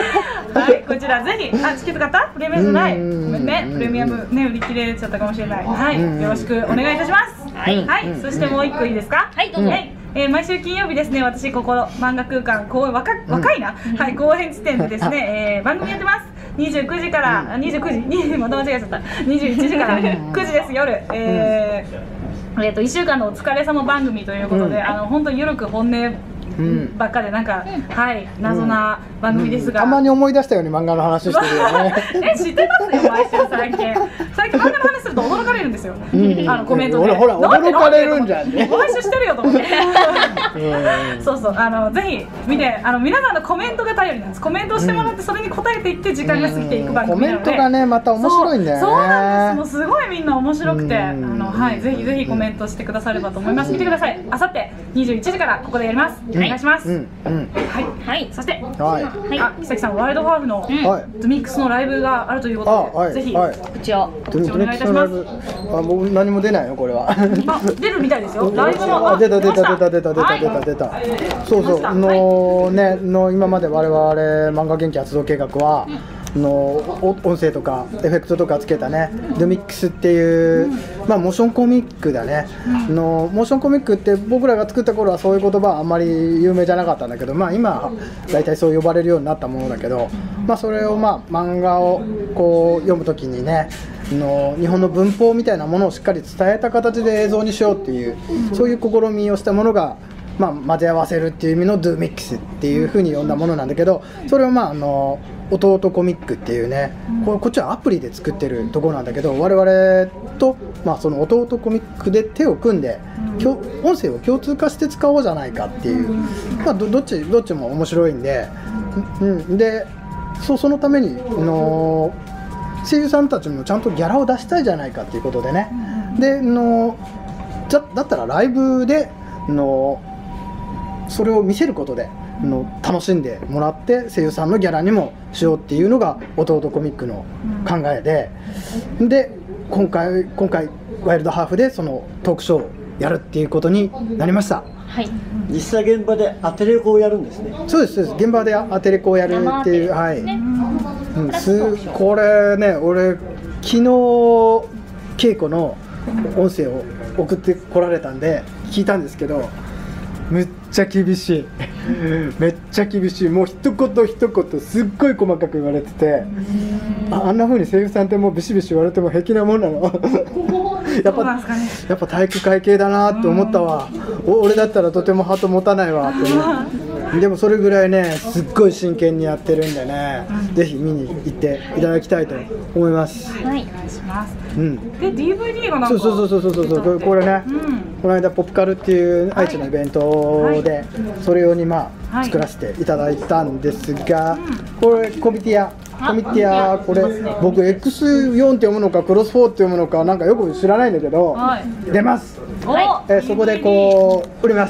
A: はい、こちらぜひ、あ、チケット買った？プレミアムない。ごめんね、プレミアムね売り切れちゃったかもしれない。はい、よろしくお願いいたします。はい、はい、そしてもう一個いいですか？
B: はい、どうぞ。
A: えー、毎週金曜日ですね、私ここ漫画空間公演若若いな、はい、公演地点でですね、えー、番組やってます。にじゅうくじから、にじゅうくじ、にまた間違えちゃった。にじゅういちじからくじです夜。えー、えっといっしゅうかんのお疲れ様番組ということで、あの本当にゆるく本音ばっかでなんか、はい謎な番組ですが、
C: たまに思い出したように漫画の話してるよね。
A: え、知ってますよ毎週最近。最近漫画の話すると驚かれるんですよ。あのコメントで。
C: ほら驚かれるんじゃんね。
A: 毎週してるよと思って。そうそう、あのぜひ見て、あの皆さんのコメントが頼りなんです。コメントをしてもらってそれに答えていって時間が過ぎていく番組なので。
C: コメントがねまた面白いんだよね。
A: そうなんです。もうすごいみんな面白くて、あのはいぜひぜひコメントしてくださればと思います。見てください。あさってにじゅういちじからここでやります。お願いします。はいはい。そして、
C: はい。
A: あ、木崎さんワイルドハーフのドミックスのライブがあるということで、ぜひ
B: 口を
A: 口をお願いいたします。
C: あ、もう何も出ないよこれは。
A: あ、出るみたいですよ。ライブの
C: あ、出た出た出た出た出た出た出た。そうそうのねの今まで我々漫画元気発動計画は。の音声とかエフェクトとかつけたねドミックスっていう、まあモーションコミックだね、のモーションコミックって僕らが作った頃はそういう言葉はあんまり有名じゃなかったんだけど、まあ今大体そう呼ばれるようになったものだけど、まあそれをまあ漫画をこう読むときにねの日本の文法みたいなものをしっかり伝えた形で映像にしようっていうそういう試みをしたものが、まあ、混ぜ合わせるっていう意味のドゥミックスっていう風に呼んだものなんだけど、それをまああの弟コミックっていうね、ここっちはアプリで作ってるところなんだけど、我々と、まあ、その弟コミックで手を組んで、音声を共通化して使おうじゃないかっていう、まあ、ど, どっちどっちも面白いんで、うん、で そ, そのためにの声優さんたちもちゃんとギャラを出したいじゃないかっていうことでね、でのじゃだったらライブでのそれを見せることでの楽しんでもらって声優さんのギャラにもしようっていうのが弟コミックの考えで、で今回今回ワイルドハーフでそのトークショーをやるっていうことになりました。
B: はい、
D: 実際現場でアテレコをやるんですね。
C: そうですそうです、現場でアテレコをやるっていう、はい、うん、すこれね俺昨日稽古の音声を送ってこられたんで聞いたんですけど、めっちゃ厳しいめっちゃ厳しい、もう一言一言すっごい細かく言われてて、あ, あんな風に声優さんってもうビシビシ言われても平気なもんなのやっぱ、ね、やっぱ体育会系だなって思ったわ。俺だったらとてもハート持たないわってねでもそれぐらいねすっごい真剣にやってるんでね、うん、ぜひ見に行っていただきたいと思います。
A: はい、お願いします。
C: うん、
A: で ディーブイディー がなんか
C: そうそうそうそうそうそう、これね、うん、この間ポップカルっていう愛知のイベントで、はい、それ用にまあ、はい、作らせていただいたんですが、うん、これコミティアコミティアこれ僕 エックスフォー って読むのかクロスフォーって読むのかなんかよく知らないんだけど、はい、出ます。はい、えー、そこでこう売ります。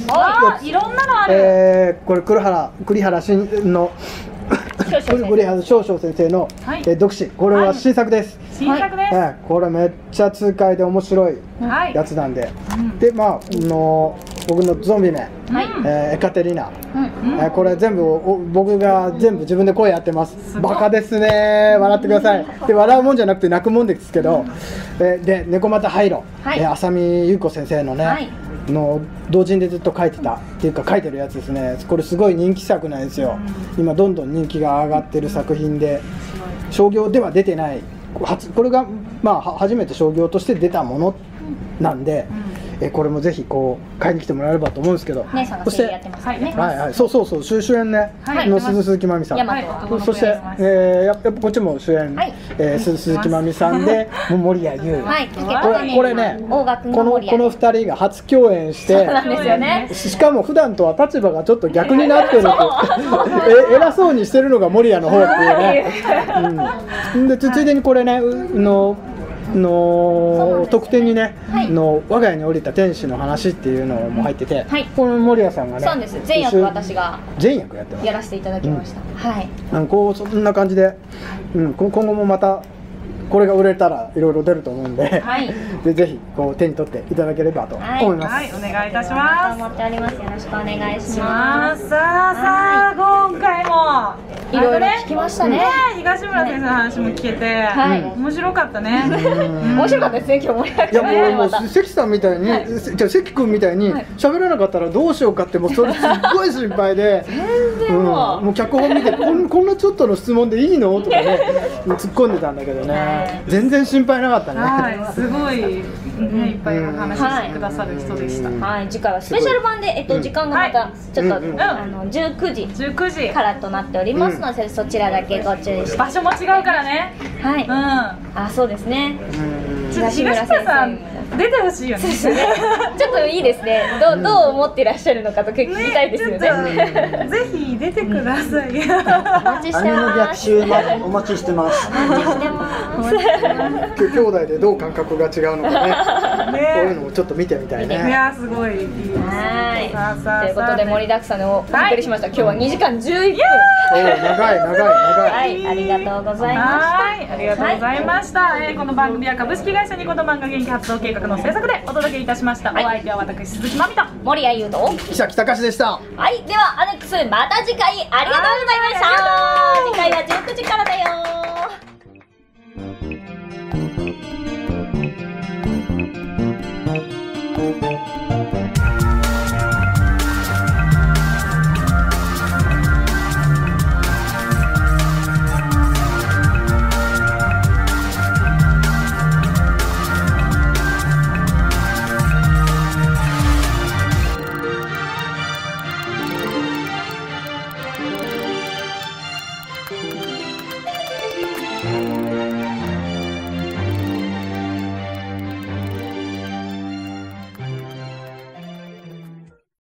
A: あー、いろんなのある。
C: えー、これ栗原栗原新の栗原少々先生の、はい、えー、読誌、これは新作です。
A: 新作です。
C: はい、これめっちゃ痛快で面白いやつなんで、はい、でまあの僕のゾンビ名、はい、えー、エカテリナ、うん、えー、これ全部僕が全部自分で声やってます。バカですね、笑ってください。で笑うもんじゃなくて泣くもんですけど、えー、で猫又ハイロ、はい、えー、浅見ゆう子先生のね、はい、の同人でずっと書いてたっていうか書いてるやつですね。これすごい人気作なんですよ。今どんどん人気が上がってる作品で、商業では出てない、これがまあ初めて商業として出たものなんで、えこれもぜひこう買いに来てもらえればと思うんですけど、そしてはいはいそうそうそう主演ねの鈴木まみさん、そしてえやっぱこっちも主演え鈴木まみさんで森谷優、これねこのこの二人が初共演して、しかも普段とは立場がちょっと逆になってるえ偉そうにしてるのが森谷の方っていうね。でついでにこれねのの特典にね、はい、の我が家に降りた天使の話っていうのも入ってて、はい、この守谷さんがね、
B: そうです、前役私が
C: 前役やってます、
B: やらせていただきました、うん、はい、
C: あのこうそんな感じで、うん、今後もまたこれが売れたらいろいろ出ると思うんで、はい、でぜひこう手に取っていただければと思います。
A: はい、はい、お願いいたします。
B: 思っております。よろしくお願いします。
A: さあさあ、今回も
B: いろいろ聞きましたね。
A: 東村先生の話も聞けて、面白かったね。
B: 面白かったですね、今日盛り上がって。いや
C: もうもう関さんみたいに、じゃ関君みたいに喋らなかったらどうしようかってもうそれすっごい心配で、
B: 全然もう
C: もう脚本見てこんこんなちょっとの質問でいいのとかね突っ込んでたんだけどね、全然心配なかったね。
A: はい、すごいね、いっぱいお話ししてくださる人でした。
B: はい、次回はスペシャル版でえっと時間がまたちょっとあのじゅうくじ
A: じゅうくじ
B: からとなっておりますので、そちらだけご注意して。
A: 場所も違うからね。
B: はい。うん。あ、そうですね。
A: 東村さん出てほしいよね。
B: ちょっといいですね。どうどう思っていらっしゃるのかと聞きたいですよね。
A: ぜひ出てください。
B: お待ちして
D: 姉の逆
B: ます。
D: 襲お待ちしてます。
B: お待ちしてます。
C: 兄弟でどう感覚が違うのかね。こういうのもちょっと見てみたいね。
A: いやすごい。
B: はい。ということで盛りだくさんをお送りしました。今日はにじかんじゅういっぷん。
C: おお長い長い長い。
B: はい、ありがとうございました。
A: はい、ありがとうございました。えこの番組は株式会社ニコ動漫画元気発動計画の制作でお届けいたしました。お相手は私鈴木まみと
B: 森谷優斗、
C: 記者北樫でした。
B: はい、ではアネックスまた次回ありがとうございました。次回はじゅうくじからだよ。